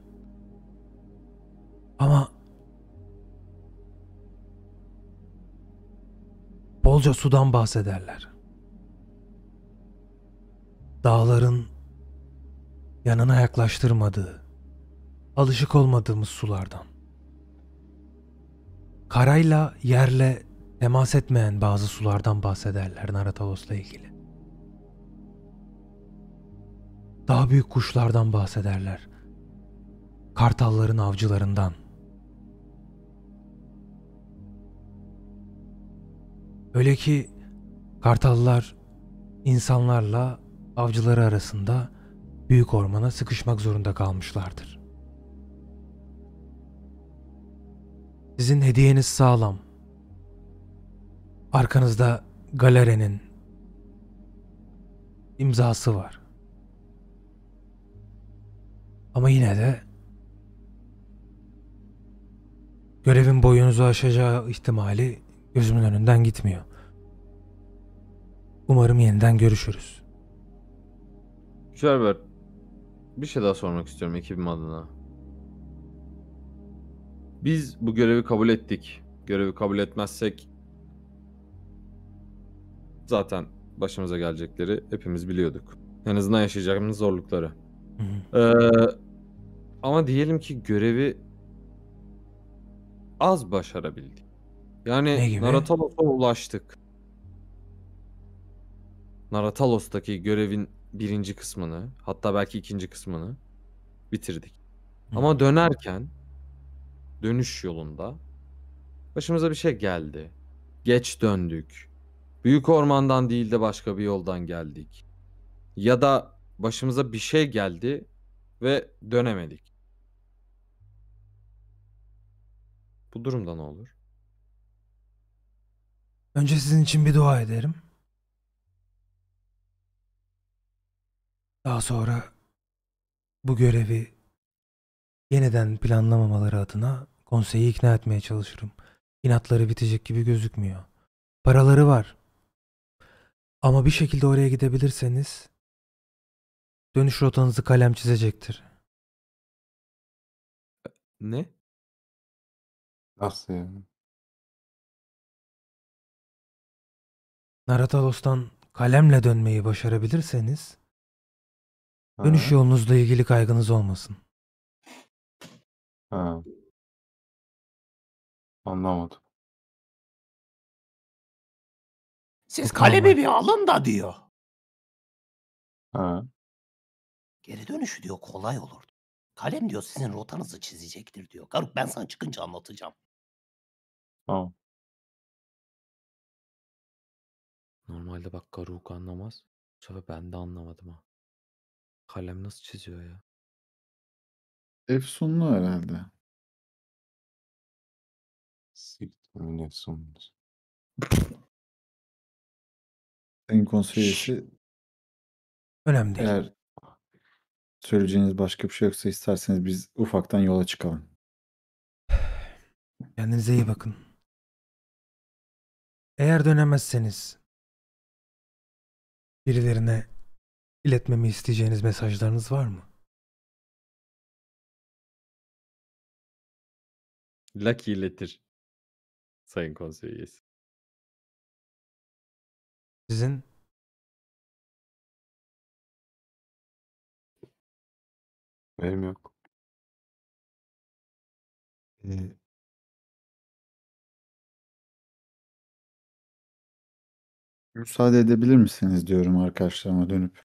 S1: Ama bolca sudan bahsederler. Dağların yanına yaklaştırmadığı, alışık olmadığımız sulardan. Karayla, yerle temas etmeyen bazı sulardan bahsederler Naratalos'la ilgili. Daha büyük kuşlardan bahsederler. Kartalların avcılarından. Öyle ki kartallar insanlarla avcıları arasında büyük ormana sıkışmak zorunda kalmışlardır. Sizin hediyeniz sağlam. Arkanızda Galare'nin imzası var. Ama yine de görevin boyunuzu aşacağı ihtimali gözümün önünden gitmiyor. Umarım yeniden görüşürüz.
S6: Sherbert, bir şey daha sormak istiyorum ekibim adına. Biz bu görevi kabul ettik. Görevi kabul etmezsek zaten başımıza gelecekleri hepimiz biliyorduk. En azından yaşayacağımız zorlukları. Ama diyelim ki görevi az başarabildik.
S1: Ne
S6: Yani
S1: gibi?
S6: Naratalos'a ulaştık. Naratalos'taki görevin birinci kısmını, hatta belki ikinci kısmını bitirdik. Ama dönerken, dönüş yolunda başımıza bir şey geldi. Geç döndük. Büyük ormandan değil de başka bir yoldan geldik. Ya da başımıza bir şey geldi ve dönemedik. Bu durumda ne olur?
S1: Önce sizin için bir dua ederim. Daha sonra bu görevi yeniden planlamamaları adına konseyi ikna etmeye çalışırım. İnatları bitecek gibi gözükmüyor. Paraları var. Ama bir şekilde oraya gidebilirseniz dönüş rotanızı kalem çizecektir.
S6: Ne?
S3: Nasıl yani?
S1: Naratalos'tan kalemle dönmeyi başarabilirseniz dönüş
S3: Ha,
S1: yolunuzla ilgili kaygınız olmasın.
S3: ha. Anlamadım.
S7: Siz
S1: Çok
S7: kalemi
S1: normal.
S7: bir alın da diyor.
S3: Ha,
S7: Geri dönüşü diyor kolay olur. Kalem diyor sizin rotanızı çizecektir diyor. Garip ben sana çıkınca anlatacağım.
S3: tamam.
S6: Normalde bak Garuk anlamaz. Bu sefer ben de anlamadım ha. Kalem nasıl çiziyor ya?
S2: Efsunlu herhalde.
S3: Siktimin efsunlusu.
S2: Sayın konsey üyesi,
S1: Önemli değil.
S2: eğer söyleyeceğiniz başka bir şey yoksa isterseniz biz ufaktan yola çıkalım.
S1: Kendinize iyi bakın. Eğer dönemezseniz birilerine iletmemi isteyeceğiniz mesajlarınız var mı?
S6: Lucky iletir. Sayın konsey üyesi.
S1: Sizin
S3: Benim yok.
S2: Ee, müsaade edebilir misiniz diyorum arkadaşlarıma dönüp.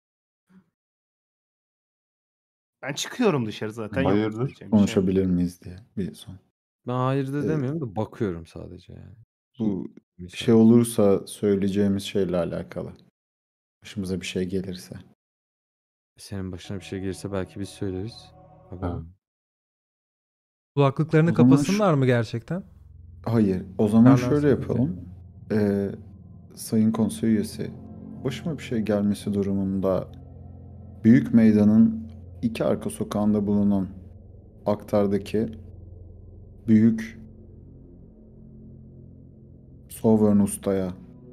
S4: Ben çıkıyorum dışarı zaten. Yok
S3: Hayırdır?
S4: diyeceğim bir şey yok.
S2: Konuşabilir miyiz diye bir son.
S6: Ben hayır da
S2: Ee,
S6: demiyorum da bakıyorum sadece yani.
S2: Bu
S6: Müsaade.
S2: şey olursa söyleyeceğimiz şeyle alakalı. Başımıza bir şey gelirse.
S6: Senin başına bir şey gelirse belki biz söyleriz. Bakalım.
S1: kulaklıklarını
S2: O zaman
S1: kapasınlar mı gerçekten?
S2: Hayır. O zaman
S1: Senden
S2: şöyle
S1: sonra
S2: yapalım. Sayın konsey üyesi, başıma bir şey gelmesi durumunda Büyük Meydan'ın iki arka sokağında bulunan Aktar'daki büyük Sovereign Usta'ya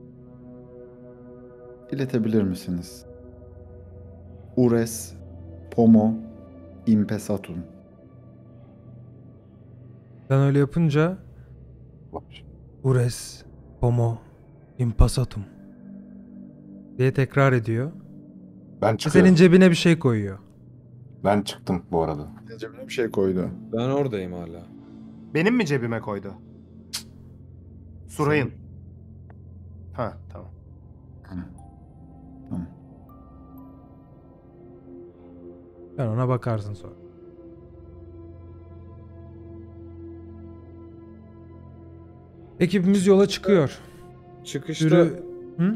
S2: iletebilir misiniz? Ures Pomo Impesatum.
S1: Sen öyle yapınca Ures Homo Impassatum diye tekrar ediyor.
S3: Ben
S1: Ve
S3: çıkıyorum.
S1: senin cebine bir şey koyuyor.
S3: Ben çıktım bu arada.
S2: Cebine bir şey koydu.
S6: Ben oradayım hala.
S7: Benim mi cebime koydu? Suray'ın. Ha tamam.
S2: Tamam.
S1: Sen ona bakarsın sonra. Ekibimiz yola çıkıyor.
S6: Çıkışta
S1: Yürü. Hı?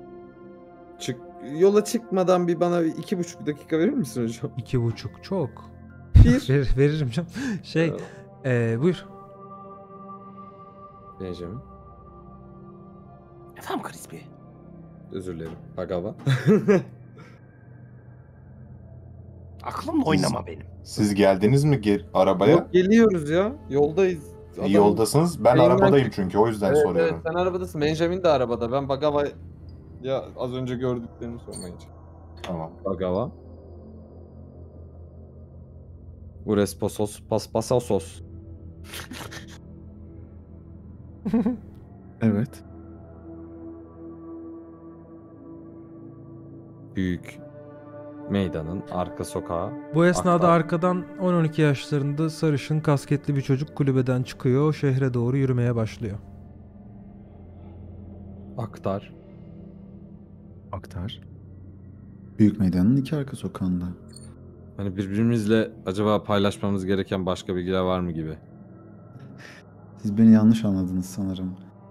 S6: yola çıkmadan bir bana 2,5 dakika verir misin hocam?
S1: 2,5 çok.
S6: Bir.
S1: Veririm canım. Buyur.
S6: Benjamin.
S7: Efendim Crispy.
S6: Özür dilerim. Bagava.
S7: Aklımla oynama benim.
S3: Siz geldiniz mi arabaya?
S6: Yok, geliyoruz ya. Yoldayız. Adam-
S3: Yoldasınız. Ben
S6: Yayından
S3: arabadayım
S6: çık-
S3: çünkü o yüzden
S6: Evet,
S3: soruyorum.
S6: evet, sen arabadasın. Benjamin de arabada. Ben Bagava ya az önce gördüklerini sormaya çalışıyorum.
S3: Tamam.
S6: Bagava. Uresposos paspasasos.
S2: Evet.
S6: Büyük meydanın arka sokağı.
S1: Bu esnada
S6: Aktar.
S1: arkadan 10-12 yaşlarında sarışın kasketli bir çocuk kulübeden çıkıyor. Şehre doğru yürümeye başlıyor.
S6: Aktar.
S2: Aktar. Büyük Meydan'ın iki arka sokağında.
S6: Hani birbirimizle acaba paylaşmamız gereken başka bilgiler var mı gibi.
S2: Siz beni yanlış anladınız sanırım.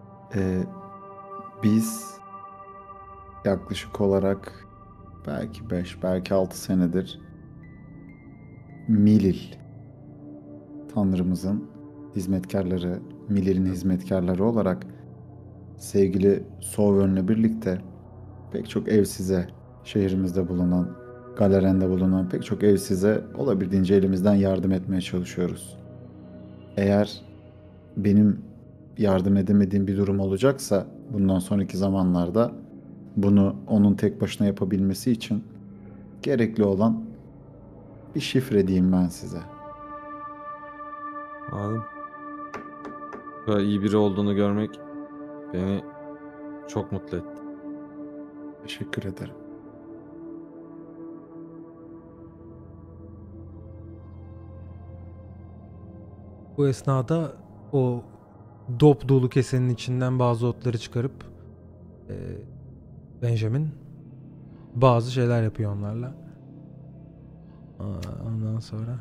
S2: Biz yaklaşık olarak belki 5, belki 6 senedir Milil Tanrımızın hizmetkarları, Milil'in hizmetkarları olarak sevgili Sovereign'le birlikte pek çok evsize, şehrimizde bulunan, Galeren'de bulunan pek çok evsize olabildiğince elimizden yardım etmeye çalışıyoruz. Eğer benim yardım edemediğim bir durum olacaksa bundan sonraki zamanlarda bunu onun tek başına yapabilmesi için gerekli olan bir şifre diyeyim ben size.
S6: Anladım. Böyle iyi biri olduğunu görmek beni çok mutlu etti.
S2: Teşekkür ederim.
S1: Bu esnada o dop dolu kesenin içinden bazı otları çıkarıp Benjamin bazı şeyler yapıyor onlarla. Ondan sonra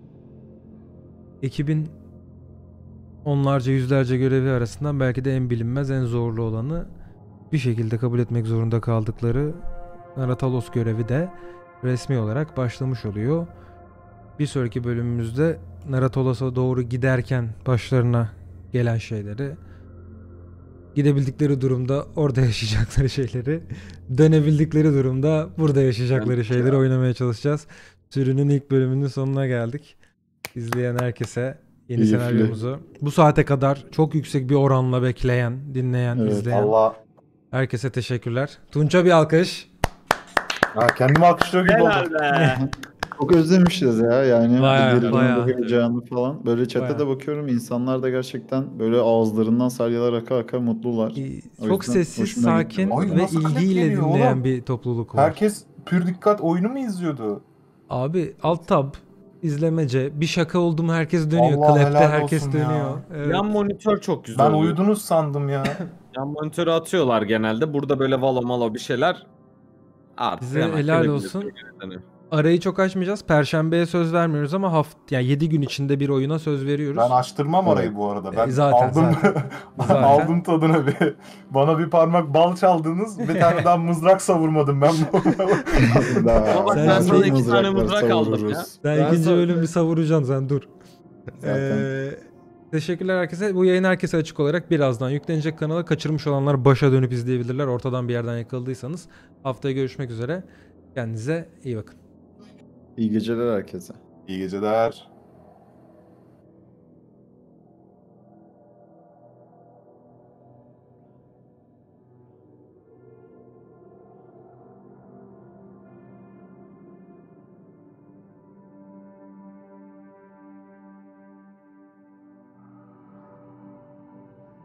S1: ekibin onlarca yüzlerce görevi arasından belki de en bilinmez, en zorlu olanı bir şekilde kabul etmek zorunda kaldıkları Naratalos görevi de resmi olarak başlamış oluyor. Bir sonraki bölümümüzde Naratalos'a doğru giderken başlarına gelen şeyleri, gidebildikleri durumda orada yaşayacakları şeyleri, dönebildikleri durumda burada yaşayacakları şeyleri oynamaya çalışacağız. Sürünün ilk bölümünün sonuna geldik. İzleyen herkese yeni
S2: Keyifli.
S1: senaryomuzu bu saate kadar çok yüksek bir oranla bekleyen, dinleyen,
S2: Evet,
S1: izleyen
S3: Allah.
S1: herkese teşekkürler. Tunç'a bir alkış.
S3: Kendimi alkışlıyor gibi oldum.
S2: Çok özlemişiz ya yani.
S1: Bayağı,
S2: Gerilim,
S1: bayağı.
S2: bu heyecanı falan. Böyle chat'te
S1: Bayağı.
S2: de bakıyorum, insanlar da gerçekten böyle ağızlarından salyalar aka aka mutlular. O
S1: Çok
S2: yüzden
S1: sessiz,
S2: hoşuma gitti.
S1: sakin
S3: Oyun
S1: ve
S3: nasıl
S1: ilgiyle
S3: klipleniyor
S1: dinleyen
S3: oğlum?
S1: bir topluluk var.
S3: Herkes pür dikkat oyunu mu izliyordu?
S1: Abi alt tab, izlemece, bir şaka oldu mu herkes dönüyor.
S3: Allah
S1: Clap'te
S3: helal
S1: herkes
S3: olsun ya.
S1: dönüyor. Evet.
S6: Yan monitör çok güzel
S3: Ben
S6: oluyor.
S3: uyudunuz sandım ya.
S6: Yan monitörü atıyorlar genelde. Burada böyle valo malo bir şeyler. Artık
S1: Size
S6: hemen
S1: helal
S6: güle güle
S1: olsun.
S6: yani.
S1: Arayı çok açmayacağız. Perşembeye söz vermiyoruz ama yani 7 gün içinde bir oyuna söz veriyoruz.
S3: Ben açtırmam
S2: Evet.
S3: orayı bu arada. Ben
S1: Zaten,
S3: aldım
S1: zaten.
S3: aldım tadına bir. Bana bir parmak bal çaldınız. Bir tane daha mızrak savurmadım ben bu.
S2: Daha-
S1: Sen
S2: daha
S1: sana
S2: çok
S6: 2 tane
S2: mızraklar
S6: mızrak aldım
S2: savururuz.
S6: ya.
S1: Sen
S6: Ben
S1: ikinci
S6: sana-
S1: bölüm bir savuracaksın sen dur.
S2: Zaten.
S1: Teşekkürler herkese. Bu yayın herkese açık olarak birazdan yüklenecek kanala. Kaçırmış olanlar başa dönüp izleyebilirler. Ortadan bir yerden yakaladıysanız. Haftaya görüşmek üzere. Kendinize iyi bakın.
S2: İyi geceler herkese.
S3: İyi geceler.